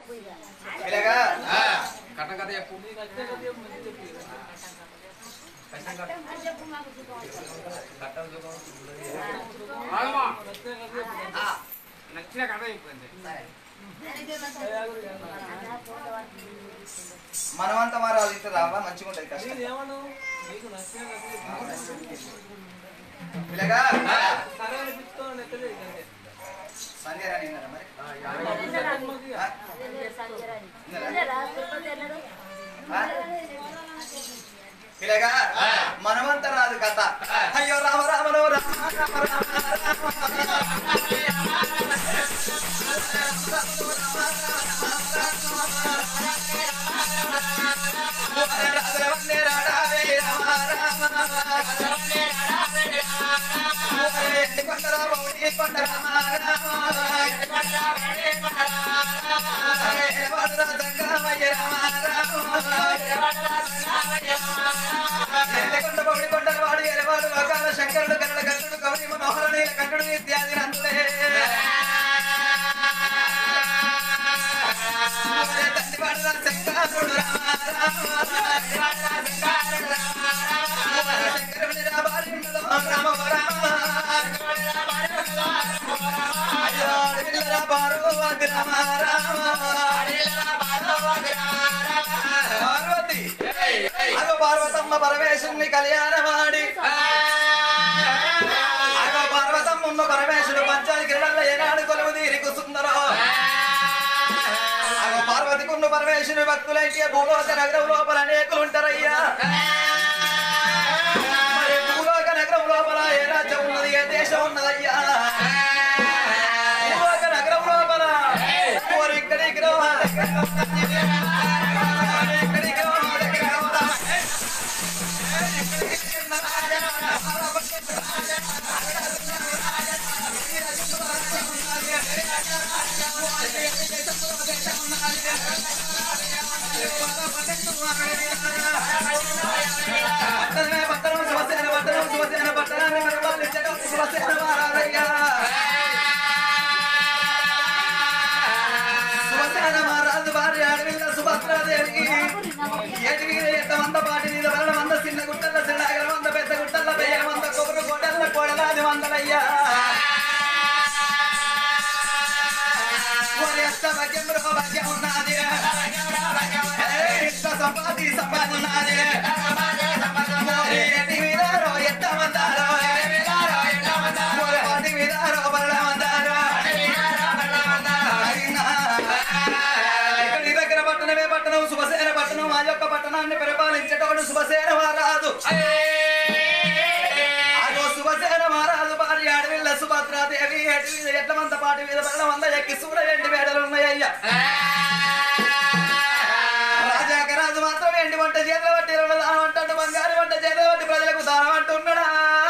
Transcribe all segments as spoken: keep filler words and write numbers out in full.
పిల్లగా కట్ట కథ చెప్పు నచ్చిన కథ చెప్పింది మనమంతా మారాలి రావా మంచిగా ఉంటుంది కష్టం పిల్లగా సంధ్య రాని మరి పిల్లగా మనమంతా రాదు కథ అయ్యో రామ రామలో రామ రామ వాడు ఎలవాడు వకాల శంకరుడు కన్నడ కట్టుడు కవరి మనోహర నీల కట్టుడు ఇత్యాది నందులే తండ్రివాడు శంకరుడు శంకరుని రాబాలిలో రామ రామ అయ్యో పార్వతి రామ రామ పార్వతి అగో పార్వతమ్మ పరమేశ్వరుని కళ్యాణమాడి అగో పార్వతమ్మ పరమేశ్వరుడు పంచాలి క్రీడల్లో ఏనాడు కొలువు తీరికు సుందరో అగో పార్వతికున్న పరమేశ్వరుని భక్తులైతే భూలోక నగరం లోపల అనేకులు ఉంటారయ్యా మరి భూలోక నగరం లోపల ఏ రాజ్యం ఉన్నది ఏ దేశం ఉన్నదయ్యా భూలోక నగరం లోపల ఇక్కడికి పట్టణమే పట్టణం శివసేన పట్టణం శివసేన పట్టణాన్ని పరిపాలించడం శివసేన వారాలయ్యా శివసేన మహారాజు భార్య అడవిల్ల సుభద్రాదేవికి ఏటి మీద ఎంత వంద పాటి మీద వరణ వంద చిన్న గుట్టల చిన్నగల వంద పెద్ద గుట్టల వెయ్యి వంద కొబ్బరి కోటల కోడలాది వందలయ్యా భాగ్యం భాగ్యం ఉన్నది సంపాది సంపాది ఉన్నది ఎట్ట మందారో పాటి మీదారో బల మందారో ఇక్కడ దగ్గర పట్టణమే పట్టణం శుభసేన పట్టణం మా యొక్క పట్టణాన్ని పరిపాలించేటోడు శుభసేన మహారాజు అదో శుభసేన మహారాజు భార్య అడవిల్ల సుభద్రాదేవి అడవి ఎట్ల మంద పాటి మీద బల మంద ఎక్కి సూడ ఎండి వేడలు ఉన్నాయ్యా రాజాకరాజు మాత్రం ఎండి వంట చేతుల బట్టి దానం అంటాడు బంగారు వంట చేతుల బట్టి ప్రజలకు దానం అంటున్నాడా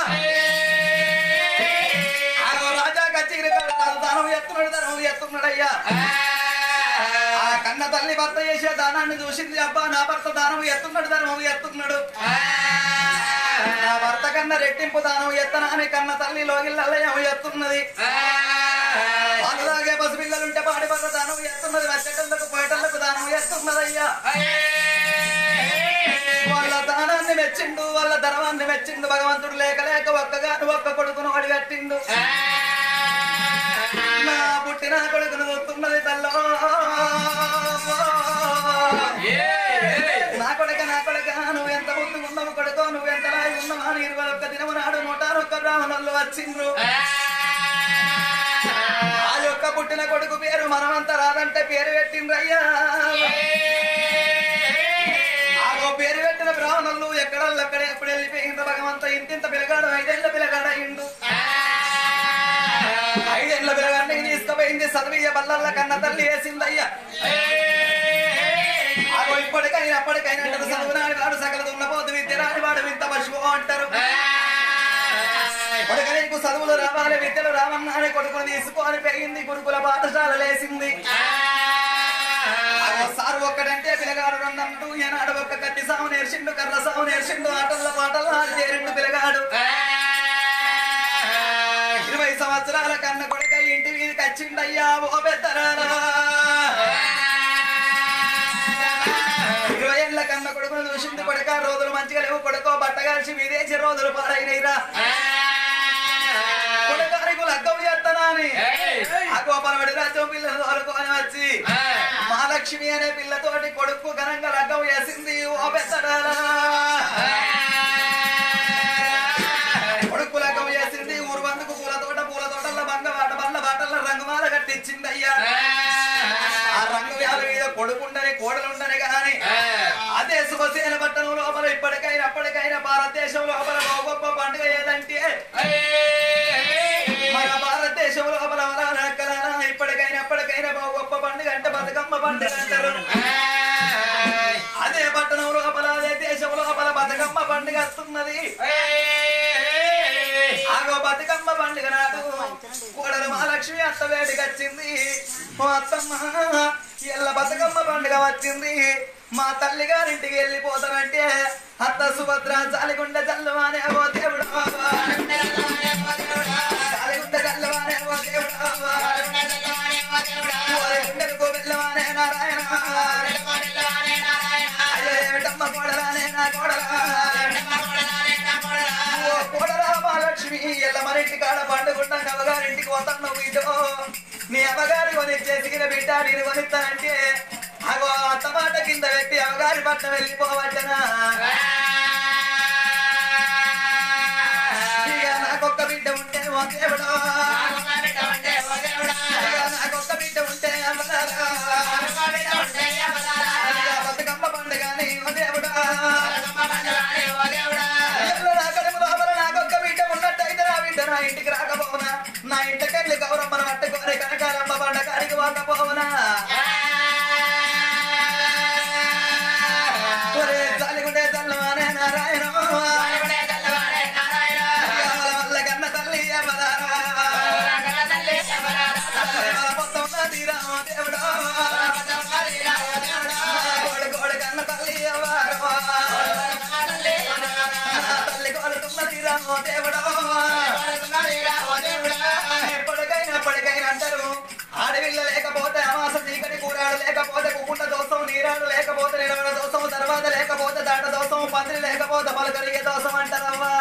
రాజా కచ్చిరి దానం ఎత్తున్నాడు ధనం ఎత్తున్నాడయ్యా ఆ కన్న తల్లి భర్త చేసే దానాన్ని చూసింది అబ్బా నా భర్త దానం ఎత్తున్నాడు ధనం ఎత్తున్నాడు నా భర్త కన్నా రెట్టింపు దానం ఎత్తనా అని కన్న తల్లి లోగిల్లయ్యం ఎత్తున్నది అలాగే పసి పిల్లలుంటే పాడి భర్త దానం ఎత్తున్నది వచ్చేటళ్లకు పోయేటళ్లకు దానం ఎత్తున్నదయ్యా వాళ్ళ దానాన్ని మెచ్చిండు వాళ్ళ ధర్మాన్ని మెచ్చిండు భగవంతుడు లేక లేక ఒక్కగాను ఒక్క కొడుకును అడిగట్టిండు నా పుట్టిన కొడుకును వస్తున్నది తల్లో నా కొడుక నా కొడుక నువ్వు ఎంత ముందు ఉన్నావు కొడుకో నువ్వు ఎంత రాయి ఉన్నావు అని ఇరవై ఒక్క దినము నాడు నూట ఒక్క బ్రాహ్మణులు వచ్చిండ్రు ఆ యొక్క పుట్టిన కొడుకు పేరు మనమంతా రాదంటే పేరు పెట్టిండ్రయ్యా ఆ పేరు పెట్టిన బ్రాహ్మణులు ఎక్కడ అక్కడ ఎప్పుడు వెళ్ళిపోయిండ్రు భగవంత ఇంతింత పిలగాడు ఐదేళ్ల పిలగాడ అయిండు ఐదేళ్ల పిలగాడిని తీసుకుపోయింది చదివియ బల్లల్ల కన్న తల్లి వేసిందయ్యా అగో ఇప్పటికైనా అప్పటికైనా అంటారు చదువు నాడి వాడు సకల దున్నపోతు విద్య రాని వాడు వింత పశువు అంటారు కొడుకు నీకు చదువులు రావాలి విద్యలు రావన్నా అని కొడుకుని తీసుకొని పెరిగింది గురుకుల పాఠశాల లేసింది సారు ఒక్కడంటే పిల్లగాడు రెండంటూ ఏనాడు ఒక్క కత్తి సాగు నేర్చిండు కర్ర సాగు నేర్చిండు ఆటల్లో పాటల్లో చేరిండు పిల్లగాడు ఇరవై సంవత్సరాల కన్న కొడుక ఇంటి మీదకి వచ్చిండయ్యా ఓ పెద్దరారా కన్న కొడుకును చూసింది కొడుక రోజులు మంచిగా లేవు కొడుకో బట్టగాల్చి విదేశీ రోజులు పాడైనరా కొడుకానికి లగ్గం చేస్తానా అని ఆ గోపాలవాడి రాజ్యం పిల్లలు తోలుకొని వచ్చి మహాలక్ష్మి అనే పిల్లతోటి కొడుకు ఘనంగా లగ్గం చేసింది ఓ పెద్దడాలా కొడుకు లగ్గం చేసింది ఊరు బందుకు పూల తోట పూల తోటల్లో బంగ బాట బండ్ల బాటల్లో రంగుమాల కట్టించింది అయ్యా ఆ రంగు వ్యాధి మీద కొడుకుండని కోడలుండని గాని అదే శుభసేన పట్టణం లోపల ఇప్పటికైనా అప్పటికైనా భారతదేశం లోపల గొప్ప పండుగ ఏదంటే మన భారతదేశం లోపల ఇప్పటికైనా అప్పటికైనా గొప్ప పండుగ అంటే బతుకమ్మ పండుగ అంటారు అదే పట్టణం లోపల అదే దేశం లోపల బతుకమ్మ పండుగ వస్తున్నది ఆగో బతుకమ్మ పండుగ నాడు కోడలు మహాలక్ష్మి అత్త వేడికి వచ్చింది ఓ అత్తమ్మ ఎల్ల బతుకమ్మ పండుగ వచ్చింది మా తల్లి గారింటికి వెళ్ళిపోతానంటే అత్త సుభద్ర జాలిగుండ జల్లువానే ఓ దేవుడు జాలిగుండ జల్లువానే ఓ దేవుడు గుండెలకు వెళ్ళవానే నారాయణ అయ్యో ఏమిటమ్మ కోడలానే నా కోడలా కోడలా మహాలక్ష్మి ఎల్ల మరింటి కాడ పండుకుంటా అవగారింటికి పోతాను నువ్వు ఇటో నీ అవగారి కొనిచ్చేసిన బిడ్డ నేను కొనిస్తానంటే అగో అత్తమాట కింద పెట్టి అవగారి పట్ల వెళ్ళిపోవచ్చనా ఇక నాకొక్క బిడ్డ ఉంటే ఓ దేవుడా నాకొక్క బిడ్డ ఉంటే బతుకమ్మ పండుగని ఓ దేవుడా నాకొక్క బిడ్డ ఉన్నట్టయితే నా బిడ్డ నా ఇంటికి రాకపోవునా నా ఇంటికెళ్ళి గౌరమ్మను పట్టుకొని కనకాలమ్మ పండగానికి పోకపోవునా జాలిగుండే జల్లువానే నారాయణ వల్ల కన్న తల్లి మొత్తం తీరామో దేవుడా గోడ కన్న తల్లి తల్లి కోరుతున్న తీరామో దేవుడా ఎప్పటికైనా ఎప్పటికైనా అంటారు ఆడవిల్ల లేకపోతే అమాస చీకటి కూరాడు లేకపోతే కుకుంట దోషం నీరాడు లేకపోతే నిలవడ దోషం తర్వాత లేకపోతే దాట దోషం పందిరి లేకపోతే పలకరిగే దోషం అంటారవ్వా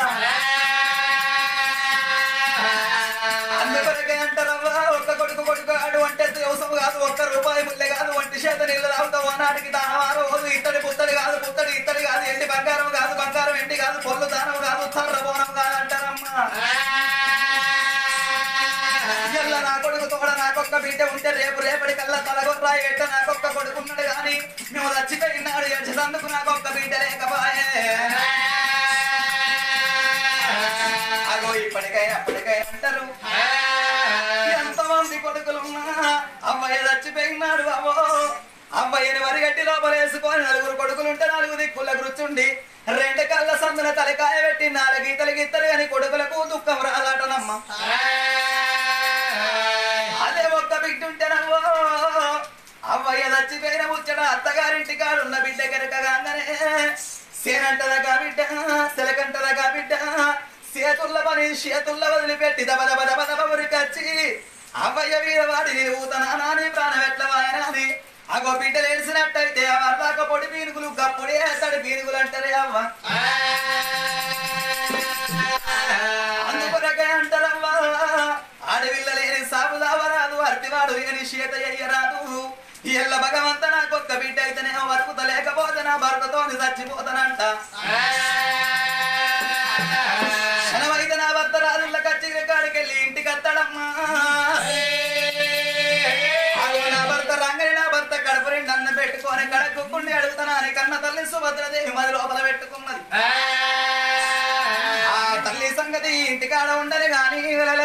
అందుకొరకే అంటారవ్వా ఒక్క కొడుకు కొడుకు ఆడు అంటే దోషం కాదు ఒక్క రూపాయి ముల్లె కాదు ఒంటి చేత నీళ్ళు తాగుతావు అన్నాడికి దానవారు రోజు ఇత్తడి పుత్తడి కాదు పుత్తడి ఇత్తడి కాదు ఎండి బంగారం కాదు బంగారం ఎండి కాదు పొల్లు దానం కాదు తర్ర బోనం కాదు అంటారమ్మా ఎల్ల నా కొడుకు తోడ నాకొక్క బిడ్డ ఉంటే రేపు రేపటి కల్లా తలగొర్రాయి ఎట్ట నాకొక్క కొడుకున్నాడు గాని నువ్వు చచ్చిపోయినాడు ఎడ్చేందుకు నాకొక్క బిడ్డ లేకపోయే అగో ఇప్పటికైనా అప్పటికైనా అంటారు ఎంతమంది కొడుకులున్నా అమ్మాయి చచ్చిపోయినాడు అవో అమ్మాయిని వరిగట్టి లోపల వేసుకొని నలుగురు కొడుకులుంటే నాలుగు దిక్కుల కూర్చుండి రెండు కళ్ళ సందున తలకాయ పెట్టి నాలుగు గీతలు గీతలు అని కొడుకులకు దుఃఖం రాలాటనమ్మ అదే ఒక్క బిడ్డ ఉంటేనవ్వో అవ్వయ్య చచ్చిపోయిన ముచ్చట అత్తగారింటి కాడున్న బిడ్డ కనుకగానే సేనంటదగా బిడ్డ సెలకంటదగా బిడ్డ చేతుల్ల పని చేతుల్ల వదిలిపెట్టి దబ దబ దబ దబ ఉరికొచ్చి అవ్వయ్య వీర వాడి ఊతనాని ప్రాణం ఎట్లవాయనా అని అగో బిడ్డలు ఏడిసినట్టయితే అవర్దాక పొడి పీనుగులు గప్పుడే తడి పీనుగులు అంటారే అవ్వ అందుకొరకే అంటారవ్వా ఆడవిల్ల లేని సాగుదావరాదు అర్తివాడు లేని శీత అయ్యరాదు ఎల్ల భగవంత నాకొక్క బిడ్డ అయితేనేమో బతుకుత లేకపోతే నా భర్తతో చచ్చిపోతానంట క్షణమైతే నా భర్త రాజుల కచ్చిరి కాడికెళ్ళి ఇంటికి వస్తాడమ్మా నా భర్త రంగని నా భర్త కడుపు రెండు అన్నం పెట్టుకొని కడకుక్కుని అడుగుతానా అని కన్న తల్లి సుభద్రదేవి మది లోపల పెట్టుకున్నది ఆ తల్లి సంగతి ఇంటికాడ ఉండని గాని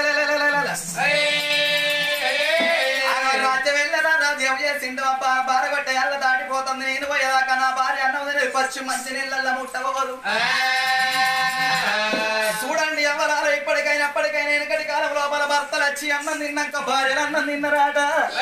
రాజ్యం వెళ్ళరా రాజ్యం చేసిండు అప్ప బారగొట్ట ఎల్ల దాటిపోతుంది నేను పోయేదాకా నా భార్య అన్నది పచ్చి మంచి నీళ్ళ ముట్టబోదు చూడండి ఎవరాలు ఇప్పటికైనా అప్పటికైనా వెనకటి కాలం లోపల భర్తలు వచ్చి అన్నం తిన్నాక భార్యలు అన్నం తిన్నరాట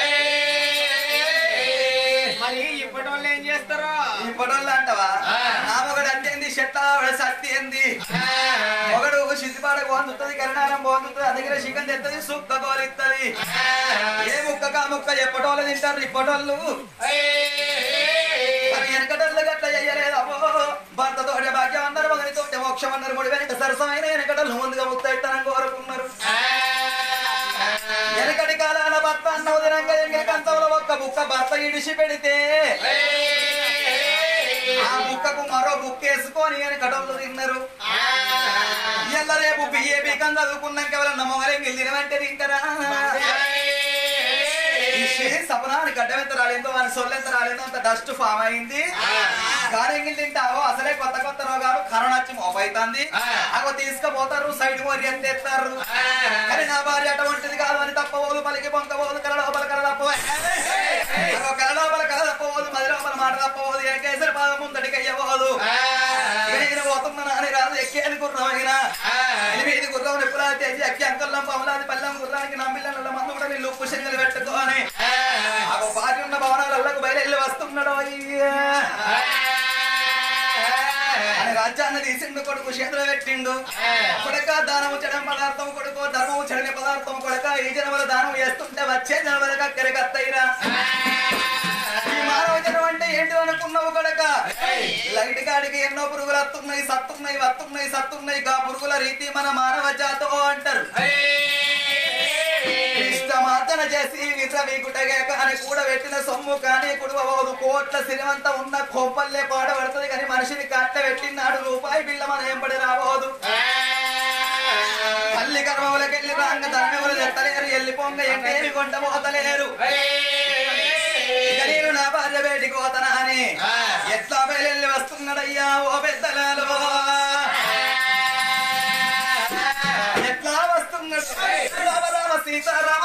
మరి ఇప్పటోళ్ళు ఏం చేస్తారో ఇప్పటోళ్ళు అంటవా నా ఒకడు అంతేంది చెట్ల శక్తి ఏంది ఒకడు సిద్ధిపాడ పోందుతుంది కరుణారం పోందుతుంది అందుకనే చికెన్ తెస్తుంది సుక్క కోలిస్తుంది ఏ ముక్కగా ముక్క ఎప్పటోళ్ళు తింటారు ఇప్పటోళ్ళు మరి వెనకటోళ్ళు గట్ల చెయ్యలేదు అవ్వ ఒకళ్ళు ముందుగా ముత్తైతనం కోరుకున్నారు. వెనకటి కాలాల భర్త అన్నవ దినంగా ఎంగిలి కంచంలో ఒక్క బుక్క భర్త ఇడిసి పెడితే ఆ ముక్కకు మరో బుక్ వేసుకొని అని కటంలో తిన్నారు. ఇలా రేపు బిఏ బీకం చదువుకున్నాక ఎవరన్నా మొగలెంగిలి తినమంటే తింటారా? సపనానికి గడ్డమెంత రాలేదో అని సొల్లెంత రాలేదో అంత డస్ట్ ఫామ్ అయింది. గారెంగిల్ తింటావో అసలే కొత్త కొత్త రోగాలు కరోనా వచ్చి మోపైతుంది. అగో తీసుకుపోతారు సైడ్ మోరి ఎంత ఎత్తారు. కానీ నా భార్య అటువంటిది కాదు అని తప్పవోదు, పలికి పొంకవోదు, కల లోపల కల తప్పవోదు, కల లోపల కల తప్పవోదు, మది లోపల మాట తప్పవోదు, కేసరి పాదం ముందడికి అయ్యవోదు. నేను పోతున్నా అని రాదు ఎక్కేది గుర్రం అయినా ఎనిమిది గుర్రం ఎప్పుడా తెచ్చి అక్కి అంకల్లం పవలాది పల్లెం గుర్రానికి నమ్మిళ్ళ మందు కూడా నీళ్ళు ఉప్పు శంగలు పెట్టుకోని ఆ భార్య ఉన్న భవనాలకు బయలు వస్తున్నాడు అని రాజ్యాన్ని తీసిండు. కొడుకు చేతులు పెట్టిండు. కొడక దానము చెడం పదార్థం కొడుకో ధర్మము చెడని పదార్థం కొడక ఈ జనవల దానం చేస్తుంటే వచ్చే జనవలకు అక్కడికి అత్తయిరా. ఈ మానవ జనం అంటే ఏంటి అనుకున్నావు కొడక? లైట్ గాడికి ఎన్నో పురుగులు వస్తున్నాయి, సత్తున్నాయి, వస్తున్నాయి, సత్తున్నాయి. గా పురుగుల రీతి మన మానవ జాతో అంటారు. ఇష్టమార్జన చేసి విశ్రవీకుటగే కానీ కూడా పెట్టిన సొమ్ము కానీ కుడవబోదు. కోట్ల సిరిమంతా ఉన్న కోపల్లే పాడబడుతుంది కానీ మనిషిని కట్ట పెట్టినాడు రూపాయి బిల్ల మన ఏంపడి రాబోదు. తల్లి గర్భములకెళ్ళి రాంగ ధర్మములు ఎత్తలేరు, ఎల్లి పొంగ ఎంటేమి కొంట పోతలేరు. నేను నా భార్య బయటికి పోతానా అని ఎట్లా బయలు వస్తున్నాడయ్యా ఓ పెద్దలలో, ఎట్లా వస్తున్నాడు సీతారామ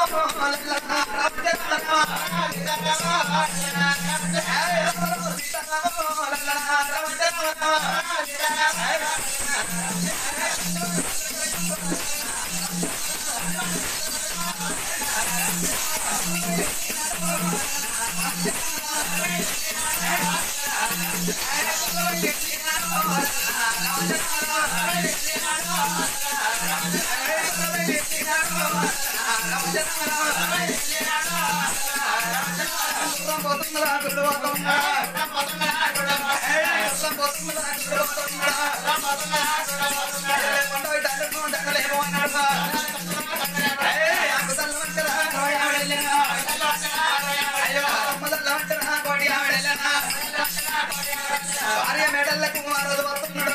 భార్య మెడలకు మారదు వస్తున్నాడు,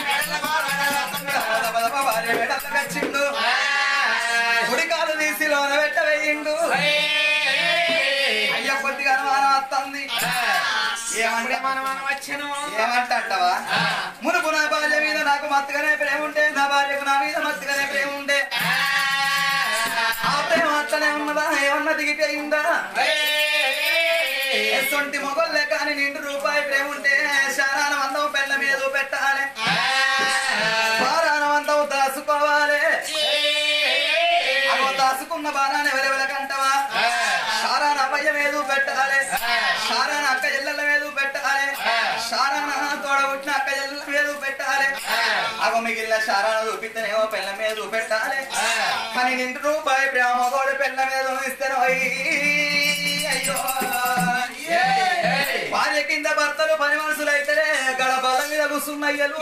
భార్య మెడలకు వచ్చిండు, గుడికాలు తీసి లోన పెట్ట వేయిండు. అయ్య కొద్దిగా అనుమానం వస్తుంది. ఏమంటే ఏమంటావా? మునుపు నా భార్య మీద నాకు మత్తుగానే ప్రేమ ఉంటే, నా భార్యకు నా మీద మత్తుగానే ప్రేమ ఉంటే ఆ ప్రేమ అట్లనే ఉన్నదా? ఏమన్నా దిగిపోయిందా? ఎసొంటి మొగల్లే కానీ నిండు రూపాయి ప్రేమ ఉంటే శారానవంతం పెళ్ళ మీద పెట్టాలి, బారానవంతం దాసుకోవాలి. అగో దాసుకున్న బారాన్ని ఎవరెవరికంటవా? శారాన అవ్వయ్య మీద పెట్టాలి, శారాన అక్క ఎల్లెల మీద పెట్టాలి, శారాన తోడ పుట్టిన అక్క ఎల్లెల మీద పెట్టాలి. అగో మిగిలిన శారాన చూపిస్తేనేమో పెళ్ళ మీద పెట్టాలి. కానీ నిండు రూపాయి ప్రేమ మొగోడు పెళ్ళ మీద ఇస్తాను. అయ్యో భార్య కింద భర్తలు పని మనుషులు అయితే గడపల మీద కూర్చున్నయ్యలు.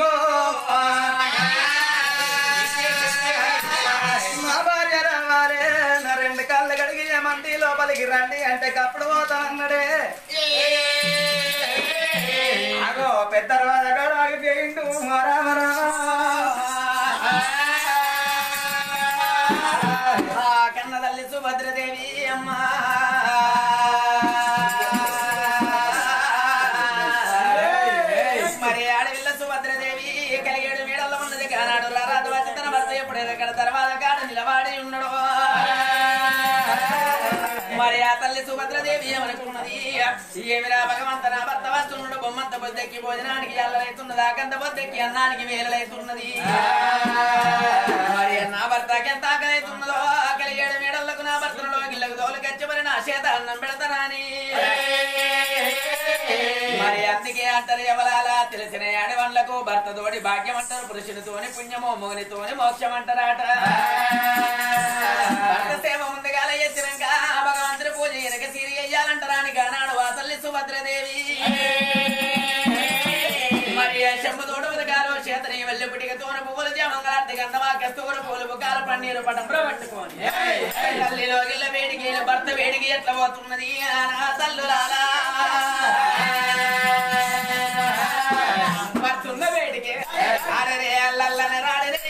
మా భార్య రావారే నా రెండు కాళ్ళు కడిగి ఏమంటే లోపలికి రండి అంటే కప్పుడు పోతానన్నాడే. అగో పెద్ద రాజగాడు ఆగిపోయిండు. రామరా కన్న తల్లి సుభద్రదేవి అమ్మా తర్వాత కాడు నిలబడి ఉన్నాడు. మరి ఆ తల్లి సుభద్రదేవి ఏమనుకున్నది? ఏమిరా భగవంత నా భర్త వస్తున్నాడు, బొమ్మంత బొద్దెక్కి భోజనానికి ఎల్లలైతున్నది, ఆకంత బొద్దెక్కి అన్నానికి వేలలైతున్నది. మరి నా భర్తకి ఎంత ఆకలైతున్నదో ఆకలి ఏడు మేడలకు నా భర్తలో గిల్లకు దోలు కచ్చబడి నా చేత అన్నం పెడతానని. మరి అందుకే అంటారు ఎవరాలా తెలిసిన ఆడవాళ్లకు భర్త తోడి భాగ్యం అంటారు, పురుషునితోని పుణ్యమో మొగనితోని మోక్షం అంటారట. భర్త సేవ ముందుగా ఎచ్చినాక భగవంతుడి పూజ ఎనక సిరి అయ్యాలంటారాని గానాడు ఆ తల్లి సుభద్రదేవి. మరి శంభు తోడు ఉదగాలు చేతని వెళ్ళిపుటిగా తోన పువ్వులు మంగళార్తిగా గంధమా కస్తూరు పూలు బుకాల పన్నీరు పటంలో పట్టుకొని తల్లిలో గిల్ల వేడికి భర్త వేడికి ఎట్లా పోతున్నది నా తల్లులాలా భర్తున్న వేడికి అరే అల్లల్లని రాడని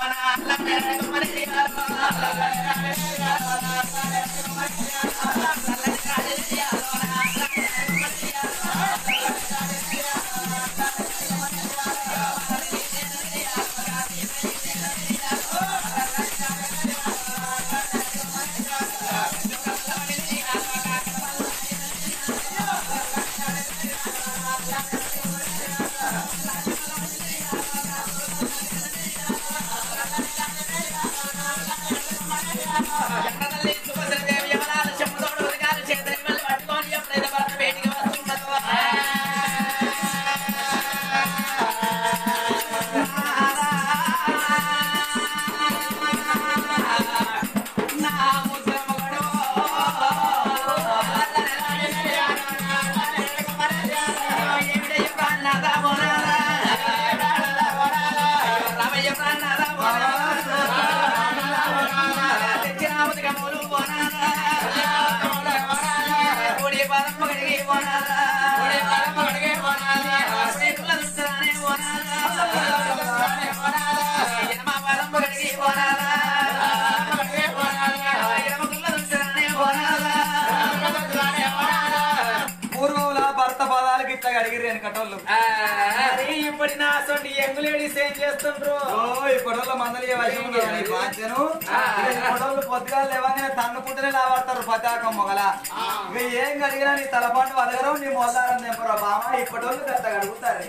పూర్వంలో భర్త పదాలకి ఇట్లా అడిగిరి అని కట్టోళ్ళు ఇప్పటి నా సొంటి యంగ్ లేడీస్ ఏం చేస్తుండ్రు ఈ పొడవుల మందలి బాధ్యను పొడవులు పొద్దుగా లేవగానే తన్నుకుంటూనే లావాడతారు పతాకం మొగల ఇక ఏం కడిగినా నీ తలపాటు వదగరం నీ మోదారం తెంపరా బామ ఈ పొడవులు పెద్ద అడుగుతారు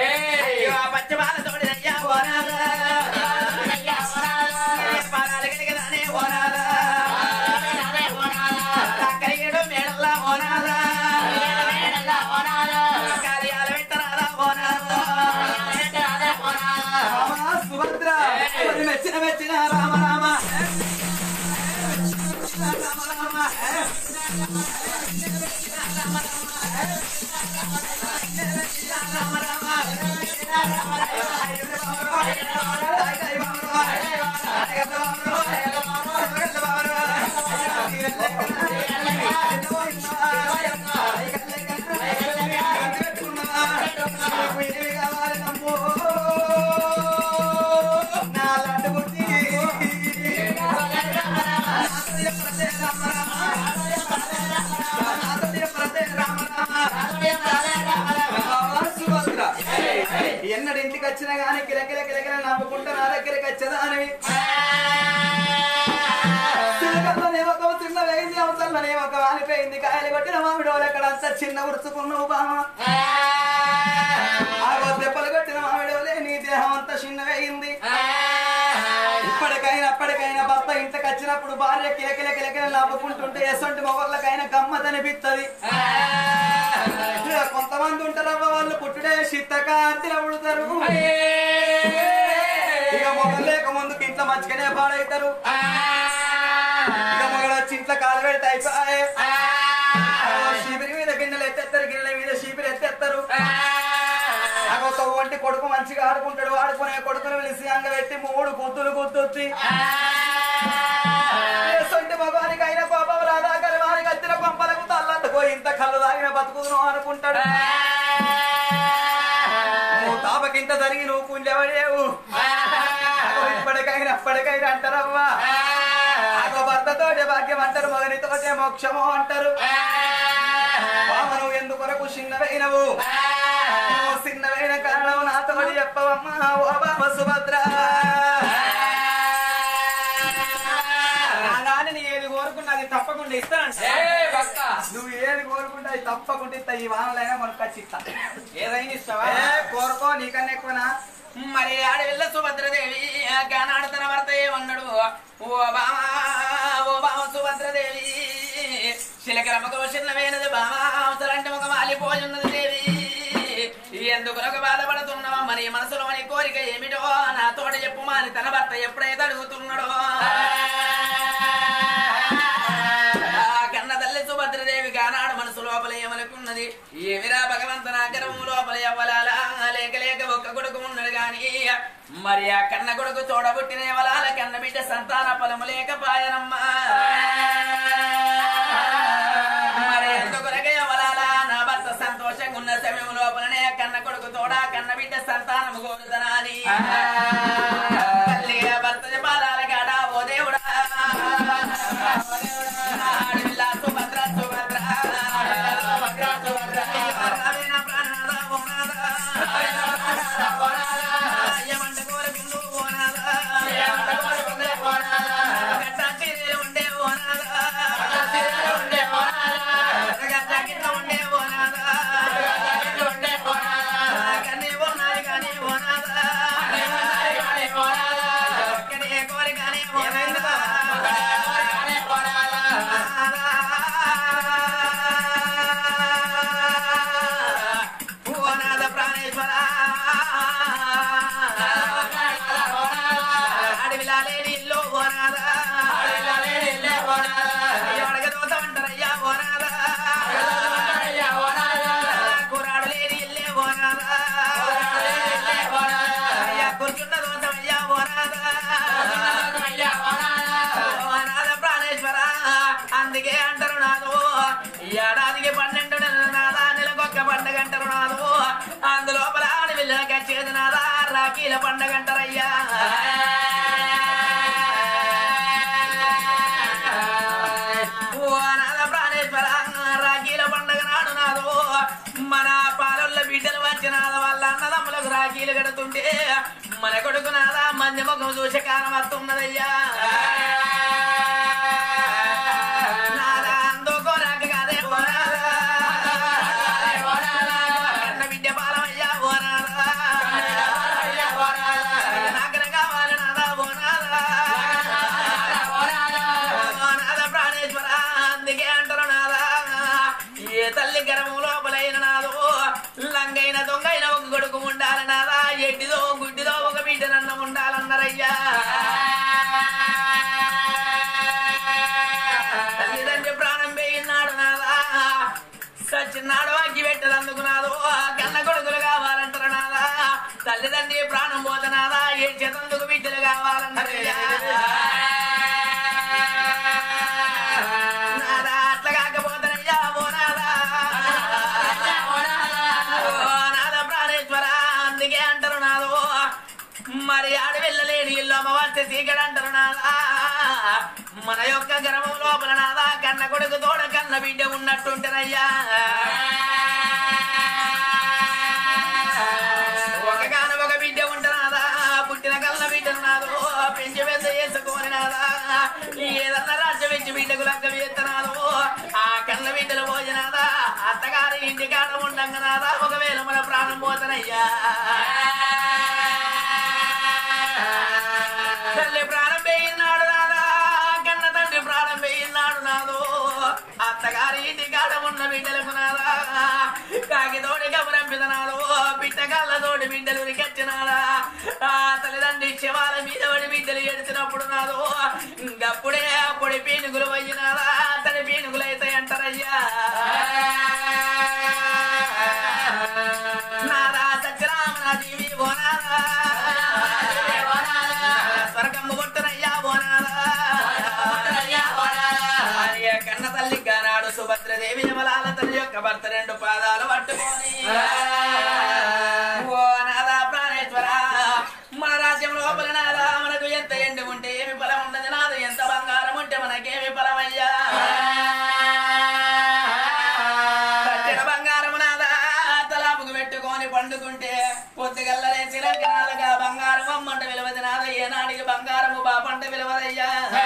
సుభద్ర మెచ్చిన మెచ్చిన రామ రామ ఎన్నడు ఇంటికి వచ్చినా గానీ కిలకిల కిలకిల నవ్వుకుంటా నా దగ్గరికి వచ్చేదా అని ఒక చిన్న వేయింది అవసరంలోనే ఒక వాలిపోయింది కాయలు కొట్టిన మామిడోలు ఎక్కడ అంతా చిన్న ఉడుచుకున్నావు బామ ఆ దెబ్బలు కొట్టిన మామిడోలే నీ దేహం అంతా చిన్న వేయింది ఇప్పటికైనా అప్పటికైనా భర్త ఇంటికి వచ్చినప్పుడు భార్య కిలకిల కిలకిల నవ్వుకుంటుంటే ఎసొంటి మొగళ్ళకైనా గమ్మతనిపిస్తుంది కొంతమంది ఉంటారవ్వ వాళ్ళు పుట్టుడే శీతకాంతిలో పుడతారు ఇక మొగలు లేక ముందుకు ఇంట్లో మంచిగానే పాడవుతారు ఇక మొగలు వచ్చి ఇంట్లో కాలు పెడితే అయిపోయి శిబిరి మీద గిన్నెలు ఎత్తేస్తారు గిన్నెల మీద శిబిరి ఎత్తేస్తారు ఒక వంటి కొడుకు మంచిగా ఆడుకుంటాడు ఆడుకునే కొడుకును పిలిచి అంగబెట్టి మూడు గుద్దులు గుద్దుచ్చి మగవానికి అయిన పాపం రాధాకరి వారికి వచ్చిన పంపలకు తల్లందుకో ఇంత కళ్ళు తాగిన బతుకును అనుకుంటాడు నువ్వు తాపకింత జరిగి నువ్వు కుండెవడేవు ఇప్పటికైనా అప్పటికైనా అంటారవ్వా అగో భర్తతోటే భాగ్యం అంటారు మగనితోటే మోక్షము అంటారు బామ నువ్వు ఎందుకొరకు చిన్నవైనవు నువ్వు చిన్నవైన కారణం నాతోటి చెప్పవమ్మా ఓ బామ సుభద్ర ఏది కోరుకున్నది తప్పకుండా ఇస్తానంటే నువ్వు ఏది కోరుకుంటే అది తప్పకుండా ఇస్తా ఈ వానలైనా మనకు వచ్చి ఇస్తా ఏదైనా ఇస్తావా కోరుకో నీకన్నా ఎక్కువనా మరి ఆడవిల్ల సుభద్రదేవి గానాడు తన భర్త ఏమన్నాడు ఓ బామా ఓ బామ సుభద్రదేవి శిలకరమ్మకు చిన్నమైనది బామా అవసరంటే ఒక వాలిపోయున్నది దేవి ఎందుకు బాధపడుతున్నావా మరి మనసులో అని కోరిక ఏమిటో నాతోట చెప్పు మాని తన భర్త ఎప్పుడైతే అడుగుతున్నాడో కన్న తల్లి సుభద్రదేవి గానాడు మనసు లోపల ఏమనుకున్నది ఏమి ఏమిరా భగవంత నాగరము లోపల ఎవ్వలాల లేక లేక ఒక్క కొడుకు ఉన్నాడు గాని మరి ఆ కన్న కొడుకు తోడబుట్టిన ఎవలాల కన్న బిడ్డ సంతాన ఫలము లేకపాయనమ్మా మరి ఎందుకొరకే ఎవలాల నా భర్త సంతోషంగా ఉన్న సమయం లోపలనే కన్న కొడుకు తోడా కన్న బిడ్డ సంతానము కోరుదనాని తల్లిగా భర్త పాదాల కాడ ఓ దేవుడా ఆడవిల్లా సుభద్ర సుభద్ర అందుకే అంటారు నాదు ఏడాదికి పన్నెండు నెలలు నాదా నెలకొక్క పండుగ అంటారు నాదు అందులోపల ఆడవిల్లకి వచ్చేది నాదా రాఖీల పండుగ అంటారయ్యా ప్రాణేశ్వర రాఖీల పండుగ నాడు నాదు మన పాలొల్ల బిడ్డలు వచ్చినాద వాళ్ళ అన్నదమ్ములకు రాఖీలు కడుతుంటే మన కొడుకు నాదా మంది ముఖం చూసే కాలం వస్తున్నదయ్యా నాదా అందుకో నాకు కాదే కన్న బిడ్డ పాలమయ్యా ఓనాదా నాకన కావాలి నాదా ఓనాదా నాదా ప్రాణేశ్వర అందుకే అంటారు నాదా ఏ తల్లి గర్భం లోపలైన నాదో లంగైన దొంగైన ఒక కొడుకు ఉండాలి నాదా ఎడ్డిదో గుడ్డిదో ఒక బిడ్డనన్న ఉండాలన్నారయ్యా తల్లిదండ్రి ప్రాణం వేయినాడు నాదా సచ్చినాడు అగ్గి పెట్టదందుకు నాదో కన్న కొడుకులు కావాలంటారు నాదా తల్లిదండ్రి ప్రాణం పోతనాదా ఏడ్చేతందుకు బిడ్డలు కావాలన్నారయ్యా నాదా అట్లా కాకపోతానయ్యా ఓ నాదా నాదా ప్రాణేశ్వర అందుకే అంటారు నాదో మరి ఆడ వెళ్ళలేని ఇల్లు అమ్మవారి సీకడు అంటారు నాదా మన యొక్క గర్భం లోపల నాదా కన్న కొడుకు తోడ కన్న బిడ్డ ఉన్నట్టుంటారయ్యా ఒక కాన ఒక బిడ్డ ఉంటున్నాదా పుట్టిన కన్న బిడ్డను నాదో పెంచి పెద్ద చేసుకొని నాదా ఏదన్నా రాజ్యం ఇచ్చి బిడ్డకు లెక్క వేస్తున్నాదో ఆ కన్న బిడ్డలు భోజనాదా అత్తగారి ఇంటి కాడ ఉండంగా నాదా ఒకవేళ మన ప్రాణం పోతానయ్యా తల్లి ప్రాణం వేయినాడు నాదా కన్న తండ్రి ప్రాణం వేయినాడు నాదో అత్తగారి ఇంటి కాడ ఉన్న బిడ్డలకు నాదా కాకితోడి కబరంపిదనాదో బిడ్డ కళ్ళతోటి బిడ్డలు ఉరికొచ్చినాడా ఆ తల్లిదండ్రి శవాల మీద పడి బిడ్డలు ఏడ్చినప్పుడు నాదో ఇంకప్పుడే అప్పుడే పీనుగులు పోయినాదా తడి పీనుగులు అవుతాయి అంటారయ్యా నాదా సత్యరామన జీవి ఓనాదా స్వర్గమ్మ కొట్టునయ్యా ఓనాదా కన్న తల్లి గానాడు సుభద్రదేవి యమలాల తల్లి యొక్క భర్త రెండు పాదాలు పట్టుకొని ఓ నాదా ప్రాణేశ్వర మన రాజ్యం లోపల నాదా మనకు ఎంత ఎండు ఉంటే ఏమి ఫలం ఉండదు నాదు ఎంత బంగారం ఉంటే మనకేమి ఫలమయ్యా కట్టిన బంగారం నాదా తలాపుకు పెట్టుకొని పండుకుంటే పొద్దుగల్ల లేచినాక నాదగా బంగారం అమ్మంట విలువది నాద ఏనాడికి బంగారము బాపంట విలువదయ్యా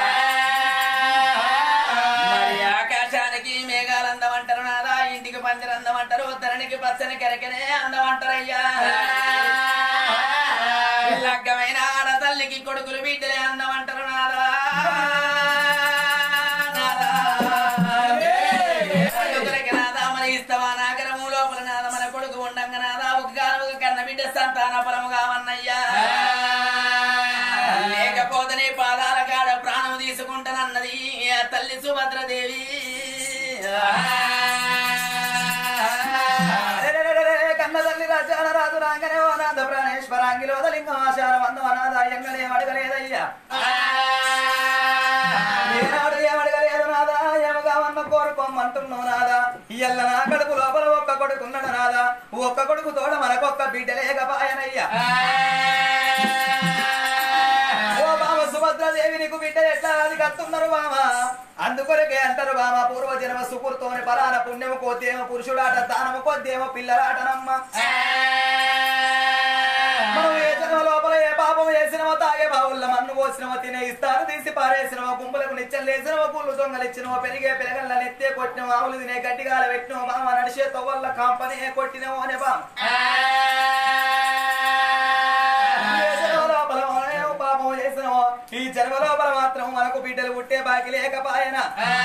మరి ఆకాశానికి మేఘాలు అందమంటారు నాదా ఇంటికి పందిరి అందమంటారు ధరణికి పచ్చని కెరకనే అందమంటారయ్యా లగ్గమైన ఆడ తల్లికి కొడుకులు బిడ్డలే అందమంటారు నాదా నాదా నాదా మన ఇస్తావా నాగరము లోపల నాద మన కొడుకు ఉండంగా నాదా ఒక ఒక కన్న బిడ్డ సంతాన ఫలము కావన్నయ్యా లేకపోతే పాదాల కాడ ప్రాణం తీసుకుంటానన్నది తల్లి సుభద్రదేవి రాగానే ఓ నాథ ప్రాణేశ్వర అంగిలోద లింగం ఆచారం అందం అనాథ ఎంగలేం అడగలేదయ్యా ఏనాడు ఏమడగలేదు నాదా ఏమగావన్న కోరుకోమంటున్నావు నాదా ఇయ్యల్ల నా కడుపు లోపల ఒక్క కొడుకున్నాడు నాదా ఒక్క కొడుకు తోడ మనకొక్క బిడ్డ లేకపాయనయ్యా ఓ బామ సుభద్రాదేవి నీకు బిడ్డ ఎట్లా అది కత్తున్నారు బామ అందుకొరకే అంటారు బామ పూర్వజన్మ సుకృతోని పరాన పుణ్యము కొద్దేమో పురుషుడాట దానము కొద్దేమో పిల్లలాటనమ్మ మనం ఏ జన్మ లోపల ఏ పాపం చేసినవో తాగే బావుల్లో మన్ను పోసినవో తినే ఇస్తారు తీసి పారేసినవో గుంపులకు నిత్యం లేసినవో పుల్లు దొంగలిచ్చినవో పెరిగే పిలగల్ల నెత్తే కొట్టినవో ఆవులు తినే గట్టిగాల పెట్టినవో బామ నడిచే తొవ్వల్ల కాంపని కొట్టినవో అనే బామ పాపం చేసినవో ఈ జన్మ లోపల మాత్రం మనకు బిడ్డలు పుట్టే బాకి లేకపాయన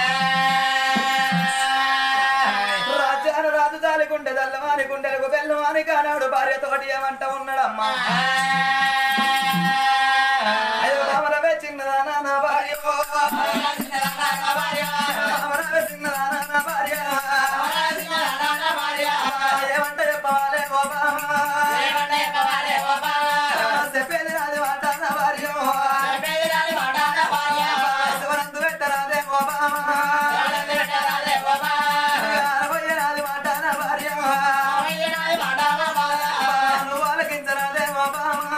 రాజ్యాను రాజు జాలికుంటే దల్లవాని గుండెలకు బెల్లవాని కానాడు భార్యతోటి ఏమంట ఉన్నాడమ్మా అయ్యో బామరవే చిన్నదానా నా భార్య బామరవే చిన్నదానా నా భార్య ఏమంట చెప్పవాలే ఓ బామ చెప్పేది రాదు మాట నా భార్య శివనందు పెట్టరాదే ఓ బామ పోయేరాది మాట నా భార్య నువ్వు ఆలకించరాదే ఓ బామ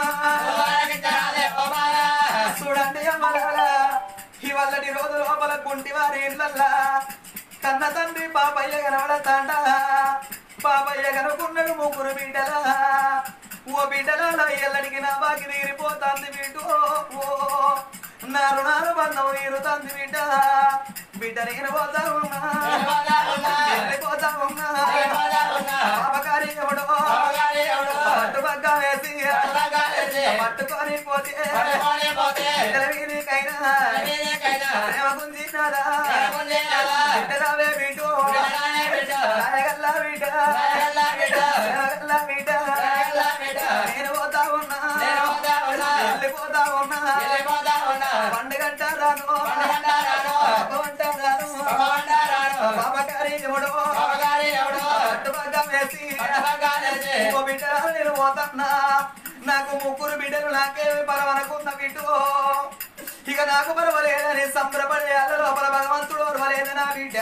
చూడండి అమ్మలాల ఇవల్లటి రోజు లోపల కుంటి వారి ఇళ్ళల్లా కన్న తండ్రి పాపయ్య కనబడతాండ పాపయ్య కనుకున్నాడు ముగ్గురు బిడ్డలా ఓ బిడ్డలా ఎల్లడికి నా బాకి తీరిపోతాంది బిడ్డు నా రుణాలు బంధం తీరుతాంది బిడ్డ బిడ్డ నేను పోతా ఉన్నా పోతా ఉన్నా పాపకారి ఎవడో పట్టు పక్క వేసి పట్టుకొని పోతే వీరికైనా ప్రేమ గుంజినారా బిడ్డరావే బిడ్డు రాయగల్లా బిడ్డ రాయగల్లా బిడ్డ నేను పోతా ఉన్నా వెళ్ళిపోతా ఉన్నా పండుగంటారాను పండుగంటారాను పాపకారి ఎవడో పట్టుపగ్గం వేసి ఓ బిడ్డరా నేను పోతున్నా నాకు ముగ్గురు బిడ్డలు నాకేమి పరవనుకున్న బిడ్డు ఇక నాకు పరవలేదని సంబరపడే అల్ల లోపల భగవంతుడు పరవలేదు నా బిడ్డ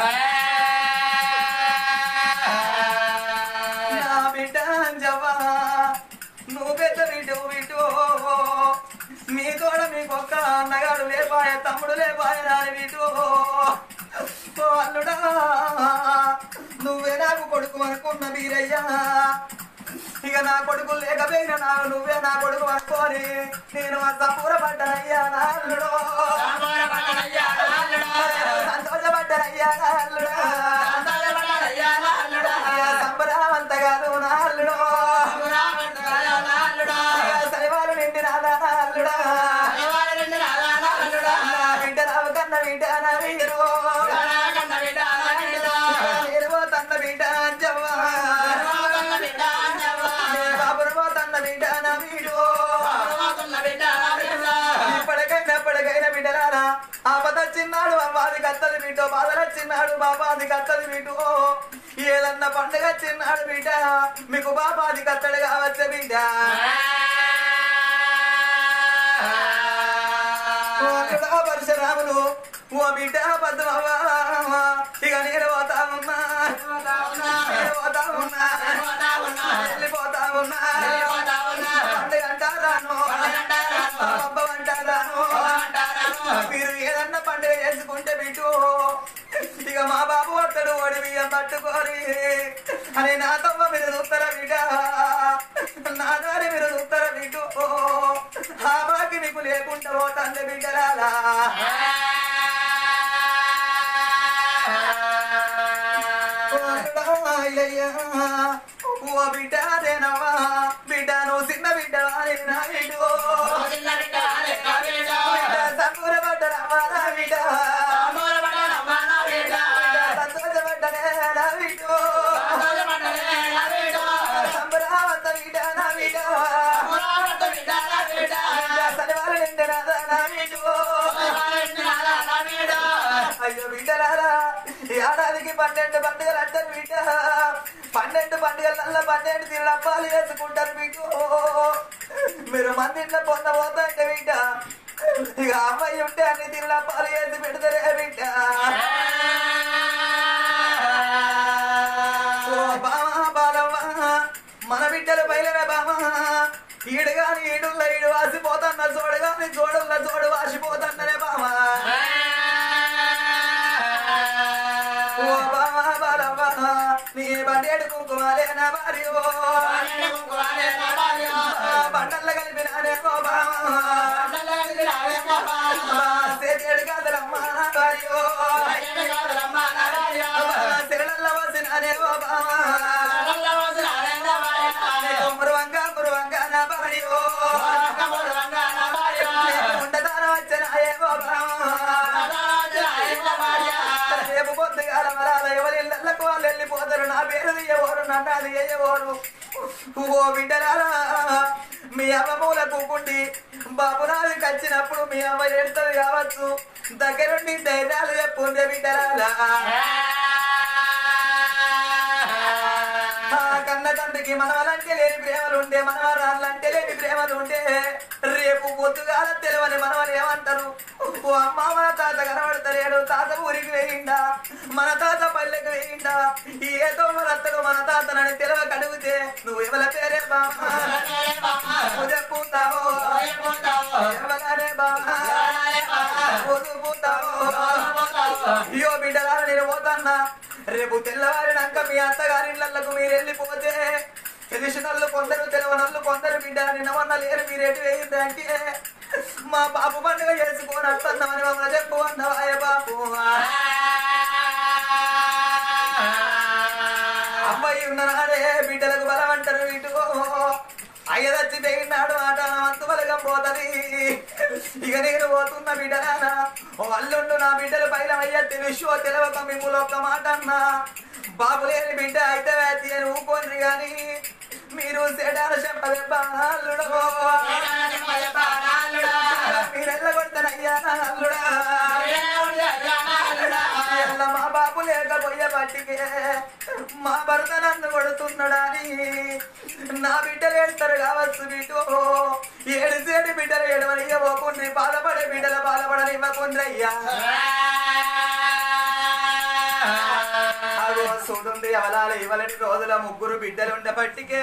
నా బిడ్డ అంజవ్వా నువ్వు పెద్ద బిడ్డు బిడ్డు మీ తోడ మీకొక్క అన్నగాడు లేపాయ తమ్ముడు లేపాయ నాని బిడ్డు ఓ అల్లుడా నువ్వే నాకు కొడుకు అనుకున్న వీరయ్యా ఇక నా కొడుకు లేకపోయినా నా నువ్వే నా కొడుకు అనుకోని నేను సంపూర పడ్డానయ్యా నా అల్లుడు సంతోషపడ్డానయ్యా నా అల్లుడు సంబరావంతగాను నా అల్లుడు సరివారు నిండి నాదా నా అల్లుడా నా బిడ్డ రావు కన్న బిడ్డ నా వీరు నేను తన్న బిడ్డ అంజవ్వా బాబురమో తన్న బిడ్డ నా వీడు ఇప్పటికైనా ఎప్పటికైనా బిడ్డలారా ఆపదొచ్చిన్నాడు అమ్మాది కత్తది బిడ్డో బాధలొచ్చిన్నాడు బాబాది కత్తది బిడ్డు ఏదన్నా పండుగ చిన్నాడు బిడ్డ మీకు బాబాది కత్తడు కావచ్చు బిడ్డ పరశురాములు ఓ బిడ్డ పద్మవ్వా ఇక నేను పోతా ఉన్నా నేను పోతా ఉన్నా వెళ్ళిపోతా ఉన్నా పండుగ అంటారాను పబ్బ అంటారాను మీరు ఏదన్నా పండుగ చేసుకుంటే బిడ్డు ఇక మా బాబు వస్తాడు ఓడి బియ్యం పట్టుకోరి అని నా తమ్మ మీరు చూస్తారా బిడ్డ నా దారి మీరు చూస్తారా బిడ్డు ఆ బాకి నీకు లేకుండా పోతాంది బిడ్డరాలా ఓ బిడ్డ అదేనవా బిడ్డ నువ్వు చిన్న బిడ్డ నా బిడ్డు సంపూర పడ్డరమ్మా నా బిడ్డ సంతోషపడ్డనే నా బిడ్డు సంబరావంత బిడ్డ నా బిడ్డ సరివారు నిండి నాదా నా బిడ్డు అయ్యో బిడ్డలారా ఏడాదికి పన్నెండు పండుగలు అంటారు బిడ్డ పన్నెండు పండుగలల్లో పన్నెండు తిరుడప్పాలు వేసుకుంటారు మీకు మీరు మందింట్లో పొంద పోతాంటే బిడ్డ ఇక అమ్మాయి ఉంటే అన్ని తిరుడప్పాలు వేసి పెడతారే బిడ్డ బామా బాలమ్మ మన బిడ్డలు బయలువే బామా ఈడు గాని ఈడుల్ల ఈడు వాసిపోతన్న చూడు గాని చూడుల్ల చూడు వాసిపోతన్నరే బామా ఓ బామా బాలమ్మ నీ బండేడు కుంకుమాలేనా భార్యో బండల్ల కలిపినానేమో బామా సేడు కాదలమ్మా భార్యో తిరడల్ల వసినానేమో బామా మురువంగా మురువంగా నా భార్యో ఉండదాన వచ్చినాయేమో బామా రేపు పొద్దుగాల మరాల ఎవరిళ్ళకు వాళ్ళు వెళ్ళిపోతారు నా పేరు తీయవోరు నన్ను అది వేయవోరు ఓ బిడ్డలారా మీ అమ్మ మూల కూకుండి బాబునాదికి వచ్చినప్పుడు మీ అమ్మ ఏడుతుంది కావచ్చు దగ్గరుండి ధైర్యాలు చెప్పుండే బిడ్డలారా కన్న తండ్రికి మనవలంటే లేని ప్రేమలు ఉండే మనవరాళ్ళంటే లేని ప్రేమలు ఉండే రేపు పొద్దుగాల తెలవని మనవలు ఏమంటారు ఓ అమ్మ మన తాత కనబడతలేడు తాత ఊరికి వేయిండా మన తాత పల్లెకి వేయిండా ఏదో మన అత్తడు మన తాతనని తెలవ కడుగుతే నువ్వు ఎవల పేరే బామా పూతావో ఎవలనే బామా పూతావో అయ్యో బిడ్డలా నేను పోతాన్నా రేపు తెల్లవారినాక మీ అత్తగారిళ్ళకు మీరు వెళ్ళిపోతే తెలిసినోళ్ళు కొందరు తెలవనోళ్ళు కొందరు బిడ్డ నిన్నవన్న లేరు మీరేటి వేయిందంటే మా బాబు పండుగ చేసుకొని వస్తున్నామని మమ్మల్ని చెప్పు అన్నవాయ బాబు అమ్మాయి ఉన్ననాడే బిడ్డలకు బలం అంటారు ఇటు అయ్యదచ్చి తెగినాడు ఆట అంతు బలగం పోతుంది ఇక నేను పోతున్న బిడ్డనా ఓ అల్లుండు నా బిడ్డలు పైన అయ్య తెలుసు తెలవక మిమ్ములు ఒక్క మాట అన్నా బాబు లేని బిడ్డ అయితే వేతి అని ఊపోండి గాని మీరు సెడాల చెప్పలేబ్బా అల్లుడు మీరెళ్ళగొడతానయ్యా అల్లుడా మా బాబు లేకపోయే బట్టికే మా భర్త నన్ను కొడుతున్నాడని నా బిడ్డలు ఏడుస్తారు కావచ్చు బిడ్డు ఏడుసేడు బిడ్డలు ఏడవని ఇవ్వకుండ్రి బాధపడే బిడ్డలు బాధపడని ఇవ్వకుండ్రి అయ్యా చూడుండి అవలాల ఇవ్వలేని రోజుల ముగ్గురు బిడ్డలు ఉండే పట్టికే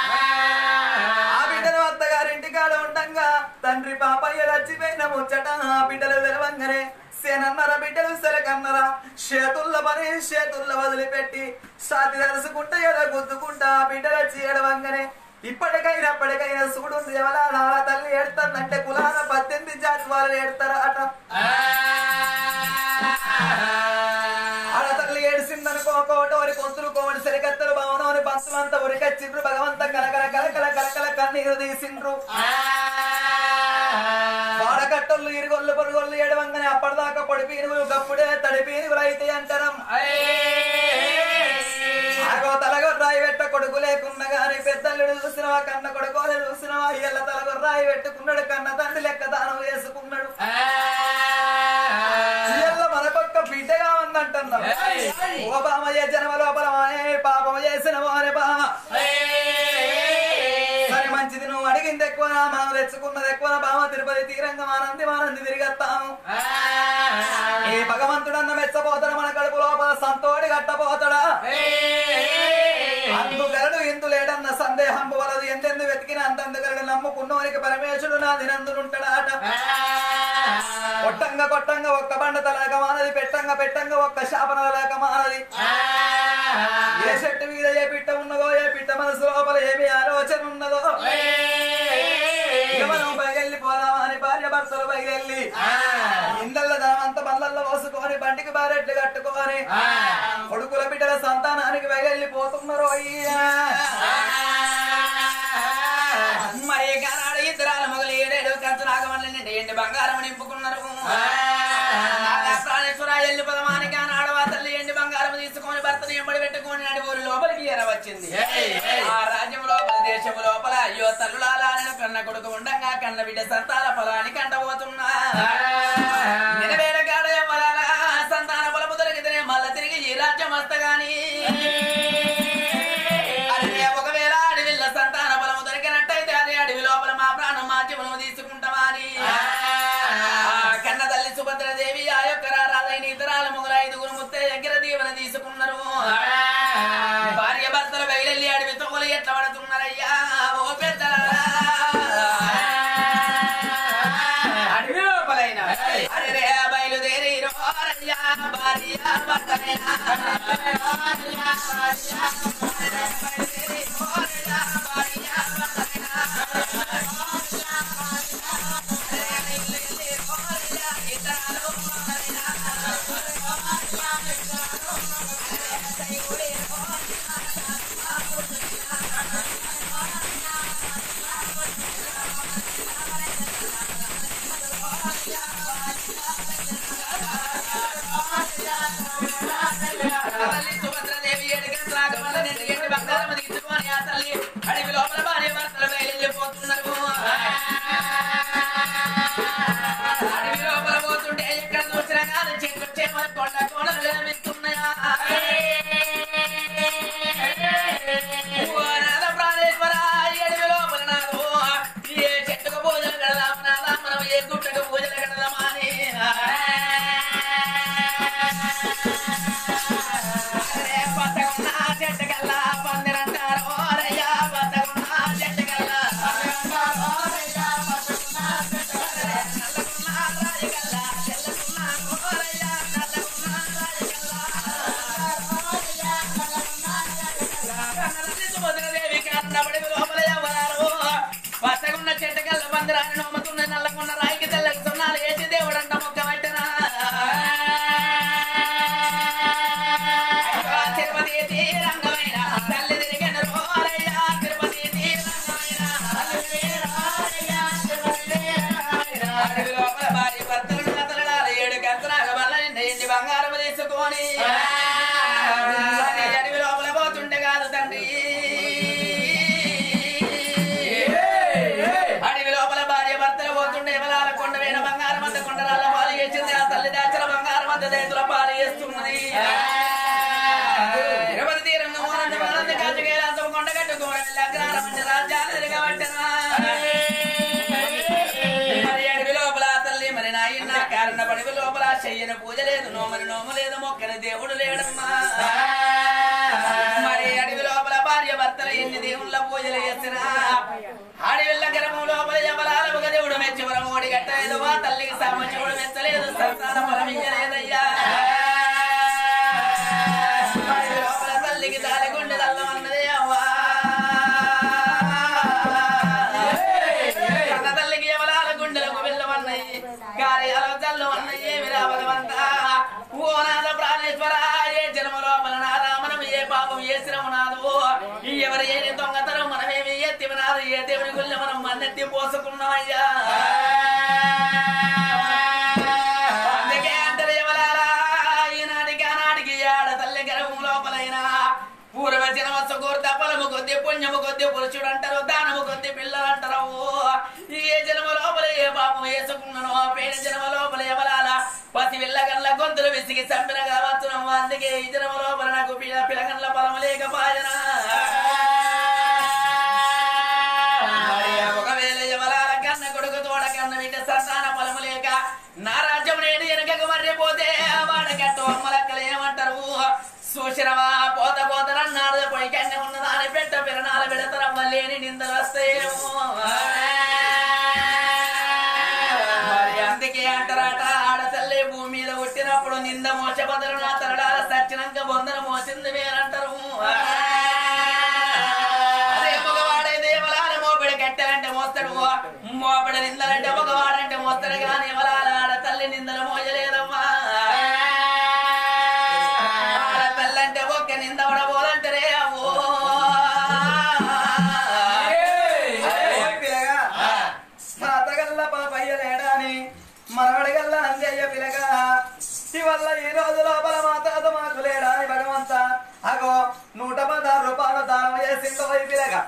ఆ బిడ్డలు అత్తగారింటి కాడ ఉండంగా తండ్రి పాపయ్య చచ్చిపోయిన ముచ్చట ఆ బిడ్డలు తెలవంగానే సేనన్నర బిడ్డలు సెలకన్నరా చేతుల్ల పని చేతుల్ల వదిలిపెట్టి సాతి తలుసుకుంటా ఏదో గుద్దుకుంటా బిడ్డలు వచ్చి ఏడవంగానే ఇప్పటికైనా అప్పటికైనా చూడుంది ఎవలా తల్లి ఏడుతుందంటే కులాన పద్దెనిమిది జాతి వాళ్ళు ఏడుతారా అట ఆడ తల్లి ఏడిసిందనుకో కోటోరి కొంతులు కోడి సరికత్తలు భవనోని బస్సులంతా ఉరికచ్చిండ్రు భగవంత కలకల కలకల కలకల కన్నీరు తీసిండ్రు వాడకట్టలు ఇరుగొల్లు పొరుగొల్లు ఏడవంగానే అప్పటిదాకా పొడి పీనుగులు గప్పుడే తడి పీనుగులు అయితే అంటారం ఆగో తలగొర్రాయి పెట్ట కొడుకు లేకున్నా గాని పెద్దల్లుడు చూసినవా కన్న కొడుకోలే చూసినవా ఇళ్ళ తలగొర్రాయి పెట్టుకున్నాడు కన్న తండ్రి లెక్క దానం వేసుకున్నాడు మనకొక్క బిడ్డగా ఉందంటున్నారు ఓ బామయ్య జన్మ లోపల పాపం చేసినవో అనే బామ సరే మంచిది నువ్వు అడిగింది ఎక్కువ మనం తెచ్చుకున్నది ఎక్కువ బామ తిరుపతి తీరంగా మానంది మానంది తిరిగేస్తాము ఏ భగవంతుడన్న మెచ్చపోతాడు మన కడుపు లోపల సంతోడి గట్టపోతాడా అందు గరడు ఎందు లేడన్న సందేహం వలదు ఎంతెందు వెతికిన అంతందు గరడు నమ్ముకున్నోనికి పరమేశ్వరుడు నా దినందులుంటాడాట కొట్టంగా కొట్టంగా ఒక్క బండ తలక మానది పెట్టంగా పెట్టంగా ఒక్క శాపన తలక మానది ఏ చెట్టు మీద ఏ పిట్ట ఉన్నదో ఏ పిట్ట మనసు లోపల ఏమి ఆలోచన ఉన్నదో మనం పైకెళ్ళి పోదామా అని భార్య భర్తలు పైకెళ్ళి ఇందల్ల దామంతా బల్లల్లో పోసుకొని బండికి బారెట్లు కట్టుకొని కొడుకుల బిడ్డల సంతానానికి పైకెళ్ళి పోతున్నారు అయ్యా మరి కానాడు ఇద్దరాల మొగలు ఏడేడు కంచు నాగమల్ని ఎండి బంగారం నింపుకున్నారు ప్రాణేశ్వర ఎల్లి పదమానికి ఆనాడు ఆ తల్లి ఎండి బంగారం తీసుకొని భర్తను ఎంబడి పెట్టుకొని నాటి ఊరి లోపలికి ఎర వచ్చింది ఆ రాజ్యం లోపల దేశం లోపల అయ్యో తల్లులాల కన్న కొడుకు ఉండంగా కన్న బిడ్డ సంతాన ఫలానికి అంటబోతున్నా నిలవేడ కాడ సంతాన బలము దొరికితేనే మళ్ళా తిరిగి వస్తా గాని అదే ఒకవేళ అడవిలో సంతాన బలము దొరికినట్టయితే అదే అడవి లోపల మా ప్రాణం మా జీవనం తీసుకుంటామని కన్న తల్లి సుభద్రదేవి ఆ యొక్క రారాలైన ఇతరాల ముగ్గురు ఐదుగురు ముత్తే దగ్గర దీవెన తీసుకున్నారు. భార్య భర్తలు బయలుల్లి అడవి తొగలు ఎట్లా పడుతున్నారయ్యా ఓ పెద్దలారా అడవి లోపలైనా అరే బయలుదేరి రోరయ్యా భార్య భర్తలైనా బయలుదేరి రోరయ్యా భార్య భర్తలైనా సుభద్రదేవి ఏడు బంగారం తీసుకొని ఆ తల్లి అడవి లోపల భార్య భర్తలు బయలుపోతున్నారు. అడవి లోపల పోతుంటే ఎక్కడ చూసినా కాదు చెట్టు చేమల కొండ కోడలు కనిపిస్తున్నాయా ప్రాణేశ్వర అడవి లోపల నాదు ఏ చెట్టుకు పూజలు కడదాం నాదా మనం ఏ గుట్టకు పూజలు కడదామా అని పచ్చగున్న చెట్టుకల్లా పందిరంటారు ఓరయ్యా పచ్చగున్న చెట్టుకల్లా నల్లగున్న రాజకల్లా తెల్లగున్న ఓరయ్యా నల్లగున్న రాజకల్లా సుభద్రదేవి కన్నబడి లోపల ఎవరారు పచ్చగున్న చెట్టుకల్లా పందిరాన్ని నోముతున్న నల్లగున్న రాయికి తెల్లకు సున్నాలు వేసి దేవుడంట మొక్క పట్టినా తిరుపతి తీరంగమైన తల్లి తిరిగిన రోరయ్యా తిరుపతి తీరంగమైన అడవి లోపల భార్య భర్తలు కథలాల ఏడు కత్తనాగ వల్ల ఎండి బంగారం తీసుకొని అడవి లోపల పోతుంటే కాదు తండ్రి అడవి లోపల భార్య భర్తలు పోతుంటే ఎవరాల కొండ వేణ బంగారం అంత కొండరాల పాలు చేసింది ఆ తల్లి దాచల బంగారం అంత దేతుల పాలు చేస్తున్నది. తిరుపతి తీరంగం ఆనంద కాజుకేలాసం కొండ కట్టుకోవడం అగ్రహారం అంటే రాజ్యాలు తిరగబట్టనా మరి అడవి లోపల తల్లి మరి నాయన కారణ పడవి లోపల చెయ్యని పూజ లేదు నోమని నోము లేదు మొక్కని దేవుడు లేడమ్మా. మరి అడవి లోపల భార్య భర్తలు ఎన్ని దేవుళ్ళ పూజలు చేసినా అడవిళ్ళ గర్భం లోపల ఎవరాల ఒక దేవుడు మెచ్చివరం ఓడి కట్టలేదు ఆ తల్లికి సామచూడు మెచ్చలేదు సంతాన పొలమియ్యలేదయ్యా. లోపల తల్లికి దాలిగుండె దల్లం అన్నదే అవ్వా కన్న తల్లికి ఎవరాల గుండెలకు వెళ్ళమన్నాయి కార్యాలు జల్లం అన్నయ్యే విరామలవంత ఓ నాద ప్రాణేశ్వర ఏ జన్మ లోపల నాదా మనం ఏ పాపం చేసినము నాదు ఎవరు ఏని దొంగతనం మనమేమి ఎత్తి నాదు ఏ దేవుని గుళ్ళ మనం మన్నెత్తి పోసుకున్నామయ్యా. అందుకే అంటారు ఎవరాలా ఈనాటికి ఆనాటికి ఆడ తల్లి గర్భం లోపలైనా పూర్వ జనవత్స కోరిత ఫలము కొద్ది పుణ్యము కొద్ది పురుషుడు అంటారు దానము కొద్ది పిల్లలు అంటారు. ఏ జన్మ లోపల ఏ పాపం వేసుకున్నాను ఆ పేరు జన్మ లోపల ఎవరాల పసి పిల్లగల్ల గొంతులు విసిగి చంపిన కావచ్చును. అందుకే ఈ జన్మ లోపల నాకు పిల్లగల్ల ఫలము లేకపోయినా ఒకవేళ ఎవరాల కన్న కొడుకు తోడ కన్న బిడ్డ సంతాన ఫలము లేక నా రాజ్యం నేడు వెనకకు మర్రిపోతే వాడకట్టు అమ్మలక్కలు ఏమంటారు సూచనవా పోత పోతనన్నాడు పోయి కన్న ఉన్నదాని పెట్ట పిరణాలు పెడతారమ్మ లేని నిందలు వస్తాయేమో. మరి అందుకే అంటారట ఆడతల్లి భూమి మీద పుట్టినప్పుడు నింద మోస బదులు నా తరడాల సచ్చినాక బొందన మోసింది వేరంటారు. అదే మగవాడైతే ఎవరాల మోపిడి కట్టాలంటే మోస్తాడు మోపిడి నిందలంటే మగవాడంటే మోస్తాడు కానీ ఎవరాల ఆడతల్లి నిందలు మోయలేదమ్మా. ఆడతల్లంటే ఒక్క నింద పడబోదంటారే అవ్వో తాతగల్ల పాపయ్య లేడాని మనవడిగల్ల అంజయ్య పిలగా ఇవల్ల ఈ రోజు లోపల మా తాత మాకు లేడాని భగవంత అగో నూట పదహారు రూపాయలు దానం చేసిందో ఈ పిలగా.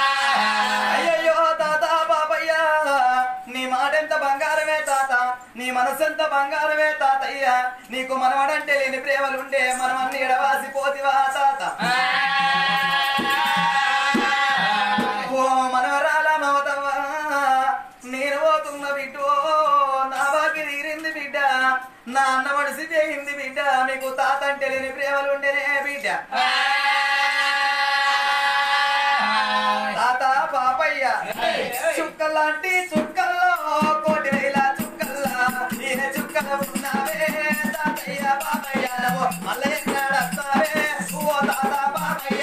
అయ్యయ్యో తాత పాపయ్య నీ మాట ఎంత బంగారమే తాత నీ మనసంత బంగారమే తాతయ్య నీకు మనవడంటే లేని ప్రేమలుండే మనమన్ని ఎడవాసి పోతివా తాత ఓ మనవరాల మమతవ్వ నేను పోతున్న బిడ్డ నా బాకి తీరింది బిడ్డ నా అన్న మనిషి చేయింది బిడ్డ మీకు తాత అంటే లేని ప్రేమలుండేనే బిడ్డ తాత పాపయ్య చుక్కలాంటి చుక్కల్లో కోటి వేల చుక్కల్లా ఈయన చుక్కల ఉన్నావే తాతయ్య పాపయ్య మల్లయ్య ఓ తాత పాపయ్య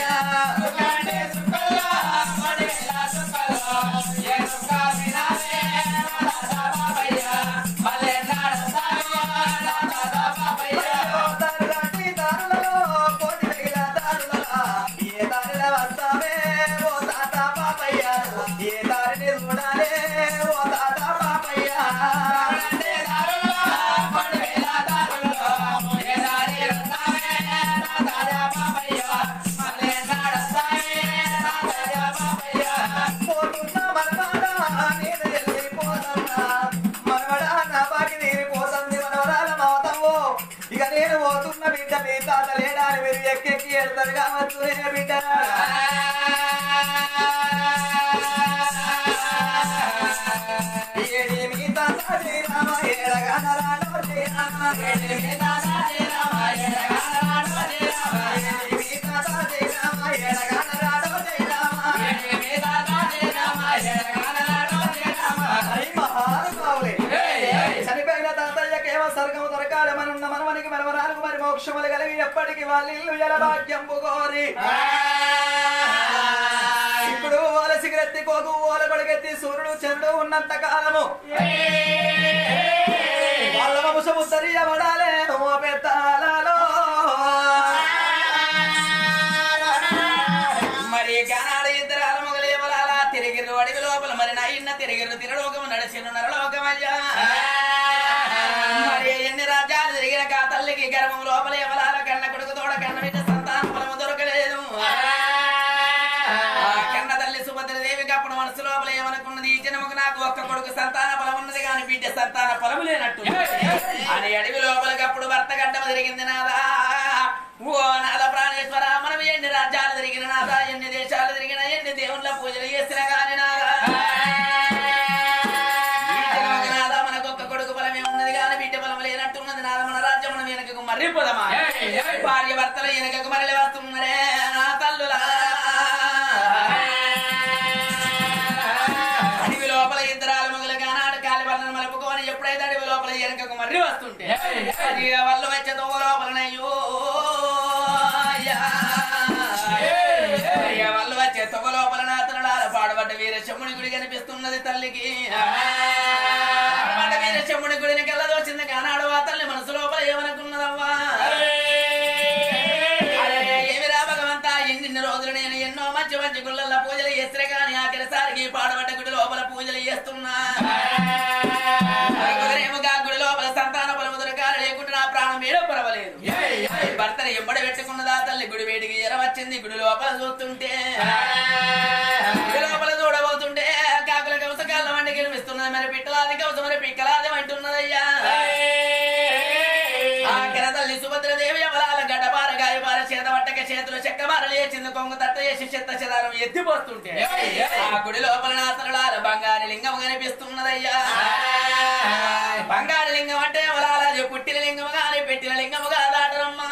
ఇక నేను పోతున్న బిడ్డ మీ తాత లేడా అని మీరు ఎక్కెక్కి ఎడతారు కావచ్చు బిడ్డ ఏడి మీ తాత శ్రీరామ ఏడగనరాడో శ్రీరామ ఏడి మీ తాత శ్రీరామ ఏడగనరాడో శ్రీరామ ఏడి మీ తాత శ్రీరామ ఏడగనరాడో శ్రీరామ ఏడి మీ తాత శ్రీరామ ఏడగనరాడో శ్రీరామ హరి మహానుభావులే చనిపోయిన తాతయ్యకేమో స్వర్గము దొరకాలి మనున్న మనవనికి మనవరాలకు మరి మోక్షములు కలిగి ఎప్పటికి వాళ్ళ ఇల్లు జలభాగ్యంపు కోరి ఇప్పుడు ఓల సిగరెత్తి కోకు ఓల కొడుకెత్తి సూర్యుడు చంద్రుడు ఉన్నంత కాలము వాళ్ళ వంశము సరియబడాలే ఓ పెద్దాలలో మరి గానాడు ఇద్దరు అలమొగలు ఏమలాలా తిరిగిర్రు అడవి లోపల మరి నా ఇన్న తిరిగిర్రు తిరలోకము నడిచిన నరలోకమయ్యా మరి ఎన్ని రాజ్యాలు తిరిగిన కా తల్లికి గర్భం లోపల ఎవరాల కన్న కొడుకు తోడ కన్న బిడ్డ సంతాన ఫలము దొరకలేదు కన్న తల్లి సుభద్రదేవికి అప్పుడు మనసు లోపల ఏమనుకున్నది ఈ జనముకు నాకు ఒక్క కొడుకు సంతాన ఫలం ఉన్నది కానీ బిడ్డ సంతాన ఫలము లేనట్టు అని అడవి లోపలికి అప్పుడు భర్త గడ్డము తిరిగింది నాదా ఓ నాద ప్రాణేశ్వర మనం ఎన్ని రాజ్యాలు తిరిగిన నాదా ఎన్ని దేశాలు తిరిగిన ఎన్ని దేవుళ్ళ పూజలు చేసినా గాని నాదా మర్రి పొదమా భార్య భర్తలు వెనకకు మరలి వస్తున్నారే తల్లులా అడవి లోపల ఇద్దరాల మొగలు గానాడు కాలి వాళ్ళని మలుపుకొని ఎప్పుడైతే అడవి లోపల వెనకకు మర్రి వస్తుంటే వాళ్ళు వచ్చే తోవ లోపలనయ్యో వాళ్ళు వచ్చే తొగ లోపల నాతనుడాల పాడబడ్డ వీర శముని గుడి కనిపిస్తున్నది తల్లికి పాడబడ్డ వీర శముని గుడిని కళ్ళదోచింది కానాడు ఆ తల్లి మనసు లోపల ఏమనుకున్నదవ్వా ఏమి రా భగవంతా ఎన్ని రోజులు నేను ఎన్నో మంచి మంచి గుళ్ళల్లో పూజలు చేస్తే కానీ ఆఖరిసారికి పాడబడ్డ గుడి లోపల పూజలు చేస్తున్నా కుదరేముగా గుడి లోపల సంతాన బలము దొరకాలి లేకుండా నా ప్రాణం ఏడో పర్వాలేదు భర్తను ఎంబడి పెట్టుకున్నదా తల్లి గుడి వేడికి ఎర వచ్చింది గుడి లోపల చూస్తుంటే గుడి లోపల చూడబోతుంటే కాకుల కవసకాల వంటి గెలిపిస్తున్నది మరి పిట్టలాది కవస మరి పిక్కలాది అంటున్నదయ్యా ఆ తల్లి సుభద్రదేవి ఎవరాల గడ్డపార గాయపార చేతబట్టక చేతులు చెక్కబార లేచింది కొంగు తట్ట చేసి చెత్త చెదారం ఎత్తిపోతుంటే ఆ గుడి లోపల నాతనులాల బంగారు లింగం కనిపిస్తున్నదయ్యా బంగారు లింగం అంటే ఎవరాల పుట్టిన లింగము గాని పెట్టిన లింగము కాదాటరమ్మా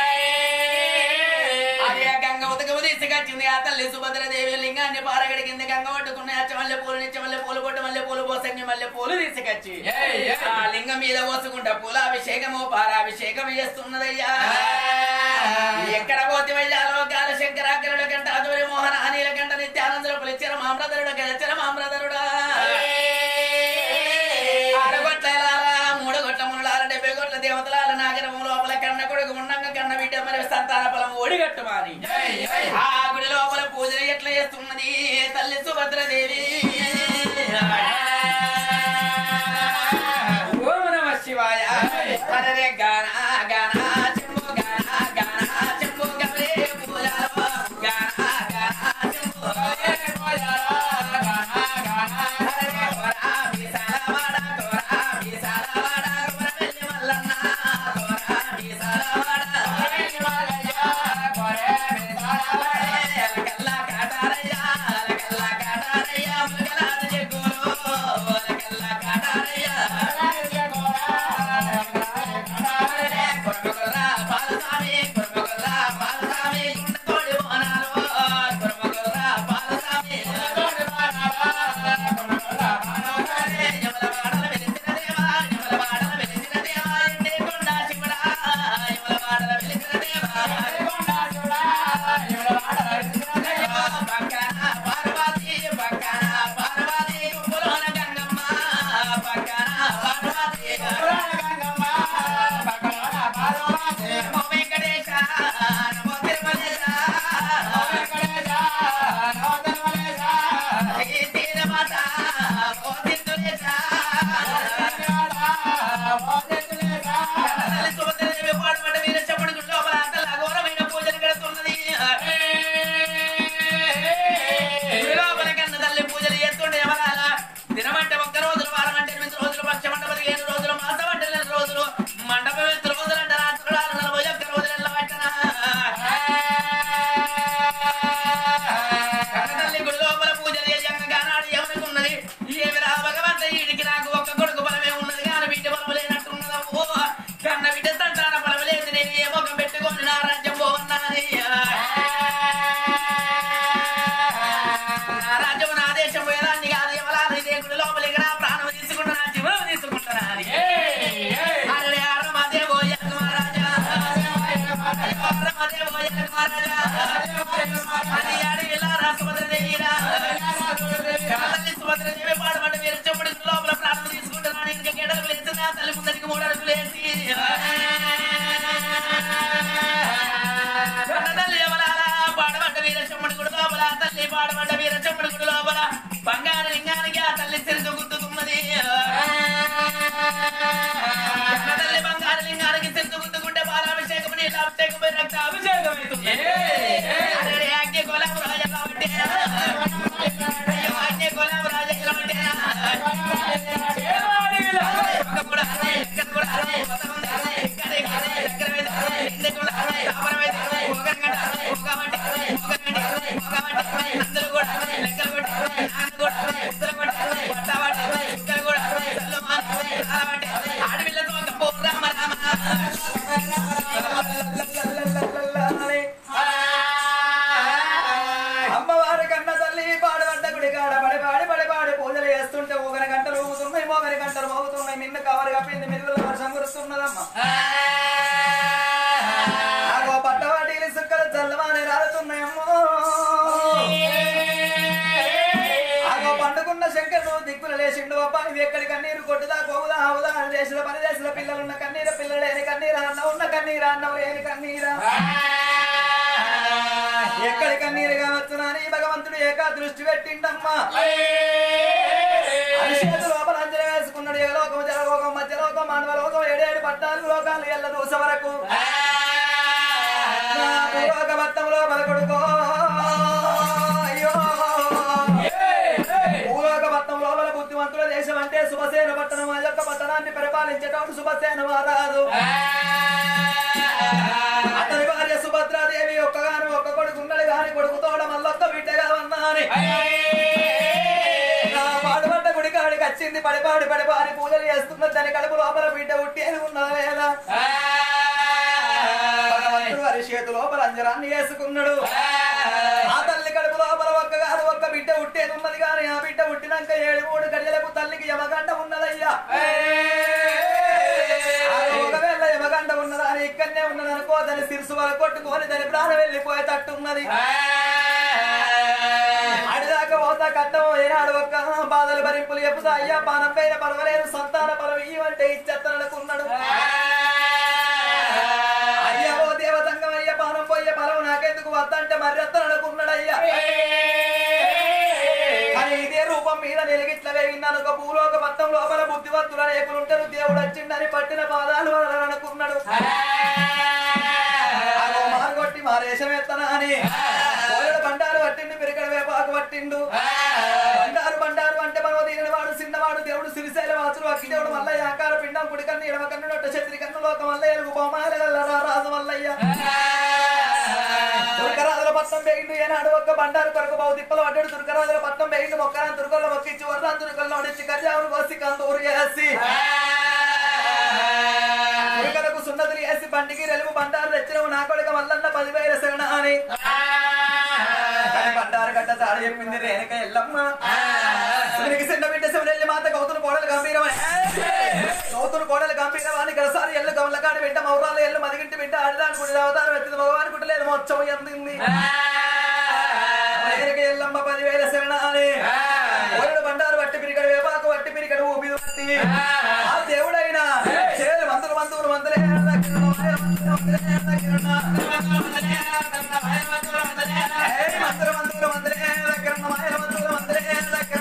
అదే గంగ ఉతకము తీసుకొచ్చింది ఆ తల్లి సుభద్రదేవి లింగాన్ని పారగడిగింది గంగ పట్టుకున్న మల్లె పూలు నుంచి మల్లె పూలు కొట్టు మల్లె పూలు పోసంగి మల్లె పూలు తీసుకొచ్చి ఆ లింగం మీద పోసుకుంటా పూలాభిషేకము పాలాభిషేకం చేస్తున్నదయ్యా ఎక్కడ పోతే వెళ్ళాలో కాల శంకరాకరుల కంట అదూరి మోహన అనిల కంట నిత్యానందుల పులిచ్చర మామ్రధరుడు గెలచర మామ్రధరుడా ఆడగొట్ల మూడు గొట్ల మునులాల డెబ్బై గొట్ల దేవతలాల నాగరము లోపల కన్న కొడుకు ఉండంగా కన్న బిడ్డ మరి సంతాన ఫలం ఓడిగట్టుమాని ఆ గుడి లోపల పూజలు ఎట్లా చేస్తున్నది తల్లి సుభద్రదేవి ఓం నమః శివాయ హరే గాన గాన చెంబు గాన గాన చెంబు గబరే పూజాలో గాన గాన చెంబు గబరే పూజాలో గాన గాన హరే కోరా విశాల వాడ కోరా విశాల వాడ ముందరికి మూడు అడుగులేసి తల్లి ఎవరాలా పాడబడ్డ వీర చెమ్మడి గుడి లోపల తల్లి పాడబడ్డ వీర చెమ్మడి గుడి లోపల బంగారు లింగానికి ఆ తల్లి సిరిసు గుర్తుకున్నది తల్లి బంగారు లింగానికి సిరిసు గుర్తుకుంటే పాలాభిషేకం నీళ్ళ అభిషేకం రక్త అభిషేకం అవుతుంది అగ్ని కొలం రాజ కాబట్టి అగ్ని కొలం రాజ కాబట్టి అమ్మవారి కన్న తల్లి పాడబడ్డ గుడి కాడ పడి పాడి పడి పాడి పూజలు చేస్తుంటే ఊగని గంటలు ఊగుతున్నాయి మోగని గంటలు మోగుతున్నాయి నిన్ను కవర్ కప్పింది మిరుగుల వర్షం కురుస్తున్నదమ్మా ఆగో పట్టవాటిని సుక్కలు చల్లవాని రాలుతున్నాయమ్మో ఆగో పండుకున్న శంకరుడు దిక్కులు లేచిండు అబ్బాయి ఎక్కడి కన్నీరు కొట్టుదా గోవుదా ఆవుదా దేశంలో పనిదేశంలో పిల్లలున్న కన్నీరు పిల్లలేని కన్నీరా అన్న ఉన్న కన్నీరా అన్నవు లేని కన్నీరా ఎక్కడి కన్నీరు కావచ్చునని భగవంతుడు ఏకా దృష్టి పెట్టిండమ్మా అరిచేతు లోపల అంజన వేసుకున్నాడు ఏలోకం జలలోకం మధ్యలోకం మానవలోకం ఏడేడు పట్టాలు లోకాలు ఎల్ల దూస వరకు భూలోకమత్తం లోపల కొడుకో అయ్యో భూలోకమత్తం లోపల బుద్ధిమంతుల దేశం అంటే శుభసేన పట్టణం ఆ యొక్క పట్టణాన్ని పరిపాలించేటప్పుడు శుభసేన వారాదు అతని భార్య సుభద్రాదేవి ఒక్కగాను ఒక్క కొడుకు ఉన్నాడు గాని కొడుకుతోడ మళ్ళొక్క బిడ్డగా ఉన్నాని పాడుపడ్డ గుడి కాడికి వచ్చింది పడిపాడి పడిపాడి పూజలు చేస్తున్నది దాని కడుపు లోపల బిడ్డ ఉట్టేది ఉన్నది వేళ భగవంతుడు వారి చేతు లోపల అంజరాన్ని వేసుకున్నాడు ఆ తల్లి కడుపు లోపల ఒక్కగాను ఒక్క బిడ్డ ఉట్టేది ఉన్నది కానీ ఆ బిడ్డ ఉట్టినాక ఏడు మూడు గడియలకు తల్లికి యమగండ ఉన్నదయ్యా ఒకవేళ యమగండ ఉన్నదా అని ఇక్కడనే ఉన్నది అనుకో దాని సిరుసు వల్ల కొట్టుకొని దాని ప్రాణం వెళ్ళిపోయేటట్టున్నది అడిదాకా పోతా కట్టము ఏనాడు ఒక్క బాధలు భరింపులు చెప్పుతా అయ్యా పానం పైన పర్వాలేదు సంతాన పరం ఇవ్వంటే ఇచ్చేత్తనుకున్నాడు అయ్యా ఓ దేవతంగం అయ్యా పానం పోయే పరం నాకెందుకు వద్దంటే మరి అనుకున్నాడు అయ్యా కానీ ఇదే రూపం మీద వెలిగిట్ల వేగిందను ఒక భూలోక పట్టం లోపల బుద్ధివంతుల రేపులుంటారు దేవుడు వచ్చిందని పట్టిన పాదాలు అనుకున్నాడు మారగొట్టి మారేషం ఎత్తనా అని కోయడు బండారు పట్టిండు పిరికడ వేపాకు పట్టిండు బండారు బండారు అంటే మనం దీని వాడు చిన్నవాడు దేవుడు సిరిశైల వాసుడు అగ్గి దేవుడు మల్లయ్య ఆకార పిండం కుడి కన్ను ఎడమ కన్ను నొట్ట చత్రి కన్ను లోక మల్లయ్య బొమ్మాల రాజు మల్లయ్య దుర్గరాజుల పట్టం వేగిండు ఏనాడు ఒక్క బండారు కొరకు బావు తిప్పలు పడ్డాడు దుర్గరాజుల పట్టం వేగిండు మొక్కరాని దుర్గల్లో మొక్కించి వర్రాన్ దుర్గల్లో నడిచి కర్యావును కోసి కందూరు చేసి దుర్గలకు సున్నతులు వేసి బండికి రెలుపు బండారు తెచ్చినవు నా కొడుక మల్లన్న పదివేల శరణ అని బండారు గడ్డ తాడు చెప్పింది రేణుక ఎల్లమ్మ చిన్న బిడ్డ శివరెల్లి మాత గౌతును కోడలు గంభీరమని గౌతును కోడలు గంభీరమని గడసారి ఎల్లు గమలకాడి బిడ్డ మౌరాలు ఎల్లు మదిగింటి బిడ్డ ఆడదాని గుడి అవతారం ఎత్తింది భగవాన్ గుట్టలేదు మొత్తం ఎందింది రేణుక ఎల్లమ్మ పదివేల శరణ అని కోడలు బండారు వట్టి పిరికడు వేపాకు వట్టి పిరికడు ఊపి వట్టి ఆ దేవుడైనా చేలు మందులు మందులు మందులే మందులు మందులు మందులే దగ్గర మాయల మందులు మందులే దగ్గర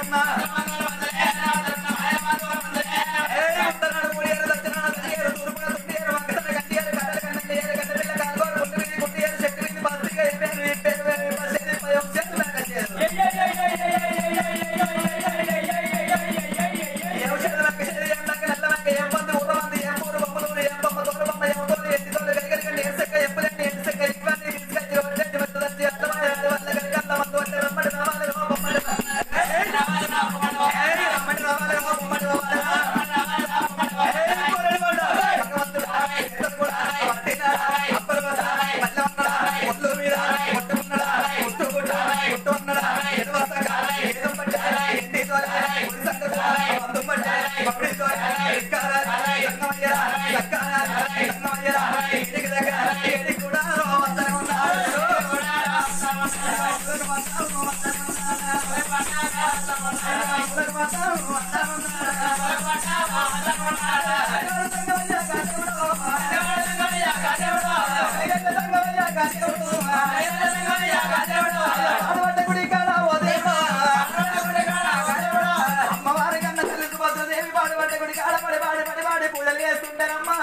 అమ్మవారి కన్నా తల్లి సుభద్రదేవి పాడు పడ్డ గుడి కాడ పడి పాడి పడి పాడి పూజలు చేస్తుంటారమ్మా.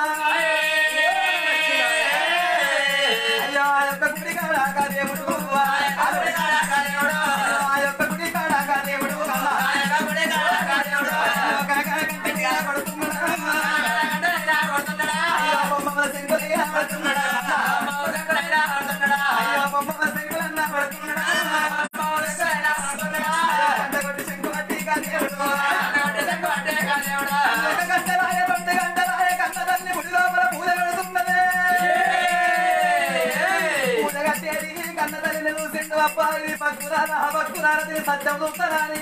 అయ్యో ఆ యొక్క గుడి కాడ దేవుడు ఆ యొక్క గుడి కాడ దేవుడు అయ్యో బొమ్మల సింగులయ్యా పడుతున్నాడా అయ్యో బొమ్మల సింగులన్నా పడుతున్నాడా గంటగొట్టి సింగు పట్టి దేవుడు ఒక గంటలాయ రెండు గంటలాయ కన్న తల్లి ముడి లోపల పూజ పెడుతున్నదే. పూజ కట్టేది కన్న తల్లిని చూసిండు అబ్బా ఇది భక్తురాల భక్తురాలది సత్యం చూస్తారని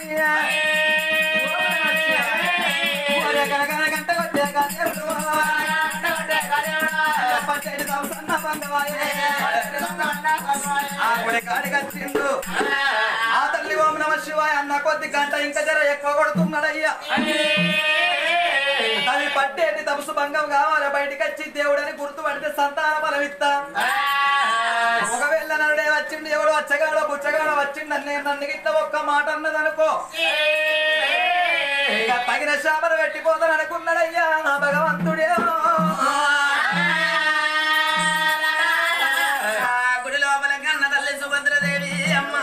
కనకన గంట కొట్టే దేవుడు పచ్చడి సంసన్న బంగవాయే ఆ గుడి కాడికి వచ్చిండు. ఆ తల్లి ఓం నమ శివాయ అన్న కొద్ది గంట ఇంకా జర ఎక్కువ కొడుతున్నాడయ్యా. అది పట్టేది తపసు భంగం కావాలి బయటికి వచ్చి దేవుడని గుర్తుపడితే సంతాన బలం ఇస్తా. ఒకవేళ నన్నుడే వచ్చిండు ఎవడు వచ్చగాడో బుచ్చగాడో వచ్చిండు అని నేను నన్ను గిట్ల ఒక్క మాట అన్నదనుకో ఇక తగిన శాపన పెట్టిపోతాను అనుకున్నాడయ్యా నా భగవంతుడే. గుడి లోపల కన్న తల్లి సుభద్రదేవి అమ్మ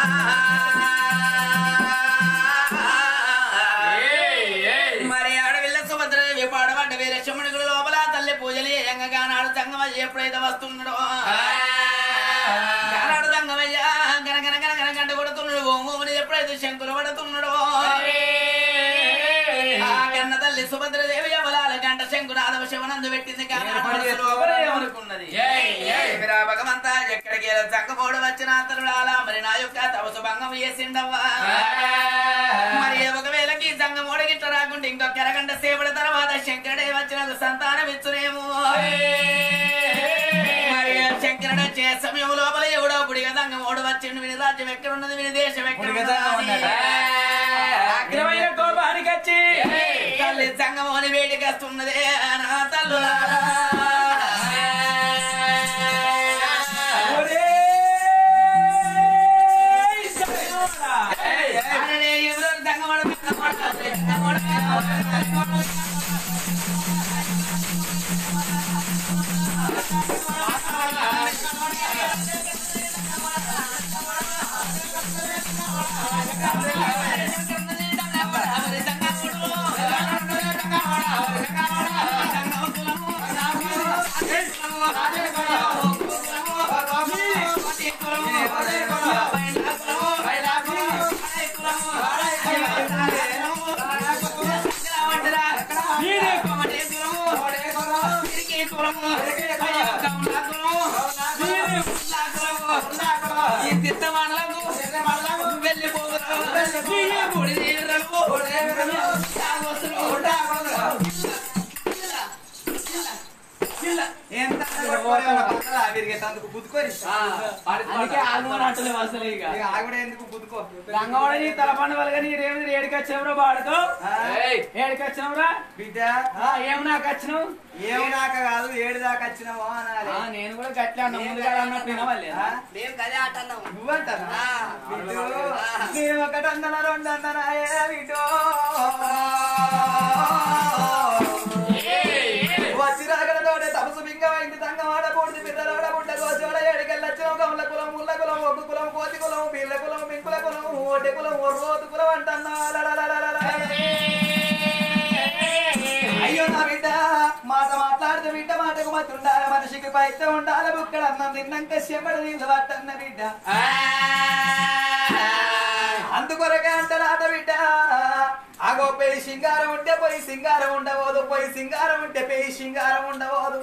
మరి ఆడవిల్ల సుభద్రదేవి పాడబడ్డ వేరే శముడి గుడి లోపల తల్లి పూజలు ఏయంగా నాడు సంగమయ్య ఎప్పుడైతే వస్తున్నాడో నాడు సంగమయ్య గనగన గనగన గంట కొడుతున్నాడు ఓమోని ఎప్పుడైతే శంకులు పడుతున్నాడో ఆ కన్న తల్లి సుభద్రదేవి అవలాల గంట శంకునాథవ శివనందు పెట్టింది ఏమనుకున్నది భగవంతా ఎక్కడికి చక్కబోడు వచ్చిన తరుణాల మరి నా యొక్క తపసు భంగం చేసిండవ్వా. మరి ఒకవేళకి సంగమోడ గిట్ట రాకుంటే ఇంకొక అరగంట సేపటి తర్వాత శంకరుడే వచ్చిన సంతానం ఇచ్చునేమో. మరి శంకరుడు వచ్చే సమయం లోపల ఎవడో గుడిగా సంగమోడు వచ్చిండు. విని రాజ్యం ఎక్కడున్నది విని దేశం ఎక్కడున్నది అగ్రమైన కోపానికి వచ్చి తల్లి సంగమోని వేడికి వస్తున్నదే నా తల్లులారా. రంగవాడని తల పండుగలు నీరేమి ఏడికొచ్చినవరా బాడుకో ఏడికొచ్చినవరా బిడ్డ ఏమి నాకు వచ్చినావు ఏమి నాక కాదు ఏడు దాకా వచ్చినావో అనాలి. నేను కూడా గట్లా అన్న ముందుగా అన్నట్టు వినవాలి నువ్వంటానా నేను ఒకటి అందనా రెండు అందనా బిడ్డో వచ్చి రాగలతోటే తపసు బింగమైంది తంగమాడ పూర్తి పిల్లలాడ పుట్ట కోచోడ ఏడికెళ్ళొచ్చు కముల కులం ముళ్ళ కులం ఒగ్గు కులం కోతి కులం పిల్ల కులం మింకుల కులం ఓటె కులం ఒర్రోతు కులం అంటన్నా. అయ్యో నా బిడ్డ మాట మాట్లాడితే బిడ్డ మాటకు మతి ఉండాలి మనిషికి పైతే ఉండాలి బుక్కడ అన్నం తిన్నాక చెమడు నీళ్ళు పట్టన్న బిడ్డ అందుకొరకే అంటారాట బిడ్డ ఆగో పెయి సింగారం ఉంటే పోయి సింగారం ఉండబోదు పోయి సింగారం ఉంటే పెయి సింగారం ఉండబోదు.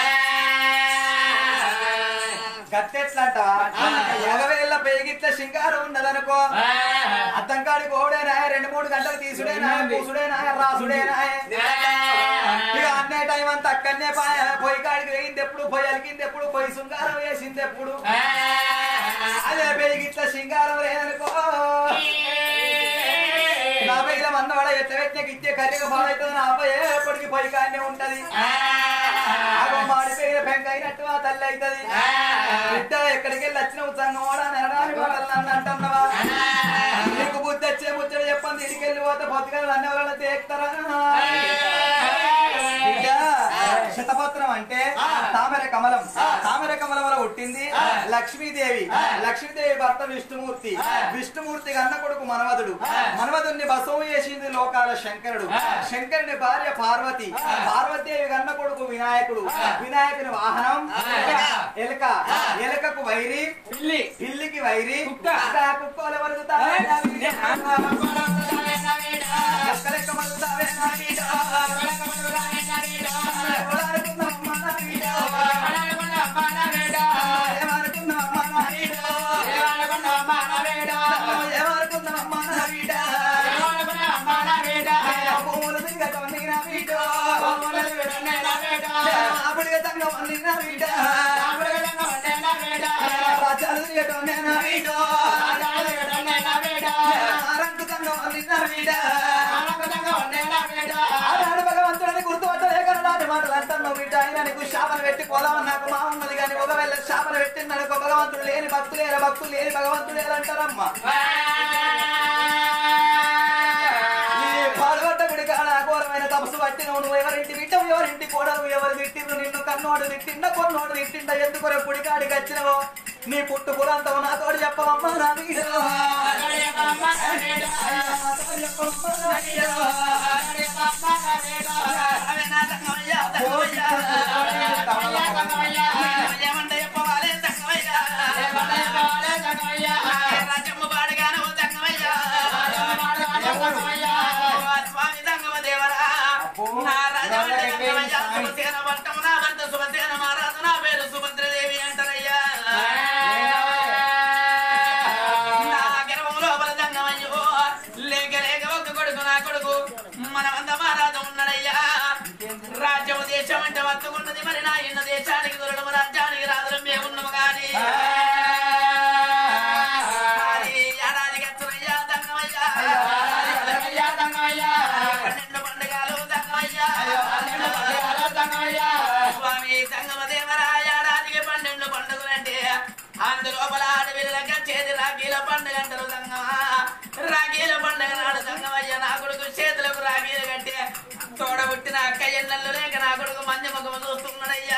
గట్టెట్లంట ఎగవేళ్ళ పేగిట్ల సింగారం ఉన్నదనుకో అద్దంకాడికి ఓడేనా రెండు మూడు గంటలు తీసుడేనా పూసుడేనా రాసుడేనా ఇక అన్నే టైం అంతా అక్కడనే పొయ్యి కాడికి వేయింది ఎప్పుడు పొయ్యి అలికింది ఎప్పుడు పొయ్యి శృంగారం వేసింది ఎప్పుడు అదే పేగిట్ల సింగారం లేదనుకో ఎప్పటికి పాడైతుంది నా అబ్బాయి ఎప్పటికి పై కానే ఉంటది అగో మాడిపోయిన పెంక అయినట్టు ఆ తల్లి అవుతుంది బిడ్డ ఎక్కడికి వెళ్ళి వచ్చిన సంగమోడా నెరడానికి వాళ్ళని అంటున్నావా నీకు బుద్ధి వచ్చే ముచ్చట చెప్పండి ఇంటికి వెళ్ళి పోతే బతుకలు అన్ని వాళ్ళని తేక్తారా బిడ్డ శతపత్రం అంటే తామర కమలం తామర కమలం వల్ల పుట్టింది లక్ష్మీదేవి లక్ష్మీదేవి భర్త విష్ణుమూర్తి విష్ణుమూర్తి అన్న కొడుకు మనవదుడు మనవదుని బసవం చేసింది లోకాల శంకరుడు శంకరుని భార్య పార్వతి పార్వతీదేవి అన్న కొడుకు వినాయకుడు వినాయకుని వాహనం ఎలుక ఎలుకకు వైరి పిల్లి పిల్లికి వైరి కుక్కల వరకు భగవంతుడిని గుర్తుపట్టలేకన్నాడు మాటలు అంటాను బిడ్డ ఆయన నీకు శాపలు పెట్టి పోదాం నాకు మా ఉన్నది కానీ ఒకవేళ శాపలు పెట్టినాడు భగవంతుడు లేని భక్తులు లేరు భక్తులు లేని భగవంతుడు లేరంటారమ్మా పాల్గొట్ట గుడి కాడ ఘోరమైన తపస్సు పట్టిన నువ్వు ఎవరింటి విట్టవు ఎవరింటి కోడలు ఎవరు తిట్టిండ్రు నిన్ను కన్నోడు తిట్టిండ కొన్నోడు తిట్టిండ ఎందుకు పుడి కాడికి వచ్చినవో నీ పుట్టు పురాంతం నాతోడు చెప్పవమ్మా నా వీడు ఏమంటే చెప్పవాలి తక్కువయ్యా రాజమ్మ పాడగాను తక్కువయ్యా స్వామి తంగమ దేవరా నా రాజమంటే తక్కువయ్యా సుభసేన పట్టము నా భర్త సుభసేన మహారాజు నా పేరు సుభద్రదేవి అంటారయ్యా నా గర్వం లోపల తంగమయ్యో లేక లేక ఒక్క కొడుకు నా కొడుకు మనమంత మహారాజు ఉన్నాడయ్యా రాజ్యము దేశం అంటే వత్తుకున్నది మరి నా ఇన్న దేశానికి దొరకము రాజ్యానికి రాజులు మేమున్నాము కానీ ఏడాదికి ఎత్తునయ్యా తంగమయ్యా పన్నెండు పండుగలు తంగమయ్యా స్వామి తంగమ దేవరా ఏడాదికి పన్నెండు పండుగలంటే అందులోపల ఆడవిల్లక చేతి రాఖీల పండుగ అంటారు తంగమా రాఖీల పండుగ నాడు తంగమయ్య నా కొడుకు చేతులకు రాఖీలు కట్టే తోడబుట్టిన అక్క ఎన్నెల్లు లేక నా కొడుకు మంది ముఖము చూస్తున్నాడయ్యా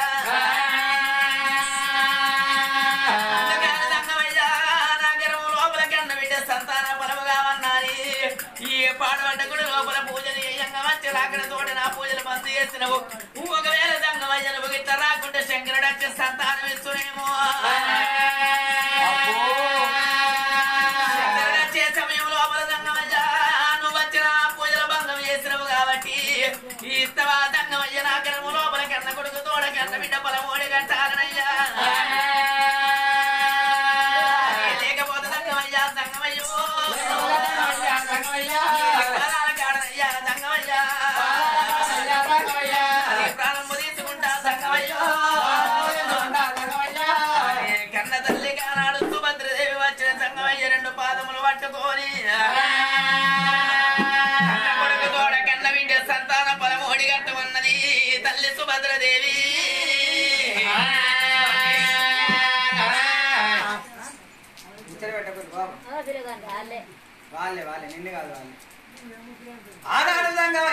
తంగమయ్యా నా గర్వం లోపల కన్న బిడ్డ సంతాన బలముగా అన్నాని ఈ పాడబడ్డ గుడి లోపల పూజలు చేయంగా వచ్చి రాకడ తోట నా పూజలు బంద్ చేసినవు ఒకవేళ తంగమయ్య నువ్వు గిట్ట రాకుంటే శంకరుడు వచ్చి సంతానం ఇస్తునేమో శంకరుడు వచ్చే సమయం లోపల తంగమయ్య నువ్వు వచ్చిన పూజల బంధం చేసినవు కాబట్టి ఈ ఇస్తవా తంగమయ్య నా గర్వం లోపల కన్న కొడుకు తోడ కన్న బిడ్డ పొలమోడి కట్టాలనయ్యా లేకపోతే తంగమయ్యా తంగమయ్యో కాడనయ్యా తంగమయ్యా ప్రాణము తీసుకుంటా తంగమయ్యో కన్న తల్లి కానాడు సుభద్రదేవి వచ్చిన తంగమయ్య రెండు పాదములు పట్టుకొని కొడుకు తోడ కన్న బిడ్డ సంతాన పొలమోడి కట్టమన్నది తల్లి సుభద్రదేవి వాళ్ళే వాళ్ళే నిన్ను కాదు వాళ్ళే ఆనాడు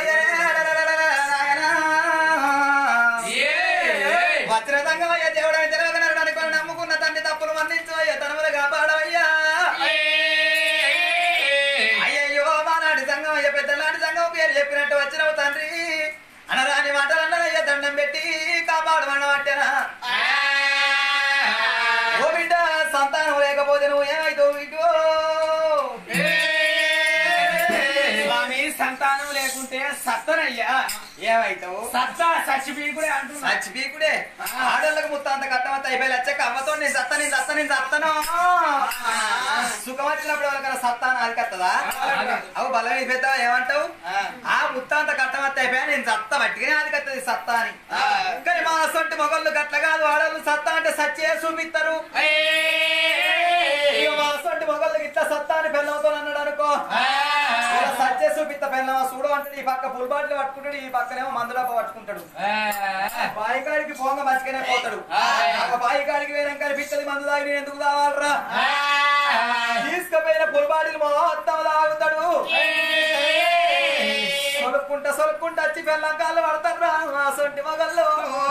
వజ్ర తంగమయ్య దేవుడని తెలవగలరు అనుకుని నమ్ముకున్న తండ్రి తప్పులు మన్నించవయ్య తనములు కాపాడవయ్యా అయ్యయ్యో మానాటి సంగమయ్య పెద్దలాంటి సంగం పేరు చెప్పినట్టు వచ్చినవు తండ్రి అనరాని మాటలన్నదయ్య దండం పెట్టి కాపాడమన్నవట్టెనా ఓ బిడ్డ సంతానం లేకపోతే నువ్వు ఏమైతావు బిడ్డో స్వామి సంతానం లేకుంటే సత్తనయ్యా ఏమైతావు సత్తా చచ్చిపీకుడే అంటున్నా చచ్చిపీకుడే ఆడోళ్ళకి ముత్తంత కట్టమంత అయిపోయి వచ్చాక అమ్మతో నేను సత్త నేను సత్త నేను సత్తను సుఖం వచ్చినప్పుడు వాళ్ళకన్నా సత్తా నాది కత్తదా అవు బలం పెద్ద ఏమంటావు ఆ ముత్తంత కట్టమంత అయిపోయా నేను సత్త పట్టుకునే అది కత్తది సత్తా అని కానీ మా అసంటి మొగళ్ళు గట్ల కాదు ఆడోళ్ళు సత్తా అంటే సచ్చే చూపిస్తారు మా అసంటి మొగళ్ళకి ఇట్లా సత్తా అని పెళ్ళవుతాను అన్నాడు అనుకో సచ్చే చూపిత్త పెళ్ళమా చూడు అంటాడు. ఈ పక్క పుల్ బాటిల్ పట్టుకుంటాడు, ఈ పక్కనేమో మందు డబ్బా పట్టుకుంటాడు. బాయికాడికి పోంగ మంచిగానే పోతాడు. బాయికాడికి వేయడం కనిపిస్తుంది. మందు తాగి నేను ఎందుకు తావాలరా? తీసుకుపోయిన పుల్ బాటిల్ మొత్తం తాగుతాడు. సొలుక్కుంటా సొలుక్కుంటా వచ్చి పెళ్ళం కాళ్ళు పడతాడు రా సొంటి మగల్లో.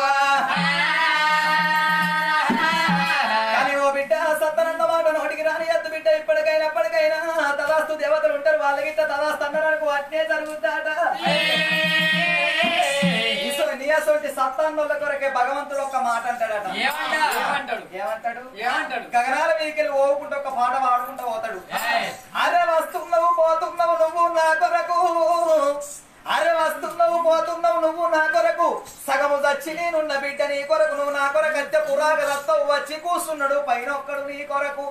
కానీ ఓ బిడ్డ సత్తనన్న మాట నోటికి రాని ఎద్దు బిడ్డ. ఇప్పటికైనా ఎప్పటికైనా తదాస్తు దేవతలు ఉంటారు. వాళ్ళకి తదాస్తు అన్నడానికి వాటినే జరుగుతాట. నీసోటి సత్తాన్నోళ్ళ కొరకే భగవంతుడు ఒక మాట అంటాడట. ఏమంటాడు ఏమంటాడు ఏమంటాడు గగనాల మీదకెళ్ళి ఓవుకుంటూ ఒక పాట పాడుకుంటూ పోతాడు. అరే వస్తున్నావు పోతున్నావు నువ్వు నా కొరకు, అరే వస్తున్నావు పోతున్నావు నువ్వు నా కొరకు, సగము చచ్చి నేనున్న బిడ్డ నీ కొరకు, నువ్వు నా కొరకు అత్య పురాగ రత్తవు వచ్చి కూర్చున్నాడు పైన ఒక్కడు నీ కొరకు.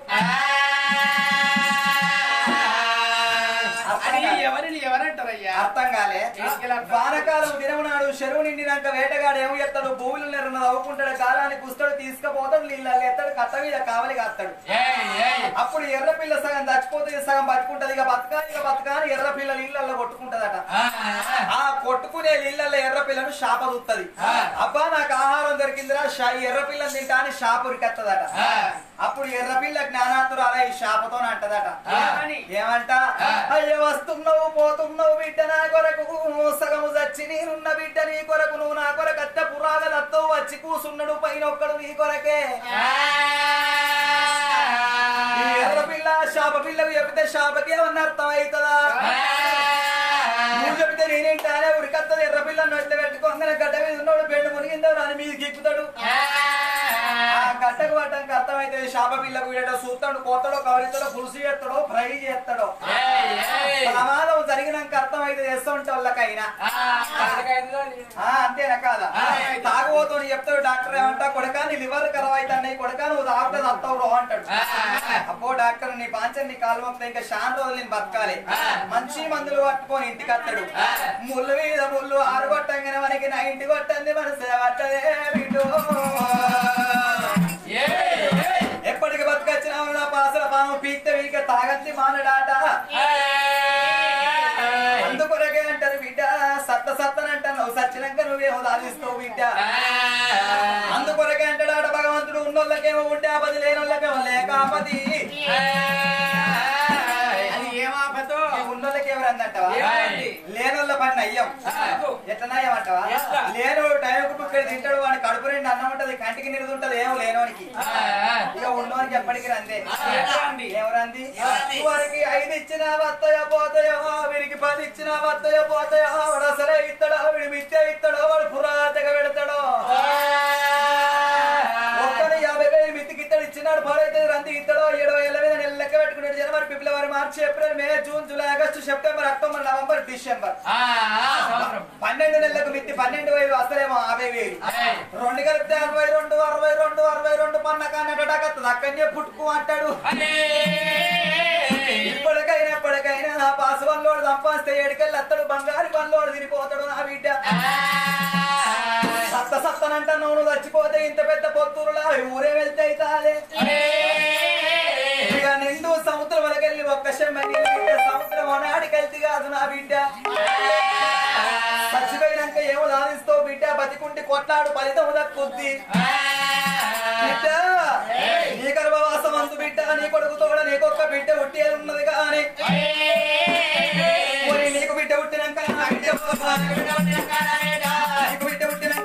ఎవరిని ఎవరంటారయ్యా? అర్థం కాలే. వానకాలం దినమునాడు చెరువు నిండినాక వేటగాడు ఏమి ఎత్తాడు? భూములు నెరన్న నవ్వుకుంటాడు, కాలాన్ని కుస్తాడు, తీసుకుపోతాడు, నీళ్ళు ఎత్తాడు, కట్ట మీద కావలి కాస్తాడు. అప్పుడు ఎర్రపిల్ల సగం చచ్చిపోతుంది, సగం బతుకుంటది. ఇక బతకాలి ఇక బతకాని ఎర్రపిల్ల నీళ్ళల్లో కొట్టుకుంటదట. ఆ కొట్టుకునే నీళ్ళల్లో ఎర్రపిల్లను శాప చూస్తుంది. అబ్బా నాకు ఆహారం దొరికిందిరా, ఎర్రపిల్లని తింటా అని శాప ఉరికెత్తదట. అప్పుడు ఎర్రపిల్ల జ్ఞానాతురాల ఈ శాపతో అంటదట. ఏమంట? అయ్యో వస్తున్నావు పోతున్నావు బిడ్డ నా కొరకు, సగము చచ్చి నేనున్న బిడ్డ నీ కొరకు, నువ్వు నా కొరకు అత్త పురాగ దత్తవు వచ్చి కూసున్నాడు పైన ఒక్కడు నీ కొరకే. ఎర్రపిల్ల శాప పిల్లకు చెబితే శాపకి ఏమన్నా అర్థం అవుతుందా? నువ్వు చెబితే నేనేంటానే ఉరికత్తది. ఎర్రపిల్లను ఎట్లా పెట్టుకోగానే గడ్డ మీద ఉన్నాడు, బెండు మునిగిందో దాని మీద గిక్కుతాడు. గట్టకు పడ్డానికి అర్థమైతే శాప పిల్లకు వీడో చూస్తాడు, కోతడో కవరితడో పులుసు చేస్తాడో ఫ్రై చేస్తాడో. ప్రమాదం జరిగినాక అర్థమైతే చేస్తూ ఉంటే వాళ్ళకైనా అంతేనా కాదా? తాగుబోతు చెప్తాడు డాక్టర్ ఏమంటా, కొడకా నీ లివర్ ఖరాబ్ అవుతాయి, కొడకా నువ్వు తాగితే తత్తావు రో అంటాడు. అబ్బో డాక్టర్ నీ పాంచం నీ కాలు మొత్తం ఇంకా శాంత రోజులు నేను బతకాలి, మంచి మందులు పట్టుకొని ఇంటికి వస్తాడు. ముళ్ళు మీద ముళ్ళు ఆరు కొట్టంగానే మనకి నా ఇంటి కొట్టండి మనసు పట్టదే బిడ్డు. ఎప్పటికి బతుకొచ్చినా నా పాసల పాము పీక్తే వీక తాగంతి మానడాట. అందుకొరకే అంటారు బిడ్డ సత్త సత్తనంటావు, సచ్చినాక నువ్వేమో దాదిస్తావు బిడ్డ. అందుకొరకే అంటాడాట భగవంతుడు, ఉన్నోళ్ళకేమో ఉంటే ఆపది, లేనోళ్ళకేమో లేక ఆపది. అది ఏమాపతో ఉన్నోళ్ళకి ఎవరందంటావా? లేనోళ్ళ పని అయ్యం ఎట్లా నయ్యమంటావా? లేనోడు టైంకు పుక్కడి తింటాడు, వాడి కడుపు రెండు అన్నం ఉంటది, కంటికి నిరుదుంటది, ఏమో లేనోనికి. ఇక ఉన్నోనికి ఎప్పటికీ రందే. ఎవరంది? వారికి ఐదు ఇచ్చినా వస్తాయో పోతాయో, వీరికి పది ఇచ్చినా వస్తాయో పోతాయో, వాడు అసలే ఇస్తాడో, వీడు మిత్తే ఇస్తాడో, వాడు పురాతగా పెడతాడో. ఒక్కడు యాభై వేలు మిత్తికి ఇస్తాడు, ఇచ్చినాడు పాడైతే రంది ఇస్తాడో, ఏడో ఏళ్ళ మీద నెల లెక్క పెట్టుకున్నాడు. జనవరి, ఫిబ్రవరి, మార్చి, ఏప్రిల్, మే, జూన్, జూలై, ఆగస్టు, సెప్టెంబర్, అక్టోబర్, నవంబర్, డిసెంబర్ పన్నెండు నెలలకు మిత్తి పన్నెండు వేలు, అసలేమో యాభై వేలు. రెండు కలిపితే అరవై రెండు అరవై రెండు అరవై రెండు పన్నకన్నట్టు అక్కడనే పుట్టుకు అంటాడు. ఇప్పటికైనా ఎప్పటికైనా నా పాసు పనులోడు సంపాదిస్తే ఏడుకెళ్ళి అత్తడు, బంగారు పనులోడు తిరిగిపోతాడు నా బిడ్డ. సత్త సత్తనంట నువ్వు చచ్చిపోతే ఇంత పెద్ద పొత్తురులా ఊరే వెళ్తే అవుతాదే. ఇక నిండు సముద్రం వరకెళ్ళి ఒక్క చెమ్మని సముద్రం నాడికెళ్తే కాదు నా బిడ్డ. చచ్చిపోయినాక ఏమో సాధిస్తావు బిడ్డ, బతికుంటి కొట్లాడు ఫలితం దక్కుద్ది బిడ్డ. నీ గర్భవాసం అందు బిడ్డ, నీ కొడుకు తోడ నీకొక్క బిడ్డ ఉట్టి ఉన్నది కానీ నీకు బిడ్డ పుట్టినాక నీకు బిడ్డ పుట్టినాక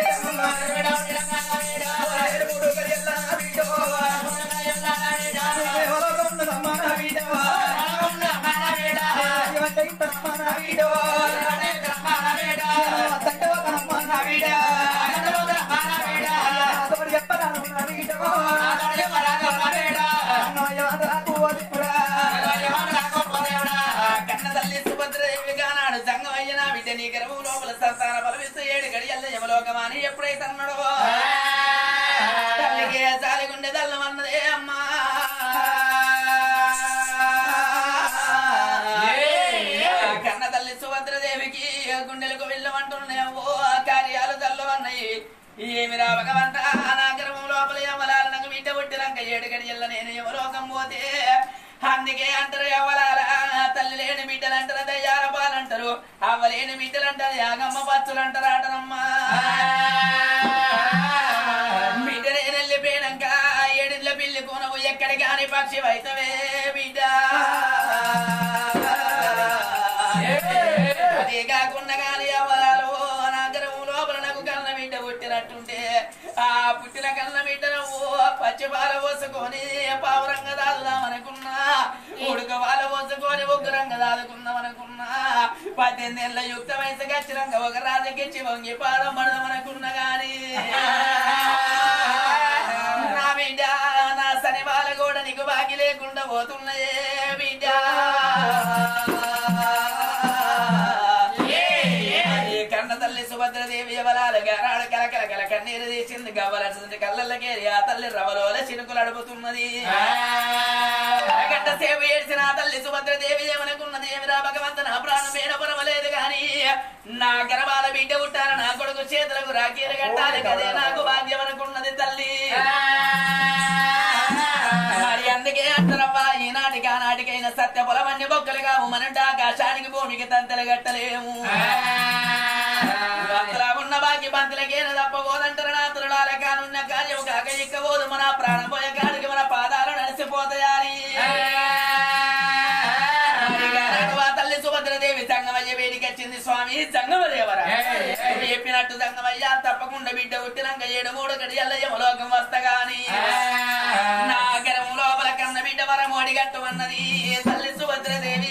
కన్న తల్లి సుభద్రదేవి గానాడు సంగమయ్య నా బిడ్డ నీ గర్భం లోపల సంతాన బలమిస్తూ ఏడు గడియల్ల యమలోకమాని ఎప్పుడైతే అన్నాడో తల్లికి జాలిగుండె దల్లమన్నదే అమ్మా. కన్న తల్లి సుభద్రదేవికి గుండెలకు వెళ్ళమంటున్నావు, కార్యాలు చల్లవన్నాయి. ఏమి రా భగవంత నా గర్భం లోపల యమలాల నాకు బిడ్డ పుట్టినాక ఏడు గడియల్ల నేను యమలోకం పోతే అందుకే అంటారు ఎవలాల తల్లి లేని బిడ్డలు అంటారు దయ్యాల పాల అవ్వలేని బిడ్డలు అంటారు యాగమ్మ పచ్చులు అంటారాటనమ్మా బిడ్డనే వెళ్ళిపోయినాక ఏడిళ్ళ పిల్లి కొనవు ఎక్కడి కాని పక్షి వైతవే బిడ్డ అదే కాకుండా కాని అవ్వరాలు నా గర్భం లోపల నాకు కన్న బిడ్డ పుట్టినట్టుంటే ఆ పుట్టిన కన్న బిడ్డను పచ్చి పాల పోసుకొని పావురంగా దాదుదామనుకున్నా ఉడక పాల పోసుకొని ఉగ్గురంగా దాదుకుందామనుకున్నా పద్దెనిమిది ఏళ్ళ యుక్త వయసు ఖచ్చితంగా ఒక రాజకిచ్చి వంగి పాదం పడదామనుకున్నా గాని నా బిడ్డ నా సని బాల కూడా నీకు బాగి లేకుండా పోతున్నాయే బిడ్డ కన్న తల్లి సుభద్రదేవి బలాలు గారాడు కలకల కల కన్నీరు తీసింది గవ్వలసింది కళ్ళల్లకేరి ఆ తల్లి రవలోల చినుకులు అడుపుతున్నది గంట సేపు ఏడ్చిన ఆ తల్లి సుభద్రదేవి ఏమనుకున్నది ఏమిరా భగవంత నా ప్రాణం వేడపరమలేదు గాని నా గర్భాల బిడ్డ పుట్టారు నా కొడుకు చేతులకు రాకీలు కట్టాలి కదే నాకు భాగ్యం అనుకున్నది తల్లి మరి అందుకే అంటారవ్వా ఈనాటికి ఆనాటికైనా సత్య పొలమన్ని బొక్కలుగా మనంటే ఆకాశానికి భూమికి తంతలు కట్టలేము అంతలా ఉన్న బాకి బంతులకేన తప్పబోదంటారు నా తులాల కానున్న కార్యం కాక ఇక్కబోదు మన ప్రాణం పోయే కాడికి మన పాదాలు నడిచిపోతాయని తల్లి సుభద్రదేవి సంగమయ్య వేడికి వచ్చింది స్వామి సంగమదేవరా చెప్పినట్టు సంగమయ్య తప్పకుండా బిడ్డ పుట్టినాక ఏడు మూడు గడియల్ల యమలోకం వస్తగాని నా గరం లోపల కన్న బిడ్డ వరమోడి గట్టమన్నది తల్లి సుభద్రదేవి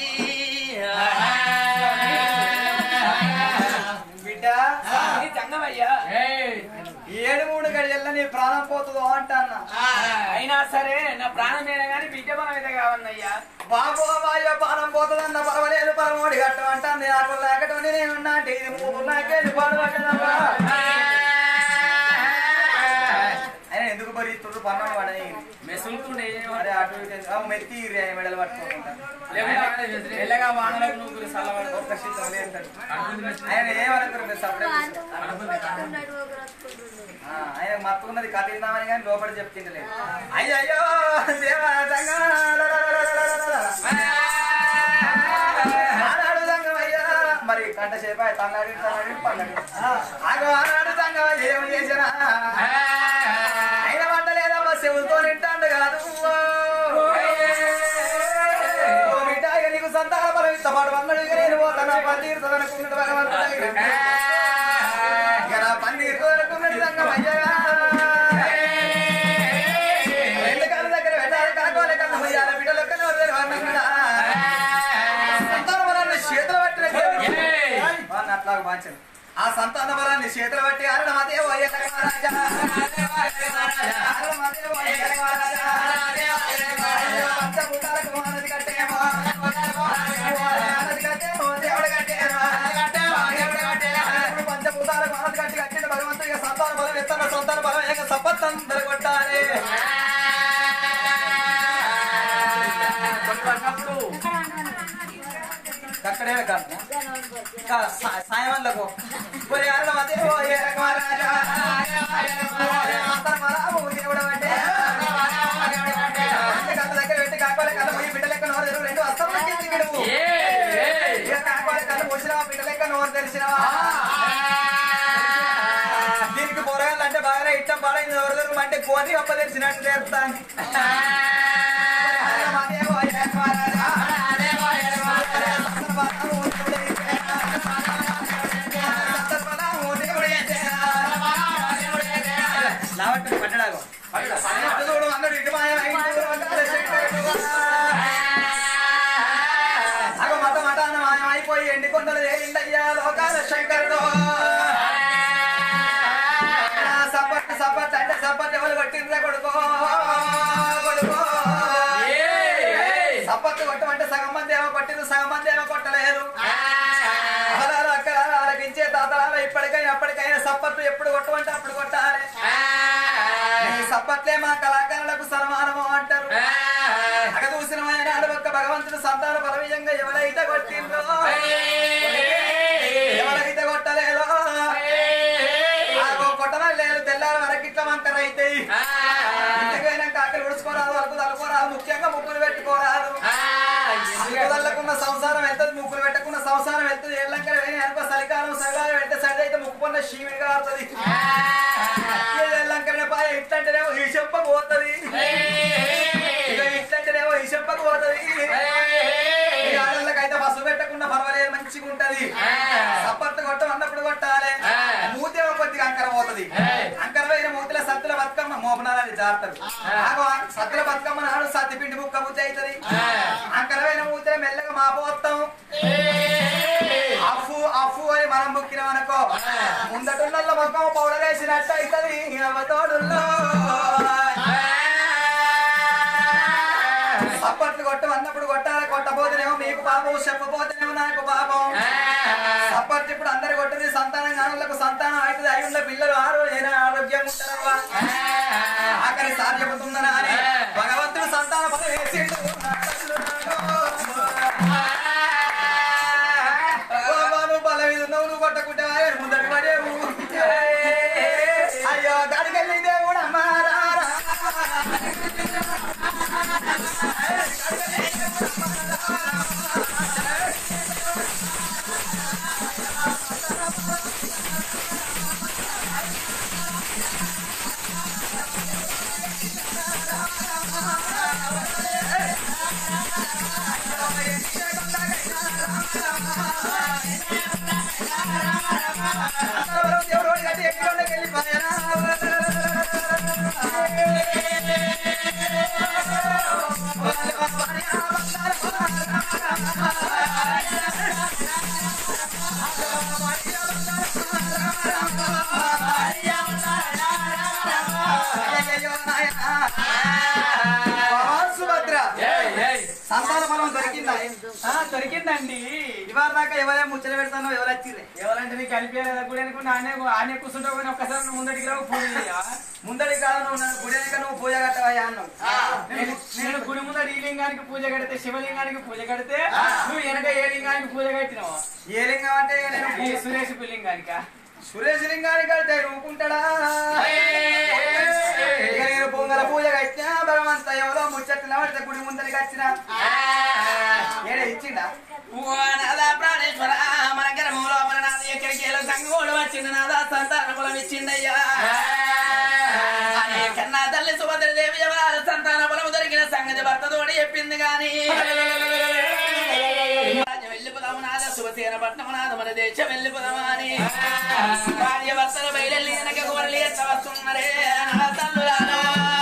బిడ్డ సంగమయ్యా ఏడు మూడు గడియల్లో నీ ప్రాణం పోతుందో అంటాన్నా అయినా సరే నా ప్రాణం మీద గాని బిడ్డ బలం మీద కావన్నయ్యా బాబు అమ్మాయి ప్రాణం పోతుందన్న పర్వాలేదు పరమోడి గట్టం అంటాను నాకు లేకటం నేనున్నా అంటే ఇది మూడు నాకేది పడవట్టదమ్మా ఆయన ఎందుకు భరిస్తుంది పన్నోడు వాడని మెసులుతుండే అరే అటు ఇటు మెత్తి మెడలు పట్టుకోకుండా ఎల్లగా వానలకు నువ్వు సల్లవాడు ఒక్క శీతం లేదంటాడు ఆయన ఏమనుకున్నారు సపరేట్ ఆయన మత్తుకున్నది కథిద్దామని కానీ లోపల చెప్తుండలేదు అయ్యో అయ్యో దేవా ఆనాడు సంగమయ్యా మరి గంట సేపు తన్నాడు తన్నాడు పన్నాడు ఆగో ఆనాడు సంగమయ్య ఏమి చేసినా అయిన వంట లేదమ్మా చెవులతో నింటాడు కాదు బిడ్డ నీకు సంతాన బలం ఇష్టపాటు అన్నాడు నేను పోతాను పని తీరుతానుకున్నాడు భగవంతుడు పని తీరుతానుకున్నాడు సంగమయ్యా రెండు కాళ్ళ దగ్గర పెట్టాలి కాకోలే కన్నా పోయాలి బిడ్డలొక్కనే సంతాన బలాన్ని చేతులు పట్టిన అట్లా బాంచండి ఆ సంతాన బలాన్ని చేతులు బట్టి అరణమదే పంచభూతాలకు మనది కట్టి కట్టిన భగవంతుడిగా సంతాన బలం ఎత్తన్న సంతాన బలం ఏక సపత్తందరు కొట్టాలి అక్కడే కాదు సాయంలో దగ్గర పెట్టి కాకోలే కళ్ళు పోయి బిడ్డ లెక్క నోరు తెరు రెండు అస్తమానికి కాకోలే కళ్ళు పోసినా బిడ్డ లెక్క నోరు తెరిచినవా దీనికి పొరగాళ్ళు అంటే బాగానే ఇష్టం పడైంది నోరు తెరు అంటే కోని అప్ప తెరిచినట్టు తెరుతాను పట్టడాగో అన్నాడు ఇటు అగో మత మతాన మాయమైపోయి ఎండి కొండలు ఏరిండయ్యా లోకాల శంకరుడు సపట్ సపట్ అంటే సపట్ ఎవరు కొట్టిండ్రా కొడుకో కొడుకో సపట్టు కొట్టమంటే సగం మంది ఏమో కొట్టింది సగం మంది ఏమో కొట్టలేదు అలా అక్కడ ఆలకించే తాతలాల ఇప్పటికైనా అప్పటికైనా సప్పట్టు ఎప్పుడు కొట్టమంటే అప్పుడు కొట్టాలి సప్పట్లే మా కళాకారులకు సన్మానము అంటారు అక్కడ చూసిన నాడు ఒక్క భగవంతుడు సంతాన పరమీయంగా ఎవరైతే కొట్టిందో ఎవరైతే కొట్టలేదో కొట్టన లేదు తెల్లారి వరకు ఇట్లా వంకర అయితే ఇంటికైనా కాకలు ఉడుచుకోరాదు వరకు తలుకోరాదు ముఖ్యంగా ముగ్గులు పెట్టుకోరాదు తల్లుకున్న సంసారం వెళ్తుంది ముక్కులు పెట్టకున్న సంసారం వెళ్తుంది ఎల్లంకర అనుకో చలికాలం సగాలు పెడితే సరి అయితే ముక్కు పొన్న శివుడిగా ఆడుతుంది ఎల్లంకర పాయ ఇట్లంటేనేమో ఈ చెప్ప పోతుంది ఇక ఇట్లంటేనేమో ఈ చెప్పకు పోతుంది ఆడళ్ళకైతే బస్సు పెట్టకుండా పర్వాలేదు మంచిగా ఉంటది సప్పట్లు కొట్టం అన్నప్పుడు కొట్టాలి మూతేమో కొద్దిగా అంకర పోతుంది అంకర పోయిన మూతిలో సత్తుల బతుకమ్మ మోపనాలని జారుతారు సత్తుల బతుకమ్మ నాడు సత్తి పిండి ముక్క బుద్ధి అవుతుంది అంకరమైన మూతిలో మెల్లగా మాపోతాం అఫు అఫు అని మనం ముక్కినాం అనుకో ముందటున్న మొక్కం పౌడర్ వేసినట్టు అవుతుంది తోడుల్లో సప్పట్లు కొట్టం అన్నప్పుడు కొట్టాలి కొట్టబోతేనేమో మీకు పాపం చెప్పబోతేనేమో నాకు పాపం సప్పట్లు ఇప్పుడు అందరు కొట్టది సంతానం కానులకు సంతానం అవుతుంది అయి ఉన్న పిల్లలు ఆరోగ్య ఆరోగ్యం ఉంటారవ్వా ఆఖరి సార్ చెబుతుందనా అని భగవంతుడు సంతాన పదం వేసిండు బల మీద ఉన్నావు నువ్వు కొట్టకుంటే ముందటి పడేవు అయ్యో దాడికెళ్ళి దేవుడు అమ్మారా సంతాన ఫలం దొరికిందా దొరికిందండి ఇవాళ దాకా ఎవరైనా ముచ్చట పెడతానో ఎవరు వచ్చిర్రే ఎవరంటే నీకు కలిపేదా గుడి అనుకుంటే ఆనే ఆనే కూర్చుంటావు కానీ ఒక్కసారి నువ్వు ముందడికి రావు పూజ చేయవా? ముందడి కాదు నువ్వు నన్ను గుడి వెనక నువ్వు పూజ కట్టవయ్యా అన్నావు నేను నేను గుడి ముందర ఈ లింగానికి పూజ కడితే శివలింగానికి పూజ కడితే నువ్వు వెనక ఏ లింగానికి పూజ కట్టినావు? ఏ లింగం అంటే నేను ఈ సురేష్ లింగానికా? సురేష్ లింగానికి కడితే ఊకుంటాడా ఇక నేను పొంగల పూజ కట్టినా భగవంత ఎవరో ముచ్చట్లు పడితే గుడి ముందరికి వచ్చిన ఏడే ఇచ్చిండా ప్రాణేశ్వర మన గర్భంలో మన నాద ఎక్కడికి సంగోడు వచ్చింది నాదా సంతాన బలం ఇచ్చిండయ్యా కన్నా తల్లి సుభద్రదేవి ఎవరు సంతాన బలం దొరికిన సంగతి భర్తతోటి చెప్పింది గాని వెళ్ళిపోదాము నాద శుభసేన పట్నం నాద మన దేశం వెళ్ళిపోదామా అని భార్య భర్తలు బయలు వెనక కూరలు ఎట్ట వస్తున్నారే నా తల్లులాను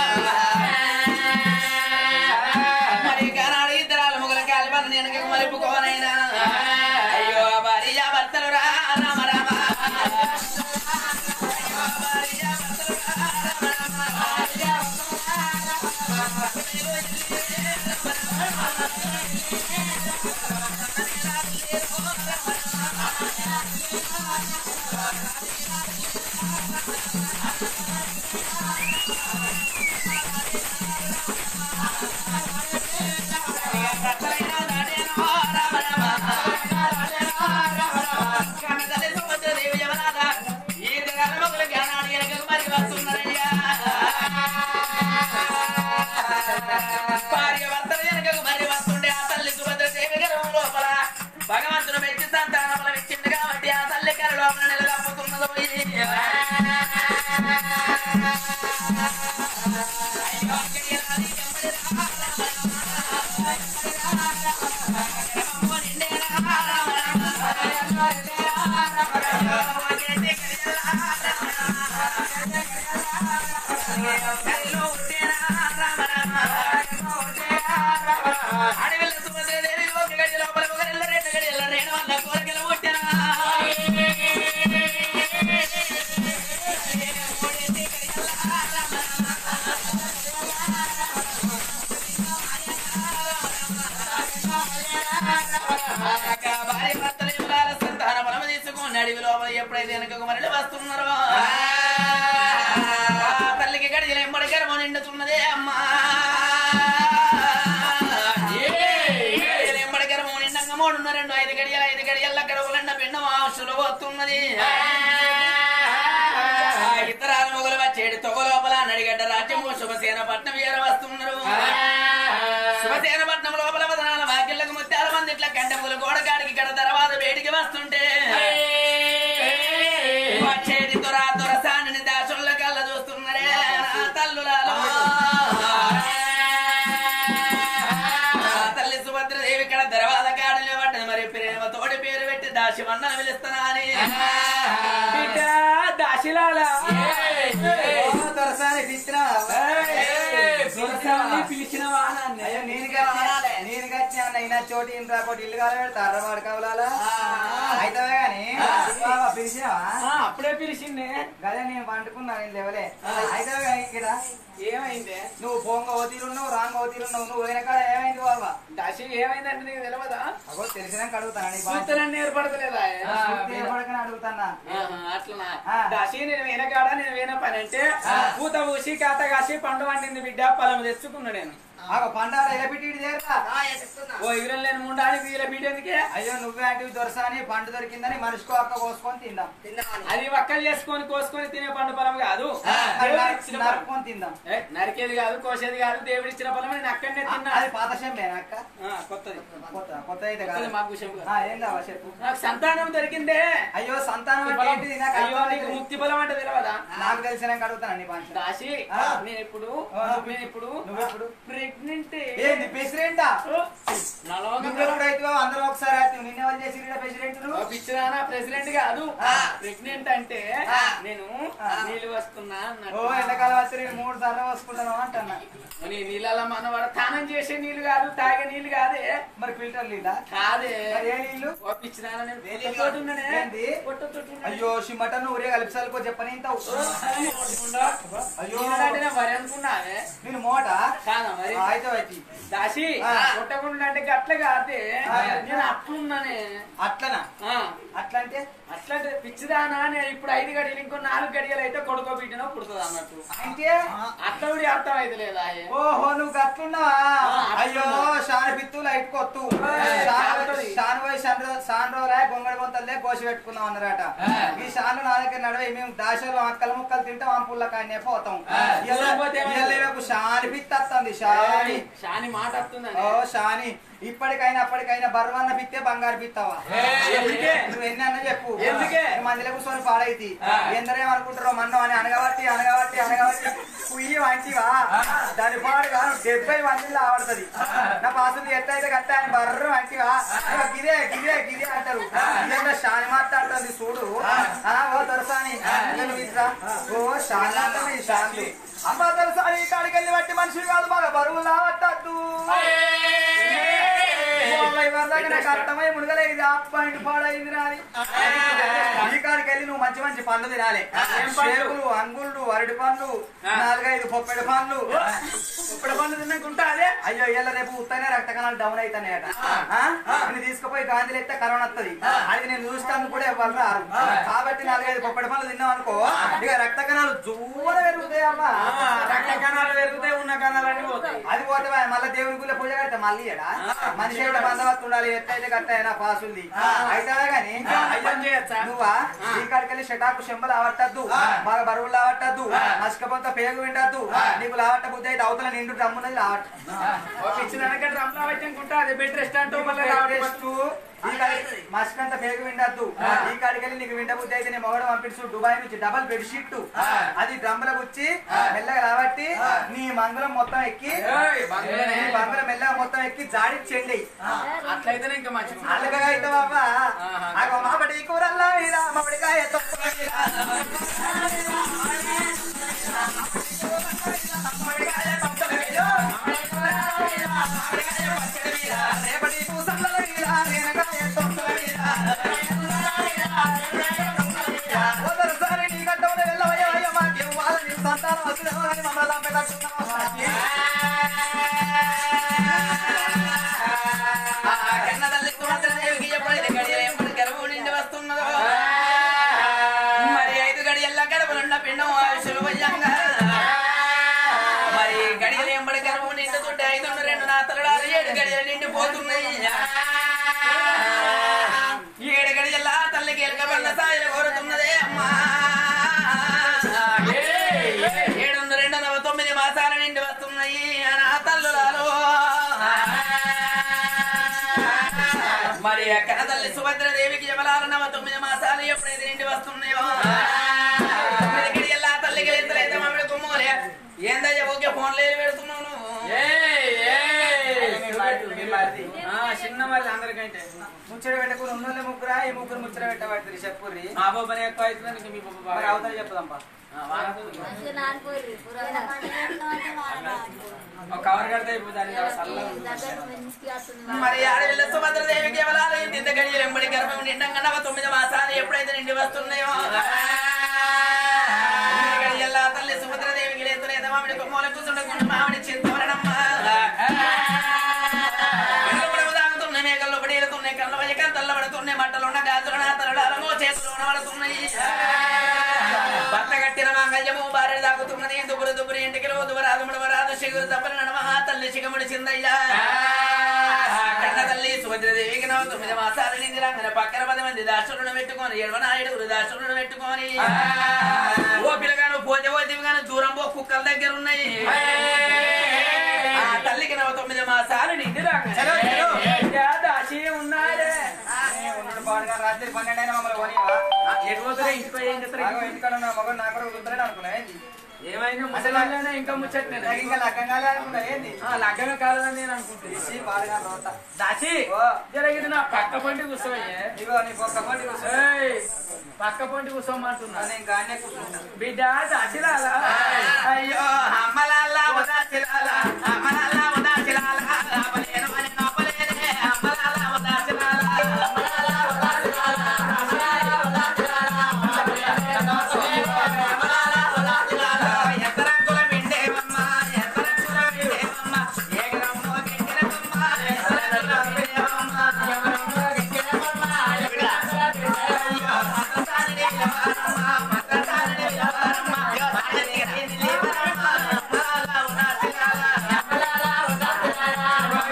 మరి కానాడు ఇద్దరాలు ముగ్గుల కాలిపన్న వెనక మలుపుకోనైనా అయ్యో భార్య భర్తలు రా రామ రామ భార్య భర్తలు రా రామ భగవంతుడు మెచ్చి సంతాన బలం ఇచ్చింది కాబట్టి ఆ తల్లి కర లోపల నిలదప్పుతున్నదో అడవిలో సుభద్రదేవి ఒక గడి లోపల ఒక రెండు గడియల రెండు వల్ల కోరికలు పుట్టినా భార్య భర్తలు ఇవ్వాల సంతాన బలం తీసుకుని అడవి లోపల ఎప్పుడైతే వెనక మరలి వస్తున్నారో తల్లికి గడియలు ఎంబడి గర్భం నిండుతున్నదే అమ్మా మూడున్న రెండు ఐదు గడియలు ఐదు గడియల గడవలన్న పిండ మాంసులు వస్తున్నది ఇతరాలు మొగలు వచ్చేది తొగ లోపల నడిగడ్డ రాజ్యము శుభసేన పట్నం ఏర వస్తున్నారు శుభసేన పట్నం లోపల వదనాల వాకిళ్లకు ముత్యాల మంది ఇట్లా గంట సుభద్రదేవి ఇక్కడ దర్వాద కాడలే పడ్డది మరి ప్రేమ తోడి పేరు పెట్టి దాసి వన్న పిలుస్తానా అని బిడ్డ దాసిలాలా దొరసాని పిలిచిన వాహనాన్ని అయ్యో నేను కచ్చి నేను కచ్చి అన్న అయినా చోటి ఇంట్లో కోటి ఇల్లు కాల పెడతారు వాడు కవలాలా అయితే గాని పిలిచినావా అప్పుడే పిలిచిండే గదే నేను పండుకున్నా నేను లేవలే అయితే గాని ఇక్కడ ఏమైంది నువ్వు పోంగ ఓతీలున్నావు రాంగ ఓతీలున్నావు నువ్వు వెనకాల ఏమైంది బాబా దాసి ఏమైందంటే నీకు తెలియదా అగో తెలిసినాక అడుగుతాను సూత్రాన్ని ఏర్పడతలేదా ఏర్పడకని అడుగుతానా అట్లా దాసి నేను వెనకాడ నేను వేన పని అంటే పూత పూసి కాత కాసి పండు వండింది బిడ్డ పొలం తెచ్చుకున్నా నేను ఆగో పండాల ఎలా పెట్టి చేరరా ఓ ఇవరం లేని ముండానికి వీళ్ళ బిడ్డ ఎందుకే అయ్యో నువ్వే అంటే దొరసాని పండు దొరికిందని మనిషికో అక్క కోసుకొని తిందాం అది వక్కలు చేసుకొని కోసుకొని తినే పండు పొలం కాదు నరుకొని తిందాం నరికేది కాదు కోసేది కాదు దేవుడు ఇచ్చిన పొలం నేను అక్కడనే తిన్నా అది పాత షెంబేనా అక్క కొత్తది కొత్త కొత్త అయితే కాదు మాకు విషయం ఏం కావా చెప్పు నాకు సంతానం దొరికిందే అయ్యో సంతానం అంటే ఏంటిది నాకు అయ్యో నీకు ముక్తి బలం అంటే తెలియదా నాకు తెలిసినాక అడుగుతాను నీ పంచ దాసి నేను ఇప్పుడు నేను ఇప్పుడు నువ్వెప్పుడు ప్రెగ్నెంట్ ఏంది ప్రెసిడెంటా నువ్వెప్పుడైతే అందరూ ఒకసారి అయితే నిన్న వాళ్ళు చేసి ప్రెసిడెంట్ నువ్వు పిచ్చిదానా ప్రెసిడెంట్ కాదు ప్రెగ్నెంట్ అంటే నేను నీళ్ళు వస్తున్నా ఓ ఎండాకాలం వచ్చి నేను మూడు సార్లు వసుకుంటాను అంటున్నా నీ నీళ్ళ మనవాడు స్నానం చేసే నీళ్ళు కాదు తాగే నీళ్ళు కాదే మరి ఫిల్టర్ నీళ్ళా కాదే ఏ నీళ్ళు ఓ పిచ్చిదానా నేను ఏంది? అయ్యో సిమటన్ ఊరే కలిపి సలుకో చెప్పని అయ్యో వరి అనుకున్నావే నేను మోట కాదా మరి అయితే వచ్చి దాసి కొట్టకుండా అంటే గట్ల కాదే నేను అట్లున్నానే అట్లనా అట్లా అంటే అట్లా పిచ్చిదానా నేను ఇప్పుడు ఐదు గడియలు ఇంకో నాలుగు గడియలు అయితే కొడుకో బిడ్డనో పుడుతుంది అన్నట్టు అంటే అట్లా కూడా అర్థం అయితే లేదా ఓహో నువ్వు గట్లున్నావా అయ్యో షాన్ పిత్తు లైట్ కొత్తు షాన్ పోయి షాన్ రోజులే గొంగడి బొంతలే కోసి పెట్టుకుందాం అన్నారట ఈ షాన్ నా దగ్గర నడవే మేము దాశలో అక్కల ముక్కలు తింటాం ఆ పుల్ల కానీ పోతాం షాని పిత్తి వస్తుంది షాని షాని మాట వస్తుంది ఓ షాని ఇప్పటికైనా అప్పటికైనా బర్వన్న పిత్తే బంగారు పిత్తావా నువ్వు ఎన్ని అన్న చెప్పు ఎందుకే మందిలో కూర్చొని పాడైతి ఎందరేమనుకుంటారో మన్నం అని అనగబట్టి అనగబట్టి అనగబట్టి పుయ్యి వంటివా దాని పాడు కాదు డెబ్బై మందిలో ఆడుతుంది నా పాసులు ఎట్లయితే కట్ట అని బర్ర వంటివా గిదే గిదే గిదే అంటారు ఇదంతా షాని మాట్లాడుతుంది చూడు ఓ దొరసాని ఇట్లా ఓ షాన్ అంటే షాన్లు అమ్మ దొరసాని కాడికి వెళ్ళి బట్టి మనుషులు కాదు బాగా బరువు లావట్టద్దు నాకు అర్థమై ముడగలే ఇది ఆఫ్ పాయింట్ పాడైంది రాని ఈ కాడికి వెళ్ళి నువ్వు మంచి మంచి పండ్లు తినాలి చేపలు అంగుళ్ళు అరటి పండ్లు నాలుగైదు పొప్పెడి పండ్లు పొప్పెడి పండ్లు తిన్నాకుంటా అదే అయ్యో ఇలా రేపు ఉత్తనే రక్త కణాలు డౌన్ అవుతాయట నేను తీసుకుపోయి గాంధీలు ఎత్తే కరోనా వస్తుంది అది నేను చూస్తాను కూడా ఎవరు రారు కాబట్టి నాలుగైదు పొప్పెడి పండ్లు తిన్నాం అనుకో ఇక రక్త కణాలు జూర పెరుగుతాయి అమ్మా రక్త కణాలు పెరుగుతాయి ఉన్న కణాలు అన్ని పోతాయి అది పోతే మళ్ళీ దేవుని గుళ్ళ పూజ కడితే మళ్ళీ మనిషి అయితే బందవత్తు ఉండాలి ఎత్తైతే కట్టయినా పాసుంది అయితే గాని నువ్వా ఈ కాడికెళ్ళి షటాకు చెంబలు ఆవట్టద్దు బాగా బరువులు లావట్టద్దు మస్కపోత పేగు వింటద్దు నీకు లావట్ట బుద్ధి అయితే అవతల నిండు డ్రమ్మున్నది లావట్ట మస్కంత పేగు వింటద్దు ఈ కాడికెళ్ళి నీకు వింట బుద్ధి అయితే నీ మొగడు పంపించు దుబాయ్ నుంచి డబల్ బెడ్ షీట్ అది డ్రమ్ముల గుచ్చి మెల్లగా రాబట్టి నీ మందులం మొత్తం ఎక్కి బంగుల మెల్లగా మొత్తం ఎక్కి జాడి చెండి అట్లయితేనే ఇంకా మంచి అలాగా అయితే బాబా అగో మామిడి కూరల్లా మీద మామిడికాయ రేపటి పూసల సరే నీ గడ్డ వెళ్ళవయ్య మాకు వాళ్ళని సంతానం వస్తుందేమో కానీ మమ్మల్ని పెట్టుకున్నాం మరి ఐదు గడియల్లా గడపలున్న పిండం సులభంగా మరి గడియలు ఎంబడి గర్భం నిండుతుంటే ఐదు రెండు నా తలడాలు ఏడు గడియలు నిండిపోతున్నాయి ఏడు గడియల్లా తల్లికి ఎలకబడిన సాయలు కోరుతున్నదే అమ్మా ఏడు రెండు నవ తొమ్మిది మాసాల నిండి వస్తున్నాయి నా తల్లులాలు మరి అక్కడ తల్లి సుభద్రదేవికి జమలాల నవ తొమ్మిది మాసాలు ఎప్పుడైతే నిండి వస్తున్నాయో తొమ్మిది గడియల్లా తల్లికి ఎంతలైతే మమ్మల్ని కుమ్మోలే ఏందయ్యా ఓకే ఫోన్ లేదు పెడుతున్నావు నువ్వు చిన్న మళ్ళీ అందరికంటే ముచ్చట పెట్టకుండా ఉన్నోళ్ళే ముగ్గురా ఈ ముగ్గురు ముచ్చట పెట్టబడుతుంది చెప్పుర్రి మా బాబానే ఎక్కువ అవుతుంది మీ బాబా మరి అవతల చెప్పుదాంపా కవర్ కడితే మరి ఆడవిల్ల సుభద్రదేవికి ఎవరాలు ఇంత గడియలు ఎంబడి గర్భం నిండంగా నవ తొమ్మిది మాసాలు ఎప్పుడైతే నిండి వస్తున్నాయో గడియల్లా తల్లి సుభద్రదేవికి లేతలేద మామిడి కొమ్మల కూర్చుండకుండా మామిడి చింతవరణమ్మ తాగుతున్నాయి మేకల్లో పడేలుతున్నాయి కళ్ళ వయక తల్లబడుతున్నాయి మట్టలున్న గాజులున్న తలడాలమో చేతులు పడుతున్నాయి భర్త కట్టిన మాంగళ్యము భార్య తాగుతున్నది దుబురు దుబురు ఇంటికి దుబరాదు ముడవరాదు శిగురు తప్పని నడమ తల్లి శిగముడి చిందయ్యా కన్న తల్లి సుభద్రదేవికి నవ తొమ్మిది మాసాలు నింది రంగన పక్కన పది మంది దాసులను పెట్టుకొని ఎడవనాయుడు దాసులను పెట్టుకొని ఓ పిల్లగాను పోతే పోతివిగాను దూరం పో కుక్కల దగ్గర ఉన్నాయి ఆ తల్లికి నవ తొమ్మిది మాసాలు నింది రంగన దాసి ఉన్నాడే రాత్రి పన్నెండు అయినా మమ్మల్ని కొనివా ఎటుపోతే ఇంటికి ఏం చెప్తారు ఇంటికాడ మగడు నాకు కూడా కుదరని అనుకున్నా ఏంది ఏమైనా ముసలానే ఇంకా ముచ్చట నాకు ఇంకా లగ్గం కాలే అనుకున్నా ఏంది లగ్గమే కాలేదని నేను అనుకుంటున్నా బాగా రోత దాచి జరిగింది నా పక్క పంటి కూర్చోయ్యే ఇగో నీ ఒక్క పండి కూర్చో పక్క పంటి కూర్చోమంటున్నా నేను గానే కూర్చుంటా బిడ్డ దాచిలాలా అయ్యో అమ్మలాల్లా ఉదాసిలాలా అమ్మలాల్లా ఉదాసిలాలా ఆపలేను అని ఆపలేనే అమ్మలాల్లా ఉదాసిలాలా అమ్మలాల్లా ఉదాసిలాలా అమ్మలాల్లా ఉదాసిలాలా అమ్మలాల్లా ఉదాసిలాలా ఎత్తరంగుల బిండేవమ్మ ఎత్తరంగుల బిండేవమ్మ ఏగరమ్మో గిట్టెరమ్మ ఎత్తరంగుల బిండేవమ్మ ఏగరమ్మో గిట్టెరమ్మ ఏగరమ్మో గిట్టెరమ్మ మతసాని నిలవరమ్మ మతసాని నిలవరమ్మ మాటని గని నిలవరమ్మ అమ్మలాల్లా ఉదాసిలాలా అమ్మలాల్లా ఉదాసిలాలా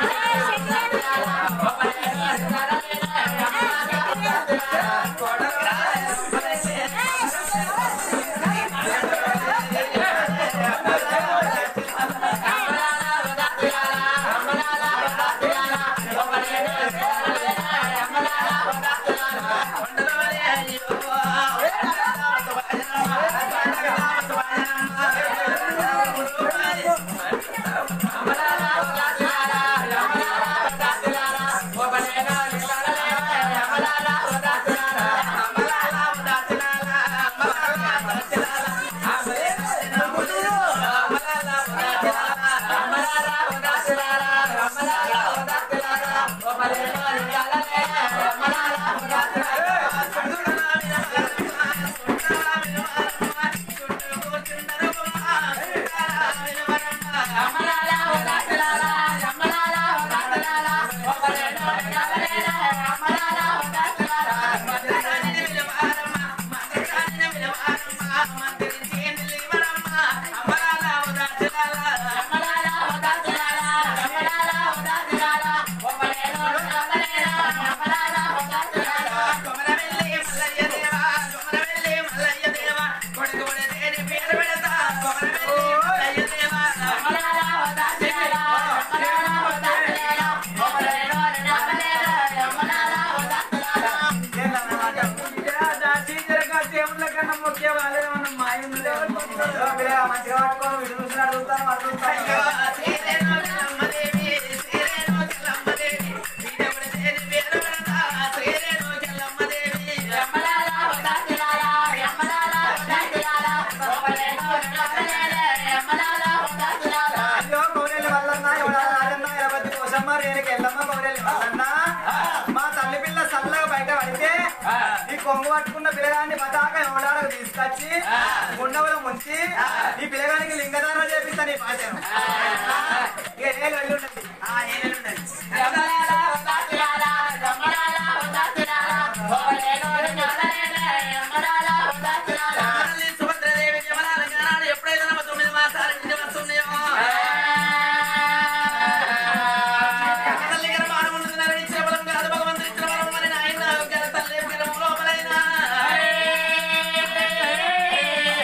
మా తల్లి పిల్ల సల్లగా బయట పడితే ఈ కొంగు పట్టుకున్న పిల్లగాన్ని పతాక ఎవడాలకు తీసుకొచ్చి గుండెలో ముంచి ఈ పిల్లగానికి లింగదానం చేపిస్తా నీ పాఠం ఇక ఏళ్ళు వెళ్ళుండదు ఆ ఏళ్ళు ఉండదు ఎప్పుడైతే తొమ్మిది మాసాలు ఇంటి వస్తున్నాయో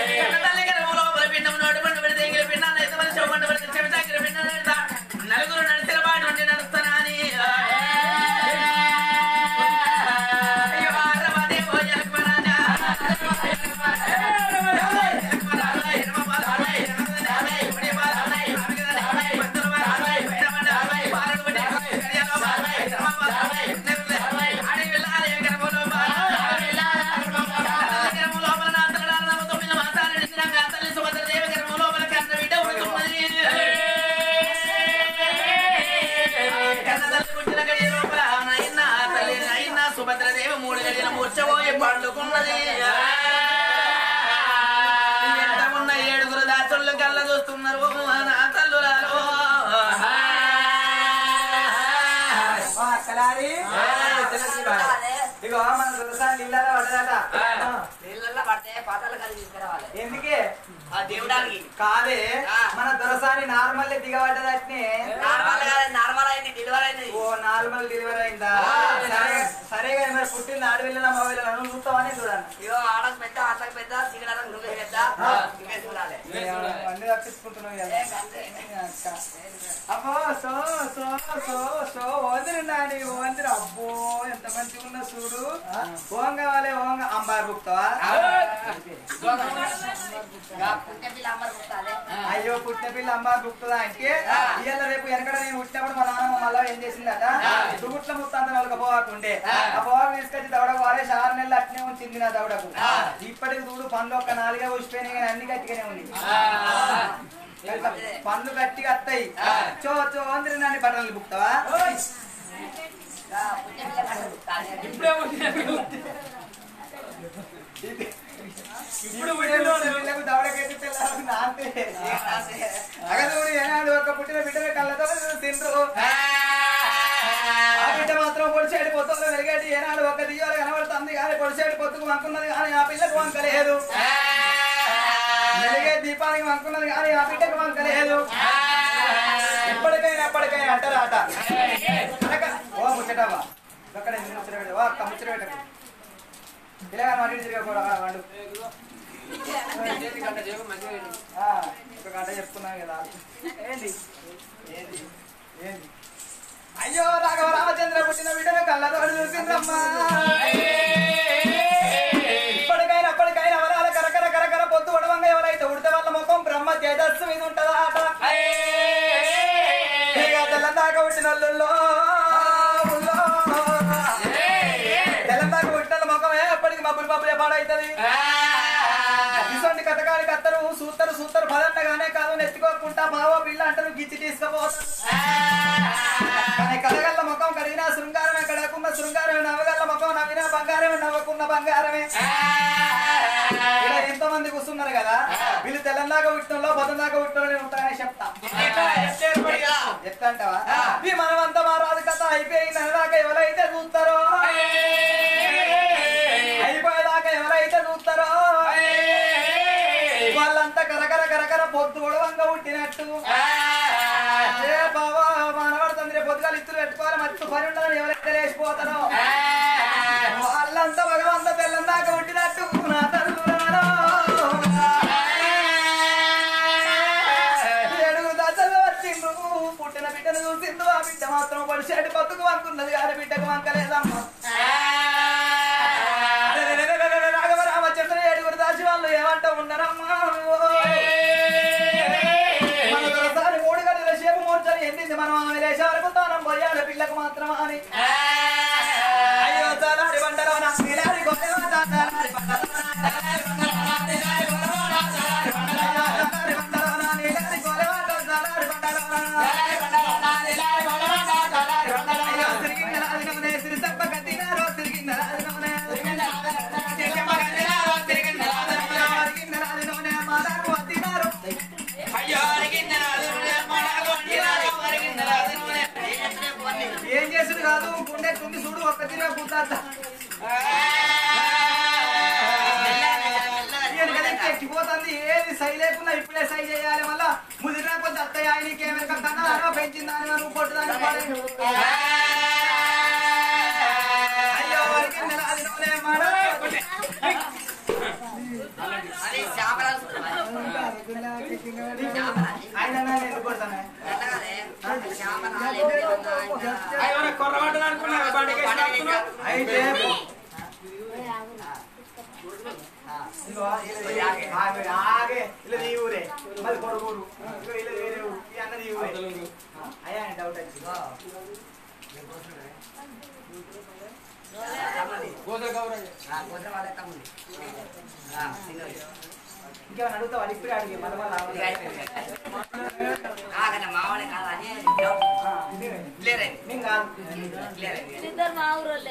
నలుగురు అక్కలారి ఇగో మన దొరసాని నీళ్ళలో పడ్డదట నీళ్ళల్లో పడితే పాతాలు కలిగి తీసుకురావాలి ఎందుకే ఆ దేవుడానికి కాదే మన దొరసాని నార్మల్ దిగబడ్డదట్నే నార్మల్ కాదు నార్మల్ అయింది డెలివరీ అయింది ఓ నార్మల్ డెలివరీ అయిందా సరే సరే కానీ మరి పుట్టింది ఆడవిల్లిన మొబైల్ నువ్వు చూస్తావని చూడండి ఇగో ఆడకు పెద్ద ఆటకు పెద్ద సిగడానికి నువ్వే పెద్ద నువ్వే చూడాలి అన్ని తప్పించుకుంటున్నావు అబ్బో సో సో సో సో ఓదిరున్నాని ఓందిరు అబ్బో ఎంత మంచిగా ఉన్న చూడు ఓం కావాలి ఓం అంబార్ బుక్తావా అయ్యో పుట్టిన పిల్ల అంబార్ బుక్తుందా అంటే ఇవాళ రేపు వెనకడ నేను పుట్టినప్పుడు మా నాన్నమ్మ మళ్ళా ఏం చేసిందట దుగుట్ల ముత్తాంత వాళ్ళకి పోవాకుంటే ఆ పోవాకు తీసుకొచ్చి దవడకు వాడేసి ఆరు నెలలు అట్నే ఉంచింది నా దవడకు ఇప్పటికి చూడు పండ్లు ఒక్క నాలుగే ఊసిపోయినాయి కానీ అన్ని గట్టిగానే ఉంది పండ్లు గట్టిగా వస్తాయి చో చో అందరి నాని బట్టలు బుక్తావా ఇప్పుడే ఇప్పుడు పిల్లకు దవడకెట్టి పిల్లలకు నాంతే అగదుడు ఏనాడు ఒక పుట్టిన బిడ్డల కళ్ళతో తిండ్రు ఆ బిడ్డ మాత్రం పొడిసేడు పొత్తులు వెలిగేటి ఏనాడు ఒక దియ్యాలు కనబడుతుంది కానీ పొడిసేడు పొత్తుకు వంకున్నది కానీ ఆ పిల్లకు వంకలేదు వెలిగే దీపానికి వంకున్నది కానీ ఆ బిడ్డకు వంకలేదు ఇప్పటికైనా అప్పటికైనా అంటారా అట ఓ ముచ్చటవా అక్కడ ముచ్చట పెట్ట ఓ అక్క ముచ్చట పెట్ట ఇలా మాట్లాడి తిరగకూడదు వాడు ఒక గంట చెప్తున్నాను కదా ఏంటి ఏంటి ఏంటి అయ్యో రాఘవ రామచంద్ర పుట్టిన బిడ్డను కళ్ళతో చూసిందమ్మా ఇప్పటికైనా అప్పటికైనా వరాల కరకర కరకర పొద్దు ఉడవంగా ఎవరైతే ఉడితే వాళ్ళ ముఖం బ్రహ్మ తేజస్సు మీద ఉంటుందా ఆట ఇక తెల్లందాకా పుట్టిన వాళ్ళల్లో తెల్లందాకా పుట్టిన ముఖమే అప్పటికి మబ్బులు మబ్బులే పాడవుతుంది ఇటువంటి కథకాడికి అత్తరు సూత్తరు సూత్తరు పదండగానే కాదు నెత్తుకోకుండా బావో పిల్ల అంటారు గిచ్చి తీసుకుపోతారు కానీ కథగల్ల ముఖం కడిగినా శృంగారమే కడగకున్న శృంగారమే నవ్వగల్ల ముఖం నవ్వినా బంగారమే నవ్వకున్న బంగారమే ఇలా ఎంతో మంది కూర్చున్నారు కదా వీళ్ళు తెల్లందాకా పుట్టినలో పొద్దుదాకా పుట్టినలో ఉంటారని చెప్తా ఎట్లా అంటావా ఈ మనమంతా మా రాదు కథ అయిపోయింది దాకా ఎవరైతే చూస్తారో అయిపోయేదాకా ఎవరైతే చూస్తారో వాళ్ళంతా కరకర కరకర పొద్దు గొడవంగా పుట్టినట్టు ఏ బాబా మనబడుతుంది రేపు పొద్దుగాలు ఇత్తులు పెట్టుకోవాలి మత్తు పని ఉండదని ఎవరైతే లేచిపోతారో వాళ్ళంతా భగవంత తెల్లందాకా పుట్టినట్టు నా తల్లులలో ఏడుగు దశలు వచ్చిండు పుట్టిన బిడ్డను చూసిండు ఆ బిడ్డ మాత్రం పడిసేటి బతుకు వంకున్నది కానీ బిడ్డకు వంకలేదమ్మా రాఘవ రామచంద్ర ఏడుగురు దాచి వాళ్ళు ఏమంటా ఉన్నారమ్మా మన దొరసారి మూడు గంటల సేపు మూర్చని ఎండింది మనం ఆమె లేచే వరకు తానం పోయాడు పిల్లకు మాత్రం అని అయ్యో చాలారి బండలో నా నీలారి గొడవ చాలారి ఏం చేసుడు కాదు గుండె కుండి చూడు ఒక్క తిరిగా కూతాత ఎక్కిపోతుంది ఏది సై లేకుండా ఇప్పుడే సై చేయాలి మళ్ళా ముదిరినా కొద్ది అత్తయ్య ఆయనకి ఏమైనా కన్నా పెంచిందని నువ్వు కొట్టుదాన్ని పడేది అయ్యో వారికి అది నూనె మాట ఆయన ఎందుకు కొడతానే కొర్రబడ్డది అనుకున్నా అయితే ఆగే ఇలా ఈ ఊరే మళ్ళీ కొడుకూరు ఇలా వేరే ఊరు ఈ అన్నది ఈ ఊరే అయ్యా డౌట్ వచ్చింది ఇంకేమైనా అడుగుతావా ఇప్పుడే అడిగి మళ్ళీ మావాడే కాదని నేను కాదు ఇద్దరు మా ఊరోళ్ళే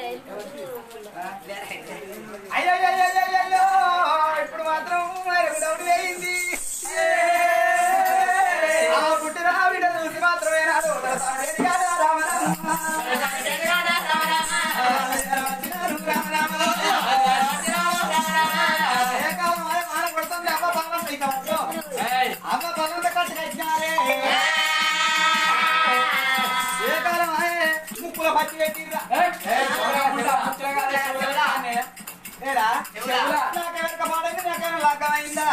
అయ్యో అయ్యో ఇప్పుడు మాత్రం డౌట్ వేయింది ఆ పుట్టిన బిడ్డ చూసి మాత్రమే నాడు పెట్టిర్రా ఏరా చెవులా. నాకెవరిక పాడంగా నాకేమైనా లగ్గమైందా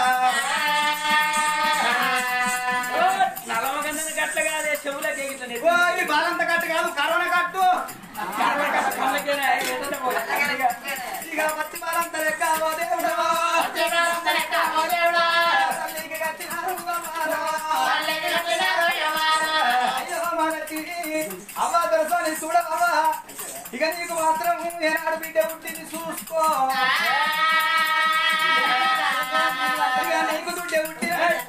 నలమగందని గట్ల కాదే చెవులకి ఎగిట్లనే ఓ ఈ బాలంత కట్టు కాదు కరోనా కట్టు కళ్ళకేనే ఇక పచ్చి బాలంత లెక్క ఓ దేవుడవా తల్లికి కట్టినారు అమ్మారా. అయ్యో మనకి అవ్వ దొరసని చూడవా ఇక నీకు మాత్రం ఏనాడు బిడ్డ పుట్టింది చూసుకో ఇక నీకు దుడ్డే పుట్టి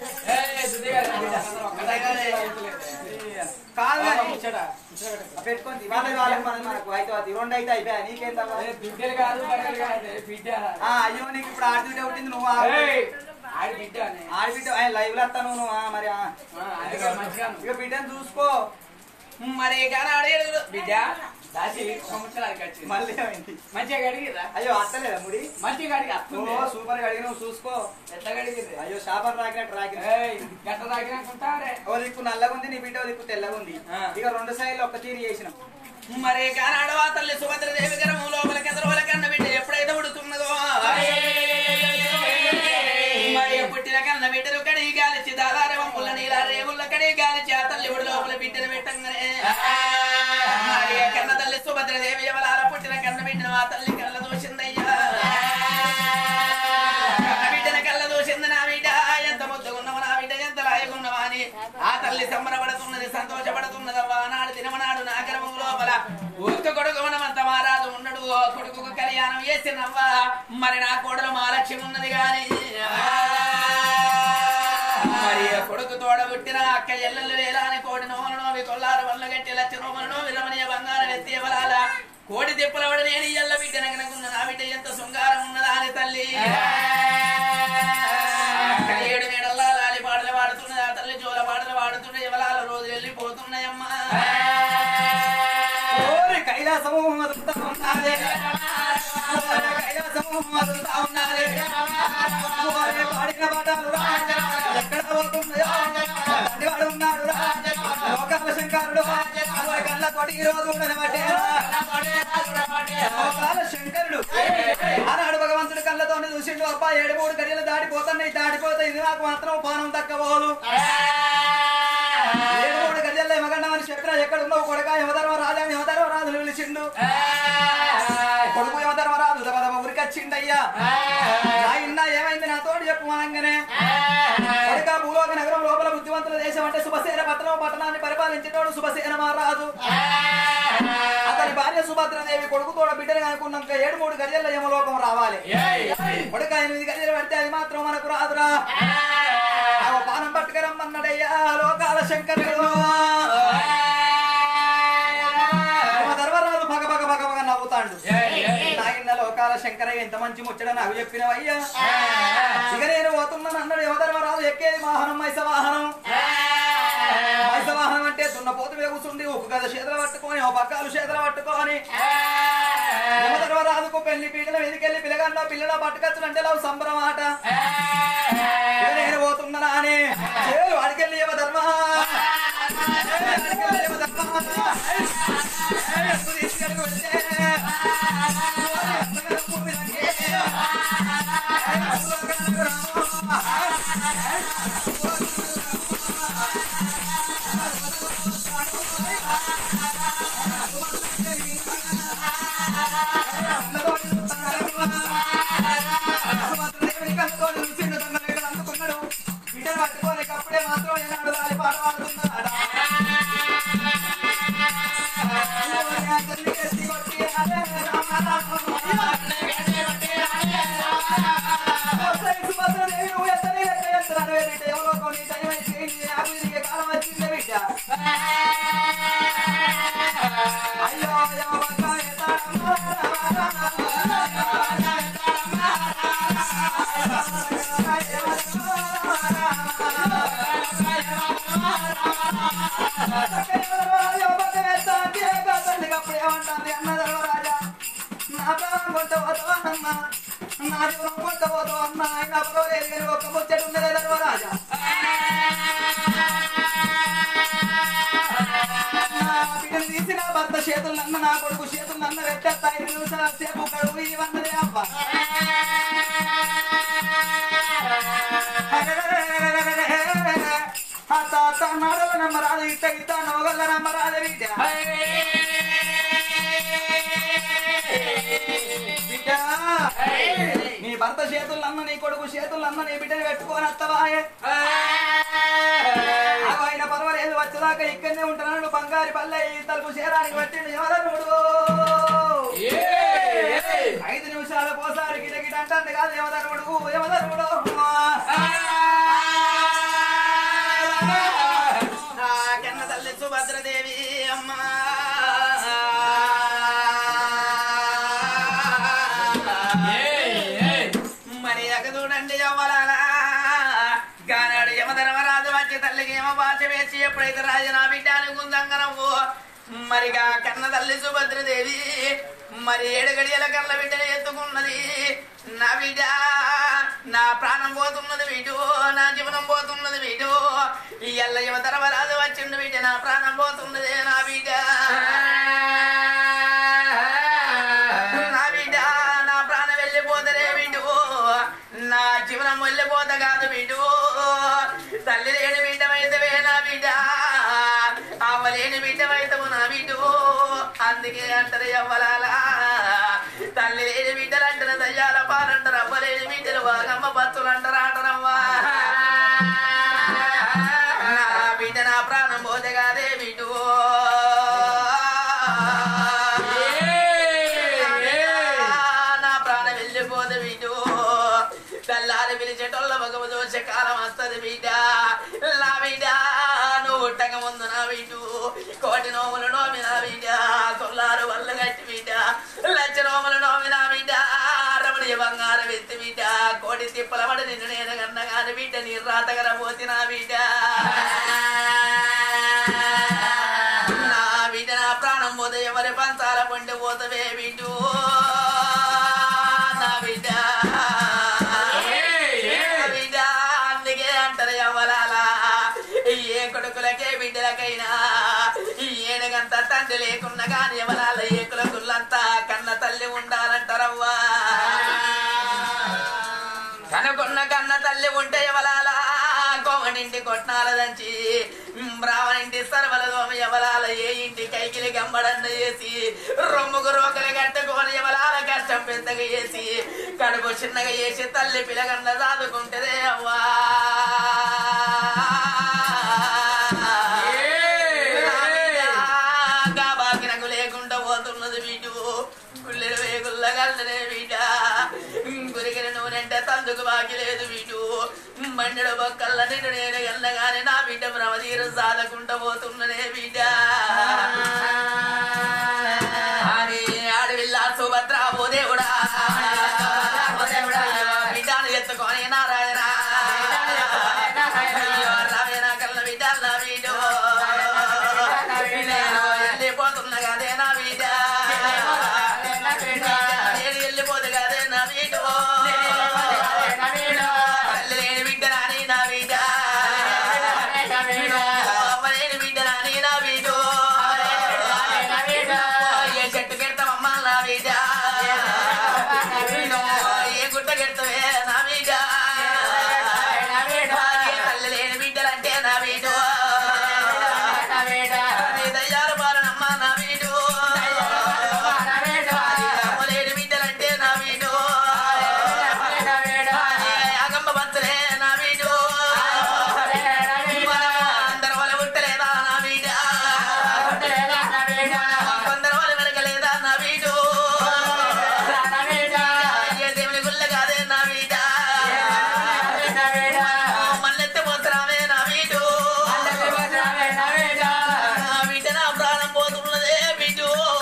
కాదు కానీ పెట్టుకోండి వాళ్ళ వాళ్ళకి మన మనకు అయితే అది రెండు అయితే అయిపోయా నీకేం తప్ప బిడ్డలు కాదు బట్టలు కాదు బిడ్డ ఆ, అయ్యో నీకు ఇప్పుడు ఆడబిడ్డ పుట్టింది నువ్వు ఆ- ఆడి బిడ్డ ఆడబిడ్డ ఆయన లైవ్ లో వస్తాను నువ్వు ఆ, మరి ఆ. అందుకే మంచిగా ఇక బిడ్డను చూసుకో మరి కానీ అడిగాడు బిడ్డ దాచి సంవత్సరాలకి వచ్చింది మళ్ళీ ఏమైంది మంచిగా కడిగిరా అయ్యో అత్తలేదా ముడి మంచిగా కడిగి ఓ అత్తుంది సూపర్ గా అడిగిన చూసుకో ఎట్లా కడిగిర్రు అయ్యో షాపర్ రాకినట్టు రాకిన గట్ట తాగినాకుంటారే ఓ దిక్కు నల్లగా ఉంది నీ బిడ్డ ఓ దిక్కు తెల్లగా ఉంది ఆ. ఇక రెండు సైడ్లు ఒక్క తీరు చేసినాం మరి కానీ అడవా తల్లి సుభద్రదేవి గరము లోపల కెదరవల కన్న బిడ్డ ఎప్పుడైతే ఉడుతున్నదో మరి పుట్టిన కన్న బిడ్డలు కడిగి గాలిచి దాదారేమో ముళ్ళ నీళ్ళ రేగుళ్ళ కడిగి గాలిచి ఆ తల్లి ఒడి లోపల బిడ్డను పెట్టంగానే మరి కన్న తల్లి సుభద్రదేవి ఎవరాల పుట్టిన కన్న బిడ్డను ఆ తల్లి కళ్ళ దూసిందయ్యా కన్న బిడ్డన కళ్ళ దూసింది నా బిడ్డ ఎంత ముద్దుగున్నావు నా బిడ్డ ఎంత లాయకున్నావా అని ఆ తల్లి సంబరపడుతున్నది సంతోషపడుతున్నదవ్వా నాడు దినమనాడు నా గర్భం లోపల ఒక్క కొడుకు మనమంత మారాదు ఉన్నాడు కొడుకు కళ్యాణం చేసినవ్వా మరి నా కోడలు మహాలక్ష్మి ఉన్నది గాని మరి కొడుకు తోడ పుట్టిన అక్క ఎల్లెల్లు వేలాని కోడి నోమను నోవి కొల్లారు వల్ల గట్టి లచ్చ నోమను నోవి రమణీయ బంగారం ఎత్తి ఇవ్వలాల కోడి తిప్పలవడ నేను ఎల్ల బిడ్డ నగనకున్న నా బిడ్డ ఎంత శృంగారం ఉన్నదా అని తల్లి ఏడు మేడల్లా లాలి పాటలు పాడుతున్నది ఆ తల్లి జోల పాటలు పాడుతున్న ఇవ్వలాల రోజులు వెళ్ళిపోతున్నాయమ్మా ఓరి కైలాసము మధుతా ఉన్నారే ఓరి కైలాసము మధుతా ఉన్నారే ఓరి పాడిన పాటలు రాజా ఎక్కడ పోతున్నాయో తండ్రివాడు ఉన్నాడు రాజా లోకాల శంకరుడు ఓరి కళ్ళ తోటి ఈ రోజు ఉండనబట్టే లోకాల శంకరుడు ఆనాడు భగవంతుడి కళ్ళతోని చూసిండు అబ్బా ఏడు మూడు గడియలు దాడిపోతున్నాయి దాడిపోతాయి ఇది నాకు మాత్రం పానం తక్కబోదు ఏడు మూడు గడియల్లో మగండమని చెప్పినా ఎక్కడ ఉన్నావు కొడక యమధర్మ రాజా యమధర్మ రాజులు పిలిచిండు కొడుకు యమధర్మ రాజు దబదబ ఉరికొచ్చిండయ్యా నాయన్న ఏమైంది నాతోటి చెప్పు అనగానే కొడుక భూలోక నగరం లోపల బుద్ధివంతుల దేశం అంటే శుభసేన పట్టణం పట్టణాన్ని పరిపాలించేటోడు శుభసేన మహారాజు అతని భార్య సుభద్రదేవి కొడుకు తోడ బిడ్డని అనుకున్నాక ఏడు మూడు గడియల్లో యమలోకం రావాలి కొడుక ఎనిమిది గడియలు పడితే అది మాత్రం మనకు రాదురా ఆ పానం పట్టుకరమ్మన్నాడయ్యా లోకాల శంకరుడు ధర్మరాజు భగ భగ భగ భగ నవ్వుతాడు నాయన లోకాల శంకరయ్య ఎంత మంచి ముచ్చడ నాకు చెప్పినవయ్యా ఇక నేను పోతున్నాను అన్నాడు యమధర్మరాజు ఎక్కేది వాహనం మైస వాహనం మైస వాహనం అంటే దున్నపోతు మీద కూర్చుంది ఒక గద చేతులు పట్టుకొని ఓ పక్కాలు చేతులు పట్టుకొని యమధర్మరాజుకు పెళ్లి పీటల మీదకెళ్ళి పిల్లగాండ పిల్లల పట్టుకచ్చులు అంటే లావు సంబరం ఆట ఇక నేను పోతున్నానా అని వాడికెళ్ళి యమధర్మ అందుకున్నాడు బిడ్డను పట్టుకోని కప్పుడే మాత్రం ఏనాడు రాలి పాట పాడుతున్నాడు ఒక ముచ్చట ఉన్నదే ధర్మరాజా బిడ్డను తీసిన భర్త చేతులు అన్న నా కొడుకు చేతులు అన్న రెట్టెత్త ఐదు నిమిషాల సేపు కడుగు ఇవన్నదే అవ్వ ఆ తాత నాడల నమ్మరాదు ఇట్ట ఇట్ట నోగల్ల నమ్మరాదు బిడ్డ బిడ్డ నీ భర్త చేతులు అన్న నీ కొడుకు చేతులు అన్న నీ బిడ్డని పెట్టుకొని వస్తావాయే ఆయన పర్వాలేదు వచ్చేదాకా ఇక్కడనే ఉంటున్నాడు బంగారి పల్లె తలుపు చేరానికి పట్టిండు యమధర్ముడు ఐదు నిమిషాల పోసారి గిట గిట అంటుంది కాదు యమధర్ముడు యమధర్ముడు కన్న తల్లి సుభద్రదేవి అమ్మా మరి అక చూడండి యవ్వలాలా గానాడు యమధర్మరాజు వచ్చి తల్లికి ఏమో భాష వేసి ఎప్పుడైతే రాజు నా బిడ్డ అనుకుందంగనవ్వు మరిగా కన్న తల్లి సుభద్రదేవి మరి ఏడు గడియల కళ్ళ బిడ్డను ఎత్తుకున్నది నా బిడ్డ నా ప్రాణం పోతున్నది వీడు నా జీవనం పోతున్నది వీడు ఈ ఎల్ల యమధర్మరాజు వచ్చిండు బిడ్డ నా ప్రాణం పోతున్నది నా బిడ్డ నా బిడ్డ నా ప్రాణం వెళ్ళిపోతలే వీడు నా జీవనం వెళ్ళిపోత కాదు వీడు తల్లి లేని బిడ్డమైతవే నా బిడ్డ అమ్మ లేని బిడ్డమైతవు నా బిడ్డు అందుకే అంటారు ఎవ్వలాలా తల్లి లేని బిడ్డలు అంటారు దయ్యాల పాలంటారు అమ్మ లేని బిడ్డలు వాగమ్మ బతులు అంటారు అంటారమ్మా నా బిడ్డ నా ప్రాణం పోతే కాదే బిడ్డు నా ప్రాణం వెళ్ళిపోతే బిడ్డు తల్లారి పిలిచేటోళ్ళ మగము దోష కాలం వస్తుంది బిడ్డ నా బిడ్డ నువ్వు ఉట్టక ముందు నా బిడ్డు కోటి నోములు నోమి నా బిడ్డ సొల్లారు వల్ల గట్టి బిడ్డ లక్ష నోములు నోమి నా బిడ్డ రమణి బంగారం ఎత్తి బిడ్డ కోటి తిప్పల పడి నిన్ను నేను కన్నా కాని బిడ్డ నీ రాతగర పోతి నా బిడ్డ నా బిడ్డ నా ప్రాణం పోతే ఎవరి పంచాల పండి పోతవే బిడ్డు నా బిడ్డ అందుకే అంటారు ఎవరాలా ఏ కొడుకులకే బిడ్డలకైనా ఏనుగంత తండ్రి లేకున్నా కానీ ఎవరాల ఏ కులకులంతా కన్న తల్లి ఉండాలంటారవ్వా కనుకున్న కన్న తల్లి ఉంటే ఎవరాల కోమనింటి కొట్నాల దంచి బ్రాహ్మణింటి సర్వల దోమ ఎవరాల ఏ ఇంటి కైకిలి గమ్మడన్న చేసి రొమ్ముకు రోకలు కట్టుకొని ఎవరాల కష్టం పెద్దగా చేసి కడుపు చిన్నగా చేసి తల్లి పిలగన్న సాదుకుంటదే అవ్వా బాకినకు లేకుండా పోతున్నది వీటు గుళ్ళెలు వేగుల్ల గల్లనే వీట గురిగిన నూనెంటే తందుకు బాకి లేదు వీటు మండెడు బొక్కల్ల నిన్ను నేను ఎల్లగానే నా బిడ్డ భ్రమదీరు సాధకుండా పోతున్ననే బిడ్డ అని ఆడవిల్లా సుభద్ర ఓ దేవుడా బిడ్డను ఎత్తుకొని నారాయణ రావేనా కల్ల బిడ్డ నా బిడ్డ వెళ్ళిపోతున్నా కదే నా బిడ్డ నేను వెళ్ళిపోతే కదే నా బిడ్డ తల్లి లేని బిడ్డ రాని నా బిడ్డ అమ్మ లేని బిడ్డ రాని నా బిడ్డ ఏ చెట్టు కెడతామమ్మా నా బిడ్డ ఏ గుట్ట కెడతావే నా బిడ్డ తల్లి లేని బిడ్డలంటే నా బిడ్డ దయ్యాల పాలనమ్మా నా బిడ్డ అమ్మ లేని బిడ్డలంటే నా బిడ్డ అగమ్మ భక్తులే నా బిడ్డ అందరు వాళ్ళ ఉట్టలేదా నా బిడ్డ కొందరు వాళ్ళ వెనకలేదా నా బిడ్డ ఏ దేవుని గుళ్ళ కాదే నా బిడ్డ మల్లెత్తి పోతురామే నా బిడ్డ బిడ్డ నా ప్రాణం పోతున్నదే బిడ్డ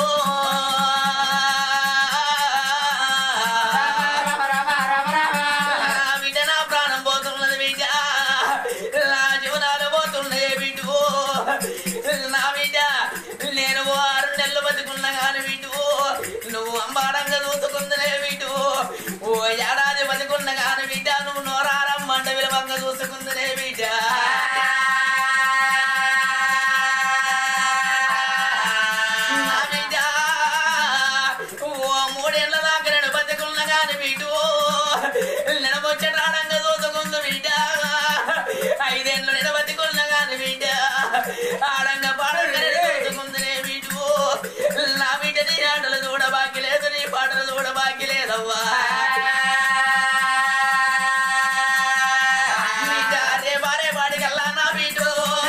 బిడ్డ నా ప్రాణం పోతున్నది బిడ్డ నా జీవనాలు పోతున్నాయి బిడ్డ నా బిడ్డ నేను ఆరు నెలలు బతుకున్నా కాని బిడ్డ నువ్వు అంబాడంగా చూసుకుందనే బిడ్డ ఓ ఏడాది బతుకున్నా కాని బిడ్డ నువ్వు నోరారమ్మంట విలువంగా చూసుకుందనే బిడ్డ నా మూడేళ్ల దాకా నేను బతికున్న గాని వీటు నిలబొచ్చటాడంగా దూసుకుందు బిడ్డ ఐదేళ్ళు నేను బతికున్న గాని బిడ్డ ఆడంగా పాడంగా దూసుకుందునే వీటు నా బిడ్డ నీ ఆటలు చూడబాకి లేదు నీ పాటలు చూడబాకి లేదవ్వా రే బారే బాడికల్లా నా వీటు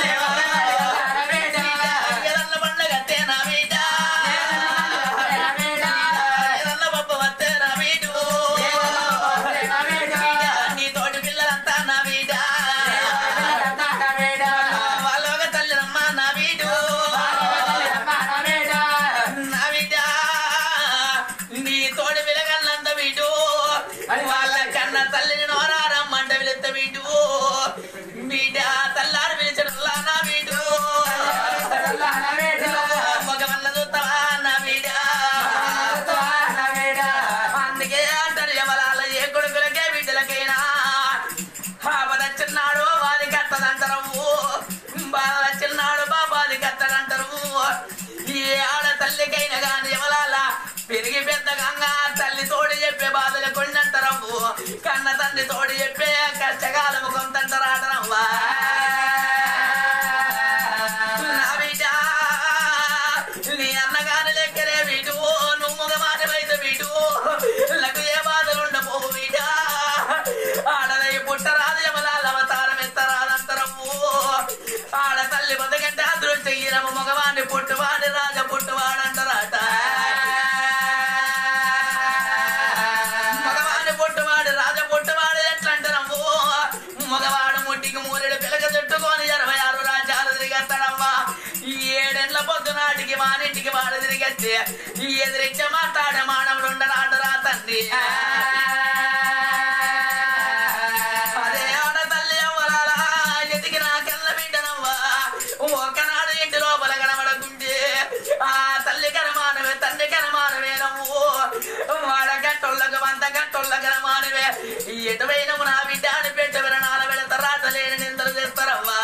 తల్లిని నోరారమ్మంట వెళుత వీడు బిడ్డ తల్లారు పిలిచడల్లా నా వీడు మగవన్న చూస్తావా నా బిడ్డ అందుకే అంటారు ఎవరాల ఏ కొడుకులకే బిడ్డలకైనా ఆపదచ్చిన్నాడు వాది కట్టదంటారు బాధ వచ్చిన్నాడు బాబాది కట్టడంటారు ఏ ఆడ తల్లికైనా గాని ఎవరాల పెరిగి పెద్దగా తల్లి తోడి చెప్పే బాధలు కొండంటారవ్వు కన్న తండ్రి తోడి చెప్పే కష్టకాలము కొంతంటారాటరవ్వా నా బిడ్డ నీ అన్నగాని లెక్కలే వీటు నువ్వు మగ మాటమైతే వీటు నాకు ఏ బాధలుండబోవు బిడ్డ ఆడదై పుట్టరాదు యమలాల అవతారం ఎత్తరాదంతరవ్వు ఆడ తల్లి బతకంటే అదృష్టగిరము మగవాణ్ణి పుట్టువాడి రాజ పుట్టువాడంటారాట మగవాడు ముట్టికి మూరెడు పిలక చుట్టుకొని ఇరవై ఆరు రాజ్యాలు తిరిగేస్తాడమ్మా ఈ ఏడెండ్ల పొద్దునాటికి వానింటికి వాడు తిరిగేస్తే ఈ ఎదిరిచ్చే మాట్లాడే మానవుడు ఉండరాటరా తండ్రి అదే ఆడ తల్లి అవ్వరాలా ఎదిగి నాకెళ్ళ బిడ్డనవ్వా ఒకనాడు ఇంటి లోపల కనబడకుంటే ఆ తల్లి కనమానవే తండ్రి కనమానవే నవ్వు వాడ గట్టొళ్ళకు వంద గట్టొళ్ళ కనమానవే ఎటువైన నా బిడ్డ అని పెట్ట విరణాల వెళతారాట లేని నిందలు చేస్తారవ్వా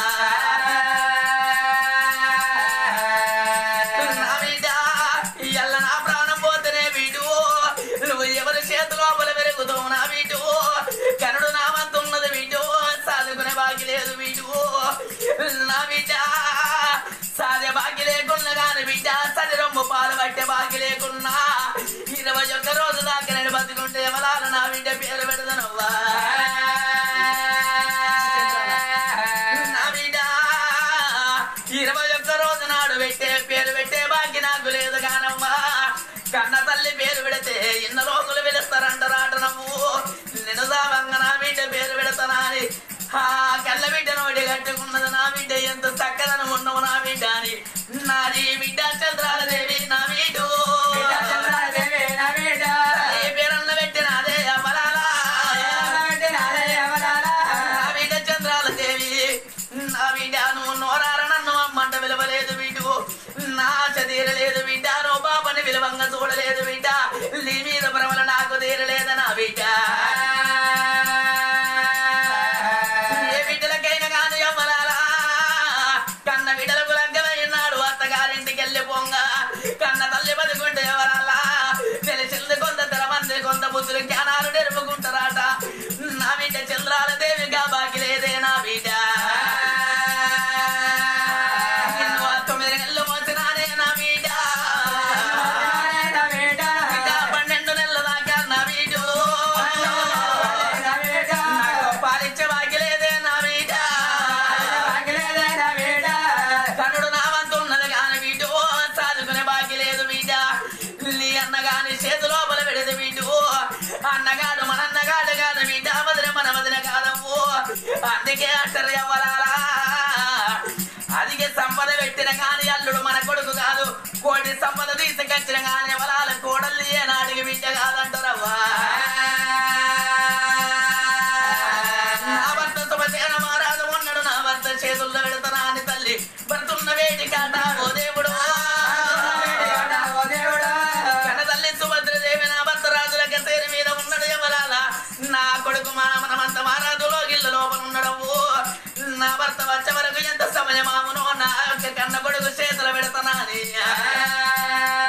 నా బిడ్డ ఎల్ల నా ప్రాణం పోతేనే వీటు నువ్వు ఎవరి చేతి లోపల పెరుగుతావు నా వీటు కనుడు నా వంతున్నది వీటు సాదుకునే బాకి లేదు వీటు నా బిడ్డ సాదే బాకి లేకున్నా గాని బిడ్డ సరి రొమ్ము పాలు పట్టే బాకి లేకున్నా ఇరవై ఒక్క రోజు దాకా నేను బతుకుంటే ఎవరాలు నా బిడ్డ పేరు పెడతానవ్వా నా బిడ్డ ఇరవై ఒక్క రోజు నాడు పెట్టే పేరు పెట్టే బాకి నాకు లేదు కానమ్మా కన్న తల్లి పేరు పెడితే ఇన్న రోజులు పిలుస్తారంటారాట నవ్వు నేను సావంగా నా బిడ్డ పేరు పెడతానా అని ఆ కళ్ళ బిడ్డ నోటి కట్టుకున్నది నా బిడ్డ ఎంత చక్కదనం ఉన్నావు నా బిడ్డ అని నాది బిడ్డ చంద్రాలదేవి నా వీడు ఏ పేరన్న పెట్టినాదే అమలాలా నా బిడ్డ చంద్రాలదేవి నా బిడ్డ నువ్వు నోరార నన్ను అమ్మంట విలువలేదు వీడు నా చదీరలేదు బిడ్డ నో బాబని విలువంగా చూడలేదు బిడ్డ నీ మీద భ్రమలు నాకు తీరలేదు నా బిడ్డ ఏ బిడ్డలకైనా కాదు అమ్మలాలా కన్న బిడ్డలకు లగ్గమైనాడు అత్తగారింటికి వెళ్ళి పొంగ కన్న తల్లి బతుకుంటే ఎవరాలా తెలిసింది కొంత తెర మంది కొంత బుద్ధులు జ్ఞానాలు నెరుపుకుంటారాట నా బిడ్డ చంద్రాల దేవిగా బాకి లేదే నా బిడ్డ తొమ్మిది నెలలు మోసినానే నా బిడ్డ పన్నెండు నెలల దాకా నా వీడు పాలిచ్చే బాకి లేదే నా బిడ్డ కనుడు నా వంతున్నది కాని వీడు సాదుకునే బాకి లేదు బిడ్డ నీ అన్నగాని చేతి లోపల పెడితే వీడు అన్నగాడు మన అన్నగాడు కాదు బిడ్డ వదిన మన వదిన కాదవు అందుకే అంటారు ఎవరాలా అదిగే సంపద పెట్టిన కాని అల్లుడు మన కొడుకు కాదు కోటి సంపద తీసుకొచ్చిన కాని ఎవరాల కోడల్ని ఏనాడికి బిడ్డ కాదంటారవ్వా నా భర్త శుభసేన మహారాజు ఉన్నాడు నా భర్త చేతుల్లో పెడతానా అని తల్లి భర్తున్న వేటి కాట ఓ దేవుడు కన్న తల్లి సుభద్రదేవి నా భర్త రాజుల గసేరి మీద ఉన్నాడు ఎవరాల నా కొడుకు మన మనమంత మహారాజులో గిల్లు లోపల ఉన్నాడవు నా భర్త వచ్చే వరకు ఎంత సమయం ఆమునో నా యొక్క కన్న కొడుకు చేతులు పెడతానా అని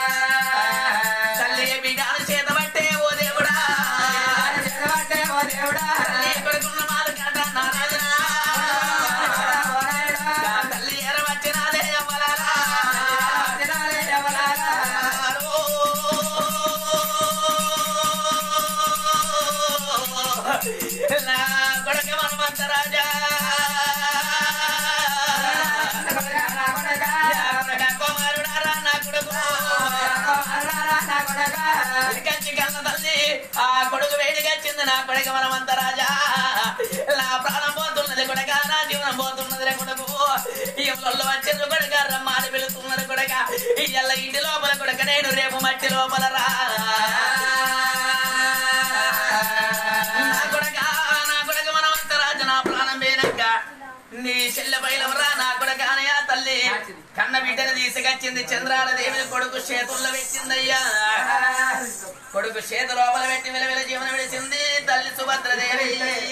వచ్చింది నా కొడుక మనమంత రాజా నా ప్రాణం పోతున్నది కొడక నా జీవనం పోతున్నది కొడుకు ఇళ్ళల్లో వచ్చింది కొడక రమ్మాని పిలుస్తున్నది కొడక ఇళ్ళ ఇంటి లోపల కొడక నేను రేపు మట్టి లోపల రా నా కొడక నా కొడక మనమంత రాజు నా ప్రాణం పోయినాక నీ చెల్లె బయలవరా నా కొడక అనయా తల్లి కన్న బిడ్డను తీసుకొచ్చింది చంద్రాల దేవిని కొడుకు చేతుల్లో పెట్టిందయ్యా కొడుకు చేతు లోపల పెట్టి విలవిల జీవనం విడిచింది తల్లి సుభద్రదేవి